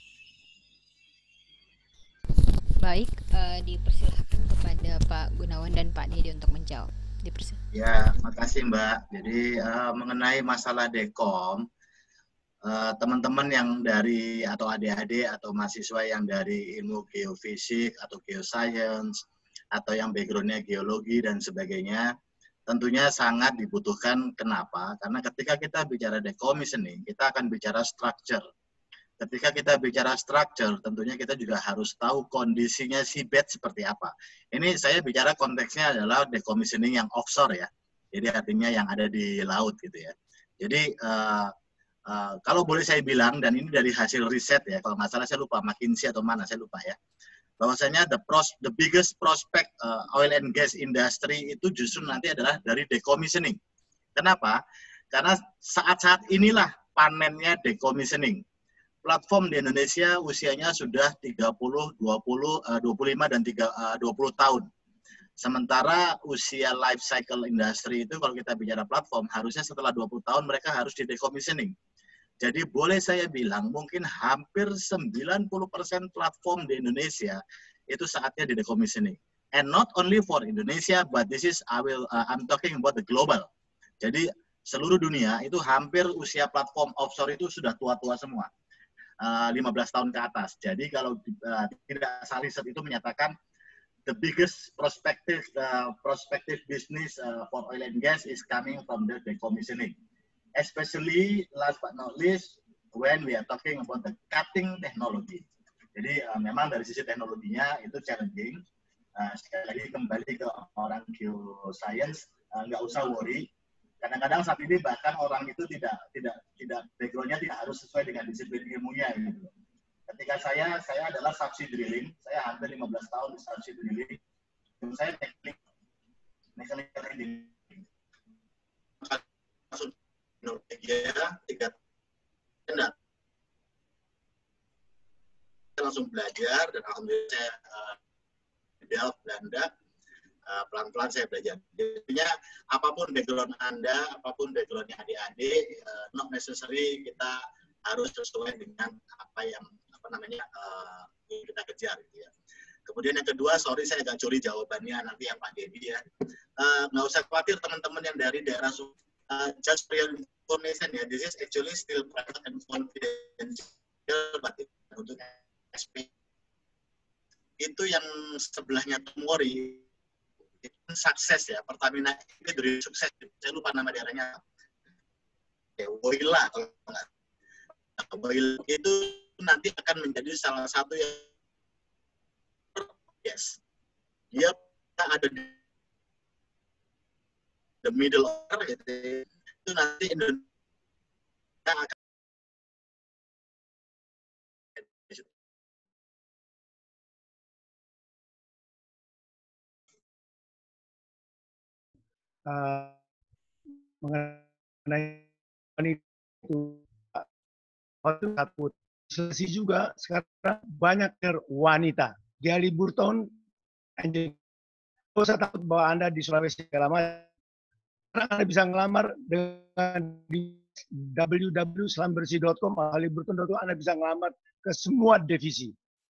Baik, dipersilahkan kepada Pak Gunawan dan Pak Dedi untuk menjawab. Ya, makasih Mbak. Jadi mengenai masalah dekom, teman-teman yang dari atau adik-adik atau mahasiswa yang dari ilmu geofisik atau geoscience atau yang backgroundnya geologi dan sebagainya, tentunya sangat dibutuhkan. Kenapa? Karena ketika kita bicara decommissioning, kita akan bicara structure. Ketika kita bicara structure, tentunya kita juga harus tahu kondisinya seabed seperti apa. Ini saya bicara konteksnya adalah decommissioning yang offshore ya. Jadi artinya yang ada di laut gitu ya. Jadi kalau boleh saya bilang, dan ini dari hasil riset ya, kalau nggak salah saya lupa, McKinsey atau mana, saya lupa ya, bahwasanya the biggest prospect oil and gas industry itu justru nanti adalah dari decommissioning. Kenapa? Karena saat-saat inilah panennya decommissioning. Platform di Indonesia usianya sudah 30, 20, 25, dan 20 tahun. Sementara usia life cycle industri itu kalau kita bicara platform, harusnya setelah 20 tahun mereka harus di decommissioning. Jadi boleh saya bilang mungkin hampir 90% platform di Indonesia itu saatnya di decommissioning. And not only for Indonesia, but this is I'm talking about the global. Jadi seluruh dunia itu hampir usia platform offshore itu sudah tua-tua semua. 15 tahun ke atas. Jadi kalau tidak salah riset itu menyatakan the biggest prospective business for oil and gas is coming from the decommissioning. Especially last but not least when we are talking about the cutting technology. Jadi memang dari sisi teknologinya itu challenging. Sekali lagi kembali ke orang geoscience, nggak usah worry. Kadang-kadang saat ini bahkan orang itu tidak background-nya tidak harus sesuai dengan disiplin ilmunya gitu. Ketika saya adalah subsea drilling, saya hampir 15 tahun di subsea drilling. Saya mechanical engineering. Langsung Norwegia 3 tahun. Saya langsung belajar dan alhamdulillah saya di Delft, Belanda. Pelan-pelan saya belajar. Jadinya apapun background Anda, apapun backgroundnya adik-adik, not necessary kita harus sesuai dengan apa yang kita kejar gitu ya. Kemudian yang kedua, sorry saya agak curi jawabannya nanti yang Pak Dedi ya. Nggak usah khawatir teman-teman yang dari daerah just for your information ya, this is actually still private and confidential, but untuk SP itu yang sebelahnya Tumori itu sukses ya, Pertamina ini dari sukses, saya lupa nama daerahnya, Woyla kalau nggak, Woyla itu nanti akan menjadi salah satu yang Yes, dia ada di the middle order, itu nanti Indonesia akan mengenai itu takut. Selesai juga sekarang banyak wanita. Di Haliburton, tidak usah takut bahwa Anda di Sulawesi segala macam. Anda bisa ngelamar dengan di www.selambersih.com, haliburton.com, Anda bisa ngelamar ke semua divisi.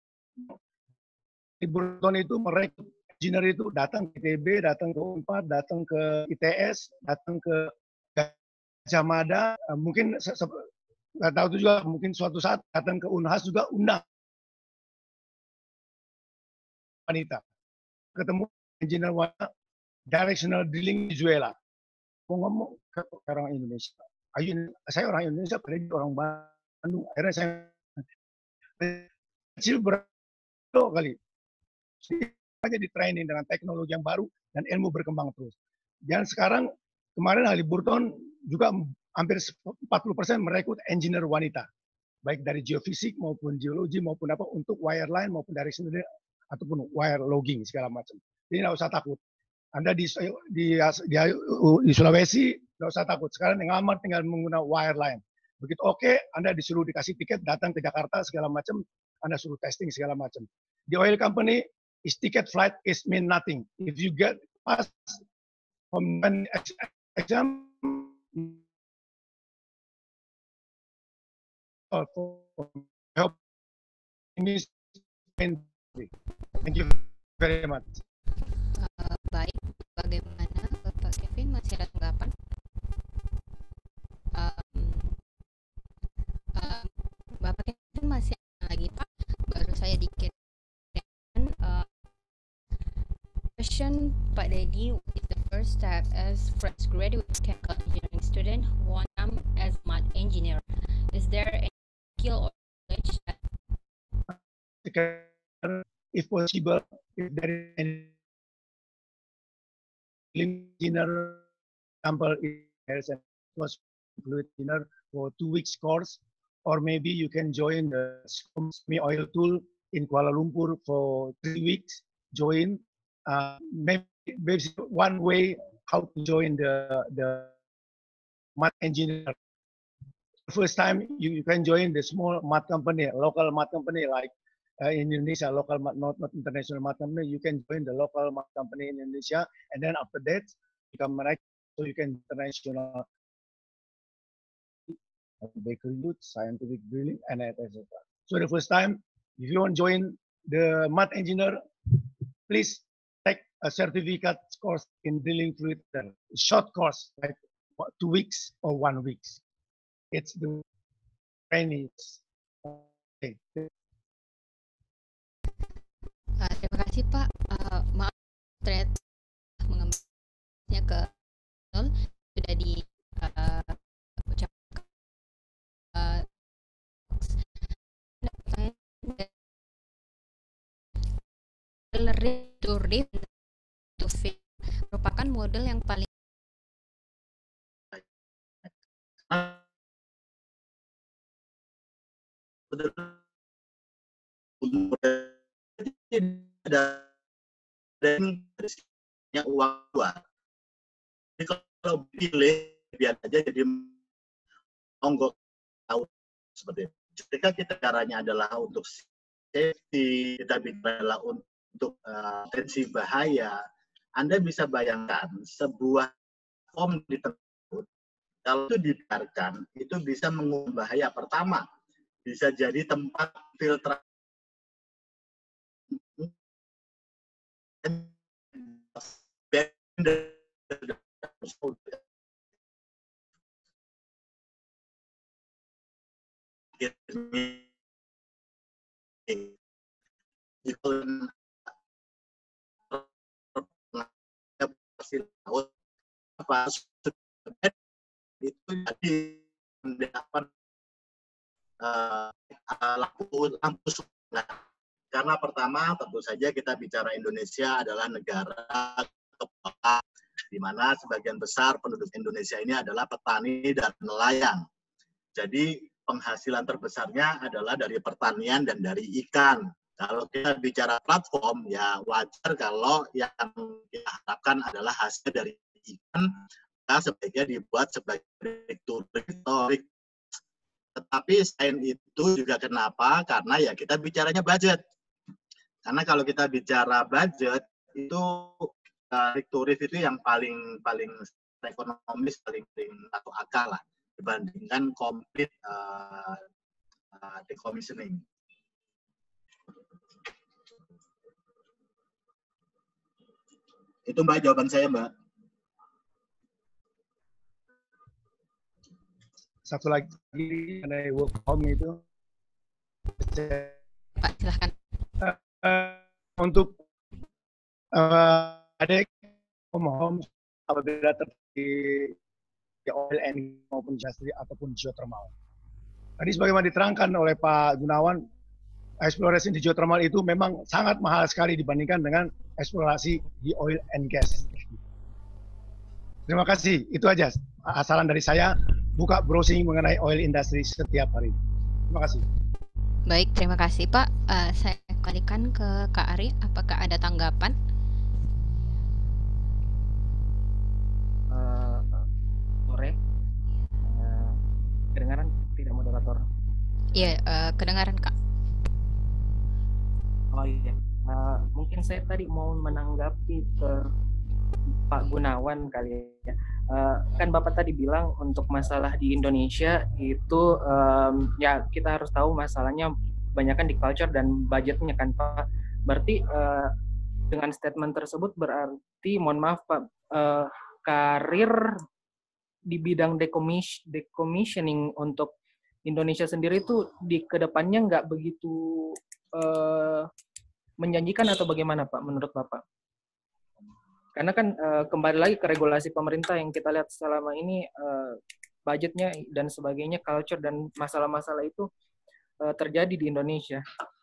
Haliburton itu merekrut engineer itu datang ke ITB, datang ke UNPAD, datang ke ITS, datang ke Gajah Mada, mungkin nggak tahu itu juga, mungkin suatu saat datang ke Unhas juga undang wanita. Ketemu engineer wanita, directional drilling Venezuela. Mau ngomong ke orang Indonesia. Saya orang Indonesia, apalagi orang Bandung. Akhirnya saya kecil berapa kali. Hanya di training dengan teknologi yang baru dan ilmu berkembang terus. Dan sekarang kemarin Haliburton juga hampir 40% merekrut engineer wanita, baik dari geofisik maupun geologi maupun apa untuk wireline maupun dari sendiri ataupun wire logging segala macam. Jadi nggak usah takut. Anda di Sulawesi nggak usah takut. Sekarang yang ngelamar tinggal menggunakan wireline. Begitu oke, Anda disuruh dikasih tiket datang ke Jakarta segala macam, Anda suruh testing segala macam. Di oil company, is ticket flight is mean nothing. If you get pass from an exam, I hope ini. Thank you very much. Baik, bagaimana Bapak Kevin, masih ada tanggapan? Bapak Kevin masih ada lagi Pak, baru saya dikit. Question Pak Dedi, what is the first step as fresh graduate chemical engineering student who want to as math engineer? Is there any skill or knowledge that if possible, if there is any engineer example was fluid engineer for 2 weeks course, or maybe you can join the SCOMSME oil tool in Kuala Lumpur for 3 weeks. Join. Maybe one way how to join the math engineer. First time you can join the small math company, local math company like in Indonesia, local math, not international math company. You can join the local math company in Indonesia, and then after that become so you can international bakery youth, scientific drilling, and etc. So the first time, if you want to join the math engineer, please take a certificate course in drilling fluid, short course like 2 weeks or 1 week. It's the training. Okay. Terima kasih Pak. Maaf ternyata mengembalikannya ke nol sudah di ucapkan to film merupakan model yang paling ada uang luar. Jadi kalau pilih biar aja jadi onggok tahu seperti itu. Ketika kita caranya adalah untuk safety, kita bicara untuk potensi bahaya, Anda bisa bayangkan sebuah form di tempat kalau itu dibiarkan, itu bisa mengundang bahaya. Pertama, bisa jadi tempat filtrasi itu jadi mendapat lampu Karena pertama tentu saja kita bicara Indonesia adalah negara kepulauan, di mana sebagian besar penduduk Indonesia ini adalah petani dan nelayan. Jadi penghasilan terbesarnya adalah dari pertanian dan dari ikan. Kalau kita bicara platform, ya wajar kalau yang kita harapkan adalah hasil dari ikan, ya sebaiknya dibuat sebagai turis. Tetapi selain itu juga kenapa? Karena ya kita bicaranya budget. Karena kalau kita bicara budget, itu turis itu yang paling ekonomis, paling masuk akal lah dibandingkan complete decommissioning. Itu Mbak jawaban saya, Mbak. Satu lagi mengenai work home itu. Pak, silahkan. Untuk ada home apabila terjadi oil and maupun industri ataupun geothermal. Tadi sebagaimana diterangkan oleh Pak Gunawan, eksplorasi di geothermal itu memang sangat mahal sekali dibandingkan dengan eksplorasi di oil and gas. Terima kasih, itu aja saran dari saya, buka browsing mengenai oil industry setiap hari. Terima kasih. Baik, terima kasih Pak. Saya kembalikan ke Kak Ari, apakah ada tanggapan? Sore, kedengaran tidak moderator? Iya, kedengaran Kak. Oh iya, mungkin saya tadi mau menanggapi ke Pak Gunawan kali ya. Kan Bapak tadi bilang untuk masalah di Indonesia itu ya kita harus tahu masalahnya banyakkan di culture dan budgetnya kan Pak. Berarti dengan statement tersebut berarti mohon maaf Pak, karir di bidang decommissioning untuk Indonesia sendiri itu di kedepannya nggak begitu menjanjikan atau bagaimana Pak menurut Bapak? Karena kan kembali lagi ke regulasi pemerintah yang kita lihat selama ini budgetnya dan sebagainya, culture dan masalah-masalah itu terjadi di Indonesia.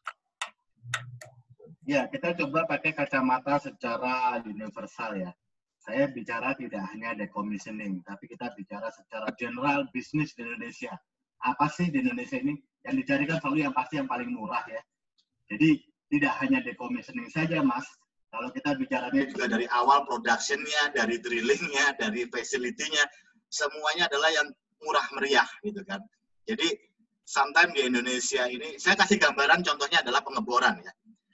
Ya, kita coba pakai kacamata secara universal ya. Saya bicara tidak hanya decommissioning, tapi kita bicara secara general bisnis di Indonesia. Apa sih di Indonesia ini? Yang dicari kan selalu yang pasti yang paling murah ya. Jadi tidak hanya decommissioning saja, Mas. Kalau kita bicaranya juga dari awal production-nya, dari drilling-nya, dari facility-nya, semuanya adalah yang murah meriah gitu kan. Jadi sometimes di Indonesia ini, saya kasih gambaran contohnya adalah pengeboran ya.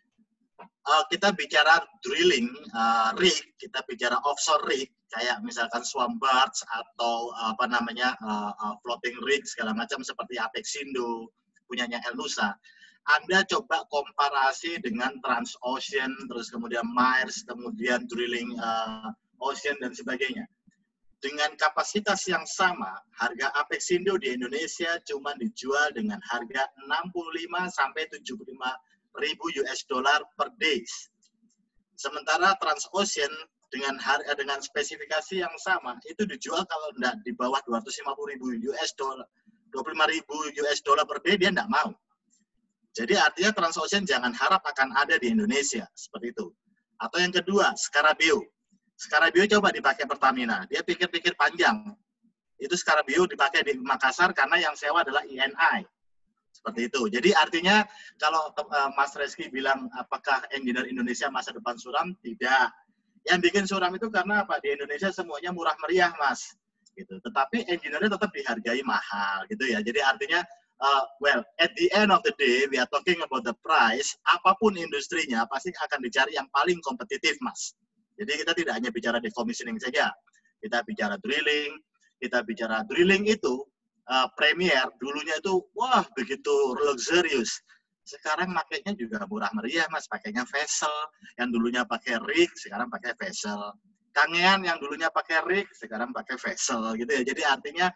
Kita bicara drilling rig, kita bicara offshore rig, kayak misalkan Swambarts atau apa namanya floating rig segala macam seperti Apexindo punyanya El Nusa. Anda coba komparasi dengan Transocean, terus kemudian Maersk, kemudian drilling Ocean dan sebagainya. Dengan kapasitas yang sama, harga Apexindo di Indonesia cuma dijual dengan harga 65 sampai 75 ribu US dollar per days. Sementara Transocean dengan harga dengan spesifikasi yang sama itu dijual kalau enggak di bawah 250 ribu US dollar, 25 ribu US dollar per day dia enggak mau. Jadi artinya Transocean jangan harap akan ada di Indonesia seperti itu. Atau yang kedua, Scarabeo. Scarabeo coba dipakai Pertamina, dia pikir-pikir panjang. Itu Scarabeo dipakai di Makassar karena yang sewa adalah INI. Seperti itu. Jadi artinya kalau Mas Reski bilang apakah engineer Indonesia masa depan suram? Tidak. Yang bikin suram itu karena apa? Di Indonesia semuanya murah meriah, Mas. Gitu. Tetapi engineer-nya tetap dihargai mahal, gitu ya. Jadi artinya, well, at the end of the day, we are talking about the price. Apapun industrinya pasti akan dicari yang paling kompetitif, Mas. Jadi kita tidak hanya bicara decommissioning saja. Kita bicara drilling. Kita bicara drilling itu. Premier dulunya itu wah begitu luxurious. Sekarang makainya juga murah meriah, Mas, pakainya vessel. Yang dulunya pakai rig sekarang pakai vessel. Kangean yang dulunya pakai rig sekarang pakai vessel gitu ya. Jadi artinya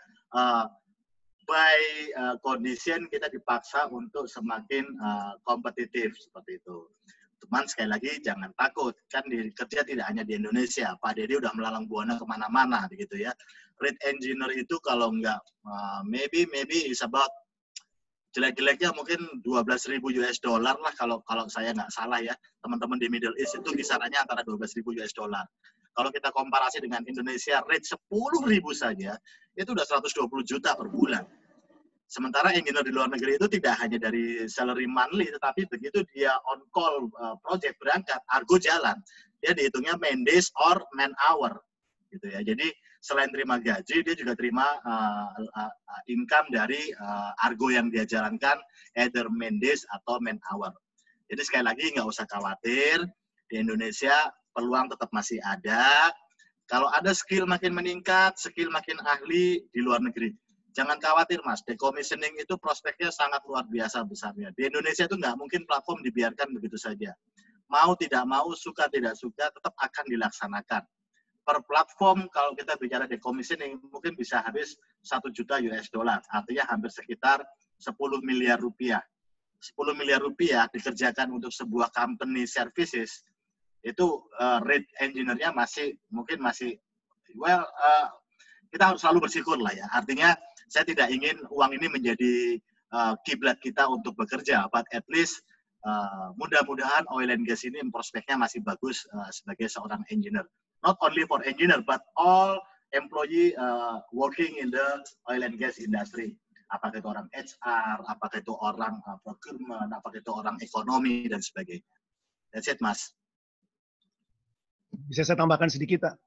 by condition kita dipaksa untuk semakin kompetitif seperti itu. Cuman sekali lagi jangan takut, kan kerja tidak hanya di Indonesia. Pak Dedi udah melalang buana kemana-mana begitu ya. Rig engineer itu kalau nggak maybe is about jelek-jeleknya mungkin 12.000 US dollar lah kalau saya nggak salah ya. Teman-teman di Middle East itu kisarannya antara 12.000 US dollar. Kalau kita komparasi dengan Indonesia, rate 10.000 saja, itu udah 120 juta per bulan. Sementara engineer di luar negeri itu tidak hanya dari salary monthly, tetapi begitu dia on call project berangkat, argo jalan, dia dihitungnya man days or man hour, gitu ya. Jadi selain terima gaji, dia juga terima income dari argo yang dia jalankan, either man days atau man hour. Jadi sekali lagi nggak usah khawatir, di Indonesia peluang tetap masih ada. Kalau ada skill makin meningkat, skill makin ahli di luar negeri. Jangan khawatir Mas, decommissioning itu prospeknya sangat luar biasa besarnya. Di Indonesia itu nggak mungkin platform dibiarkan begitu saja. Mau tidak mau, suka tidak suka, tetap akan dilaksanakan. Per platform kalau kita bicara decommissioning mungkin bisa habis 1 juta US dollar, artinya hampir sekitar 10 miliar rupiah. 10 miliar rupiah dikerjakan untuk sebuah company services, itu rate engineer-nya mungkin masih kita harus selalu bersyukur lah ya. Artinya saya tidak ingin uang ini menjadi kiblat kita untuk bekerja, but at least mudah-mudahan oil and gas ini prospeknya masih bagus sebagai seorang engineer. Not only for engineer, but all employee working in the oil and gas industry. Apakah itu orang HR, apakah itu orang procurement, apakah itu orang ekonomi, dan sebagainya. That's it, Mas. Bisa saya tambahkan sedikit, Pak?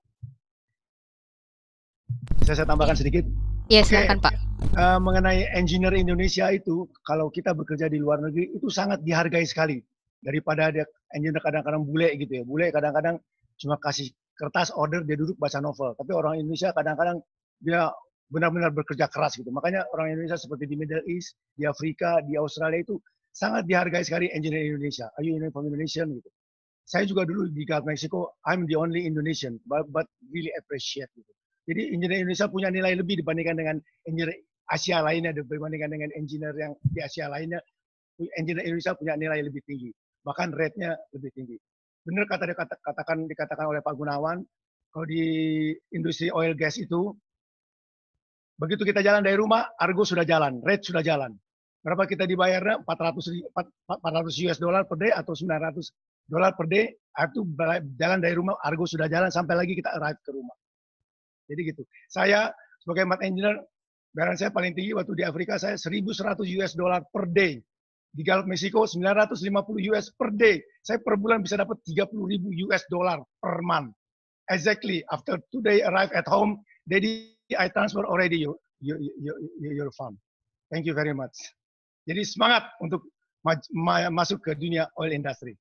Bisa saya tambahkan sedikit? Ya, silakan Pak. Mengenai engineer Indonesia itu, kalau kita bekerja di luar negeri, itu sangat dihargai sekali. Daripada ada engineer kadang-kadang bule gitu ya. Bule kadang-kadang cuma kasih kertas order, dia duduk baca novel. Tapi orang Indonesia kadang-kadang dia benar-benar bekerja keras gitu. Makanya orang Indonesia seperti di Middle East, di Afrika, di Australia itu sangat dihargai sekali engineer Indonesia. Are you from Indonesian gitu. Saya juga dulu di Gulf Mexico, I'm the only Indonesian, but really appreciate gitu. Jadi engineer Indonesia punya nilai lebih dibandingkan dengan engineer Asia lainnya, dibandingkan dengan engineer yang di Asia lainnya. Engineer Indonesia punya nilai lebih tinggi, bahkan rate-nya lebih tinggi. Benar dikatakan oleh Pak Gunawan, kalau di industri oil gas itu, begitu kita jalan dari rumah, argo sudah jalan, rate sudah jalan. Berapa kita dibayarnya? 400 US dollar per day atau 900 dolar per day, itu jalan dari rumah, argo sudah jalan sampai lagi kita arrive ke rumah. Jadi gitu. Saya sebagai mat engineer, bayaran saya paling tinggi waktu di Afrika, saya 1.100 US dollar per day. Di Gulf Mexico 950 US per day. Saya per bulan bisa dapat 30.000 US dollar per month. Exactly. After 2 days arrive at home, Daddy, I transfer already your fund. Thank you very much. Jadi semangat untuk masuk ke dunia oil industry.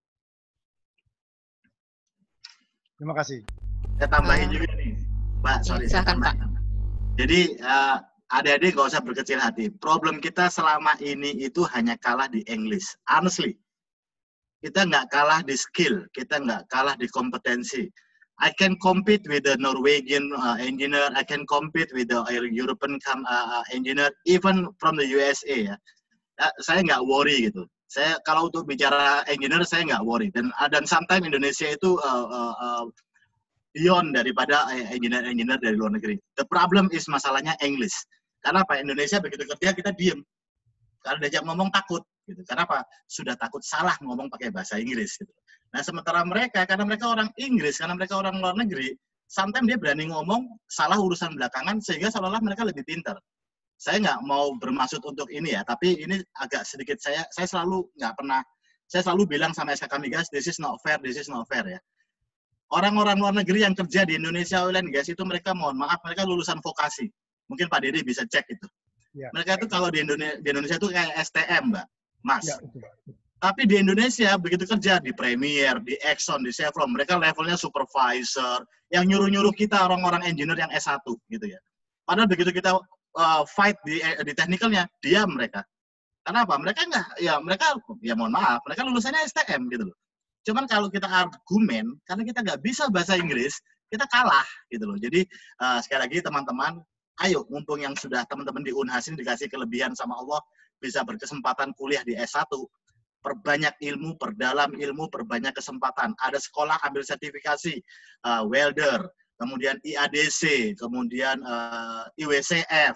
Terima kasih. Saya tambahin juga nih, Pak. Sorry, saya tambahin. Jadi adik-adik nggak usah berkecil hati. Problem kita selama ini itu hanya kalah di English. Honestly, kita nggak kalah di skill, kita nggak kalah di kompetensi. I can compete with the Norwegian engineer, I can compete with the European engineer, even from the USA ya. Saya nggak worry gitu. Saya kalau untuk bicara engineer saya nggak worry, dan sometimes Indonesia itu beyond daripada engineer dari luar negeri. The problem is masalahnya English. Karena apa? Indonesia begitu kerja kita diem. Kalau diajak ngomong takut gitu. Kenapa? Sudah takut salah ngomong pakai bahasa Inggris gitu. Nah, sementara mereka, karena mereka orang Inggris, karena mereka orang luar negeri, sometimes dia berani ngomong salah urusan belakangan sehingga seolah-olah mereka lebih pintar. Saya nggak mau bermaksud untuk ini ya, tapi ini agak sedikit saya selalu bilang sama SKK Migas, this is not fair ya. Orang-orang luar negeri yang kerja di Indonesia oil and gas itu mereka, mohon maaf, mereka lulusan vokasi. Mungkin Pak Dede bisa cek itu. Ya. Mereka itu kalau di Indonesia itu kayak STM, Mbak, Mas. Ya, tapi di Indonesia begitu kerja di Premier, di Exxon, di Chevron, mereka levelnya supervisor, yang nyuruh-nyuruh kita orang-orang engineer yang S1 gitu ya. Padahal begitu kita fight di technicalnya, diam mereka. Karena apa? Mereka mohon maaf, mereka lulusannya STM gitu loh. Cuman kalau kita argumen, karena kita nggak bisa bahasa Inggris, kita kalah gitu loh. Jadi sekali lagi teman-teman, ayo mumpung yang sudah teman-teman di Unhas ini dikasih kelebihan sama Allah, bisa berkesempatan kuliah di S1, perbanyak ilmu, perdalam ilmu, perbanyak kesempatan. Ada sekolah ambil sertifikasi welder, kemudian IADC, kemudian IWCF,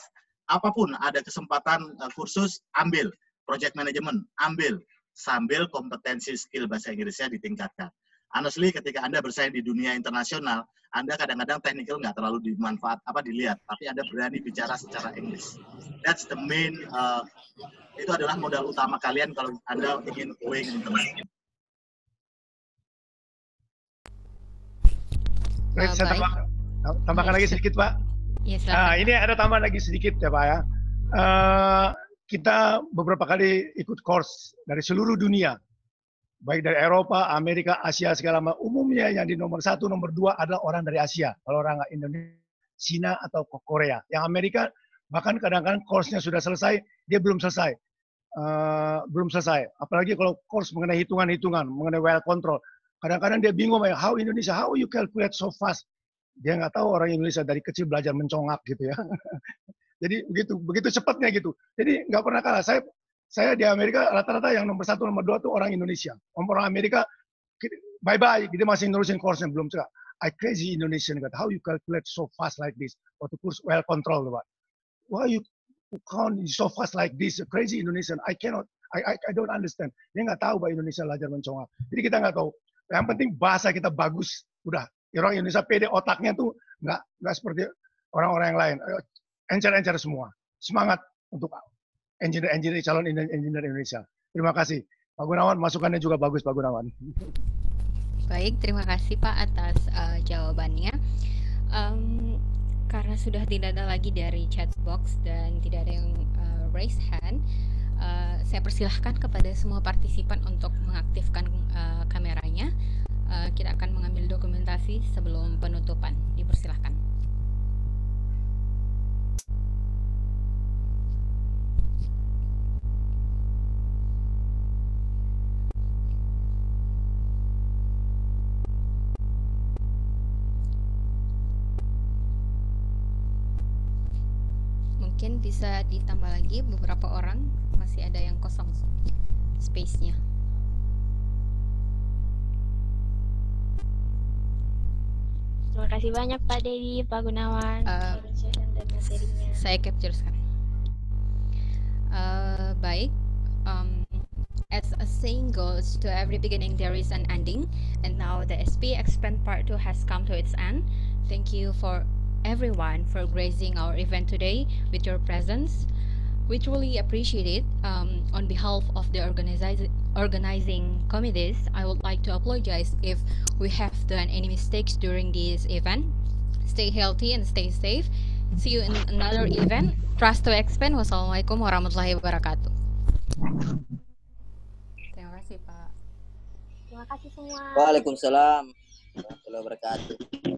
apapun ada kesempatan kursus, ambil. Project management, ambil. Sambil kompetensi skill bahasa Inggrisnya ditingkatkan. Honestly, ketika Anda bersaing di dunia internasional, Anda kadang-kadang technical nggak terlalu dilihat, tapi Anda berani bicara secara Inggris. That's the main, itu adalah modal utama kalian kalau Anda ingin going international. Baik, saya tambahkan lagi sedikit, Pak. Yes, ini ada tambahan lagi sedikit ya, Pak ya. Kita beberapa kali ikut course dari seluruh dunia, baik dari Eropa, Amerika, Asia segala macam. Umumnya yang di nomor 1, nomor 2 adalah orang dari Asia. Kalau orang Indonesia, Cina atau Korea. Yang Amerika bahkan kadang-kadang course-nya sudah selesai, dia belum selesai. Apalagi kalau course mengenai hitungan-hitungan, mengenai well control. Kadang-kadang dia bingung, how Indonesia, how you calculate so fast? Dia nggak tahu orang Indonesia dari kecil belajar mencongak gitu ya. Jadi begitu cepatnya gitu. Jadi nggak pernah kalah. Saya di Amerika rata-rata yang nomor 1, nomor 2 tuh orang Indonesia. Orang Amerika, bye-bye, dia masih nerusin course-nya belum selesai. I crazy Indonesian, how you calculate so fast like this? Waktu course well control, Pak. Why you count so fast like this? Crazy Indonesian, I cannot, I don't understand. Dia nggak tahu bahwa Indonesia belajar mencongak. Jadi kita nggak tahu. Yang penting bahasa kita bagus, udah. Orang Indonesia pede, otaknya tuh nggak seperti orang-orang yang lain. Encer-encer semua. Semangat untuk engineer calon engineer Indonesia. Terima kasih. Pak Gunawan, masukannya juga bagus, Pak Gunawan. Baik, terima kasih Pak atas jawabannya. Karena sudah tidak ada lagi dari chat box dan tidak ada yang raise hand, saya persilahkan kepada semua partisipan untuk mengaktifkan kameranya. Kita akan mengambil dokumentasi sebelum penutupan. Dipersilahkan. Mungkin bisa ditambah lagi beberapa orang, masih ada yang kosong space-nya. Terima kasih banyak Pak Dedi, Pak Gunawan, dan materinya. Saya capture sekarang. Baik, as a saying goes, to every beginning there is an ending, and now the SP Expand Part 2 has come to its end. Thank you for everyone for gracing our event today with your presence. We truly appreciate it. On behalf of the organizing committees, I would like to apologize if we have done any mistakes during this event. Stay healthy and stay safe. See you in another event. Trust to expand. Wassalamualaikum warahmatullahi wabarakatuh. Terima kasih Pak. Terima kasih semua. Waalaikumsalam warahmatullahi wabarakatuh.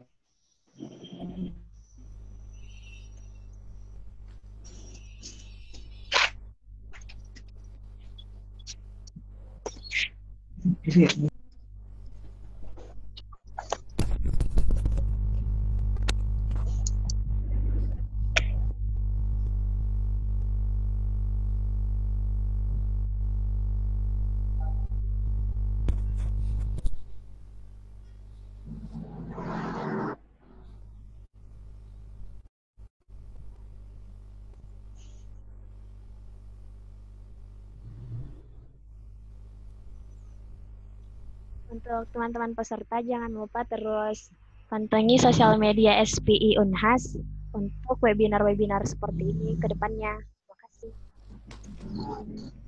Untuk teman-teman peserta, jangan lupa terus pantengin sosial media SPI Unhas untuk webinar-webinar seperti ini ke depannya. Terima kasih.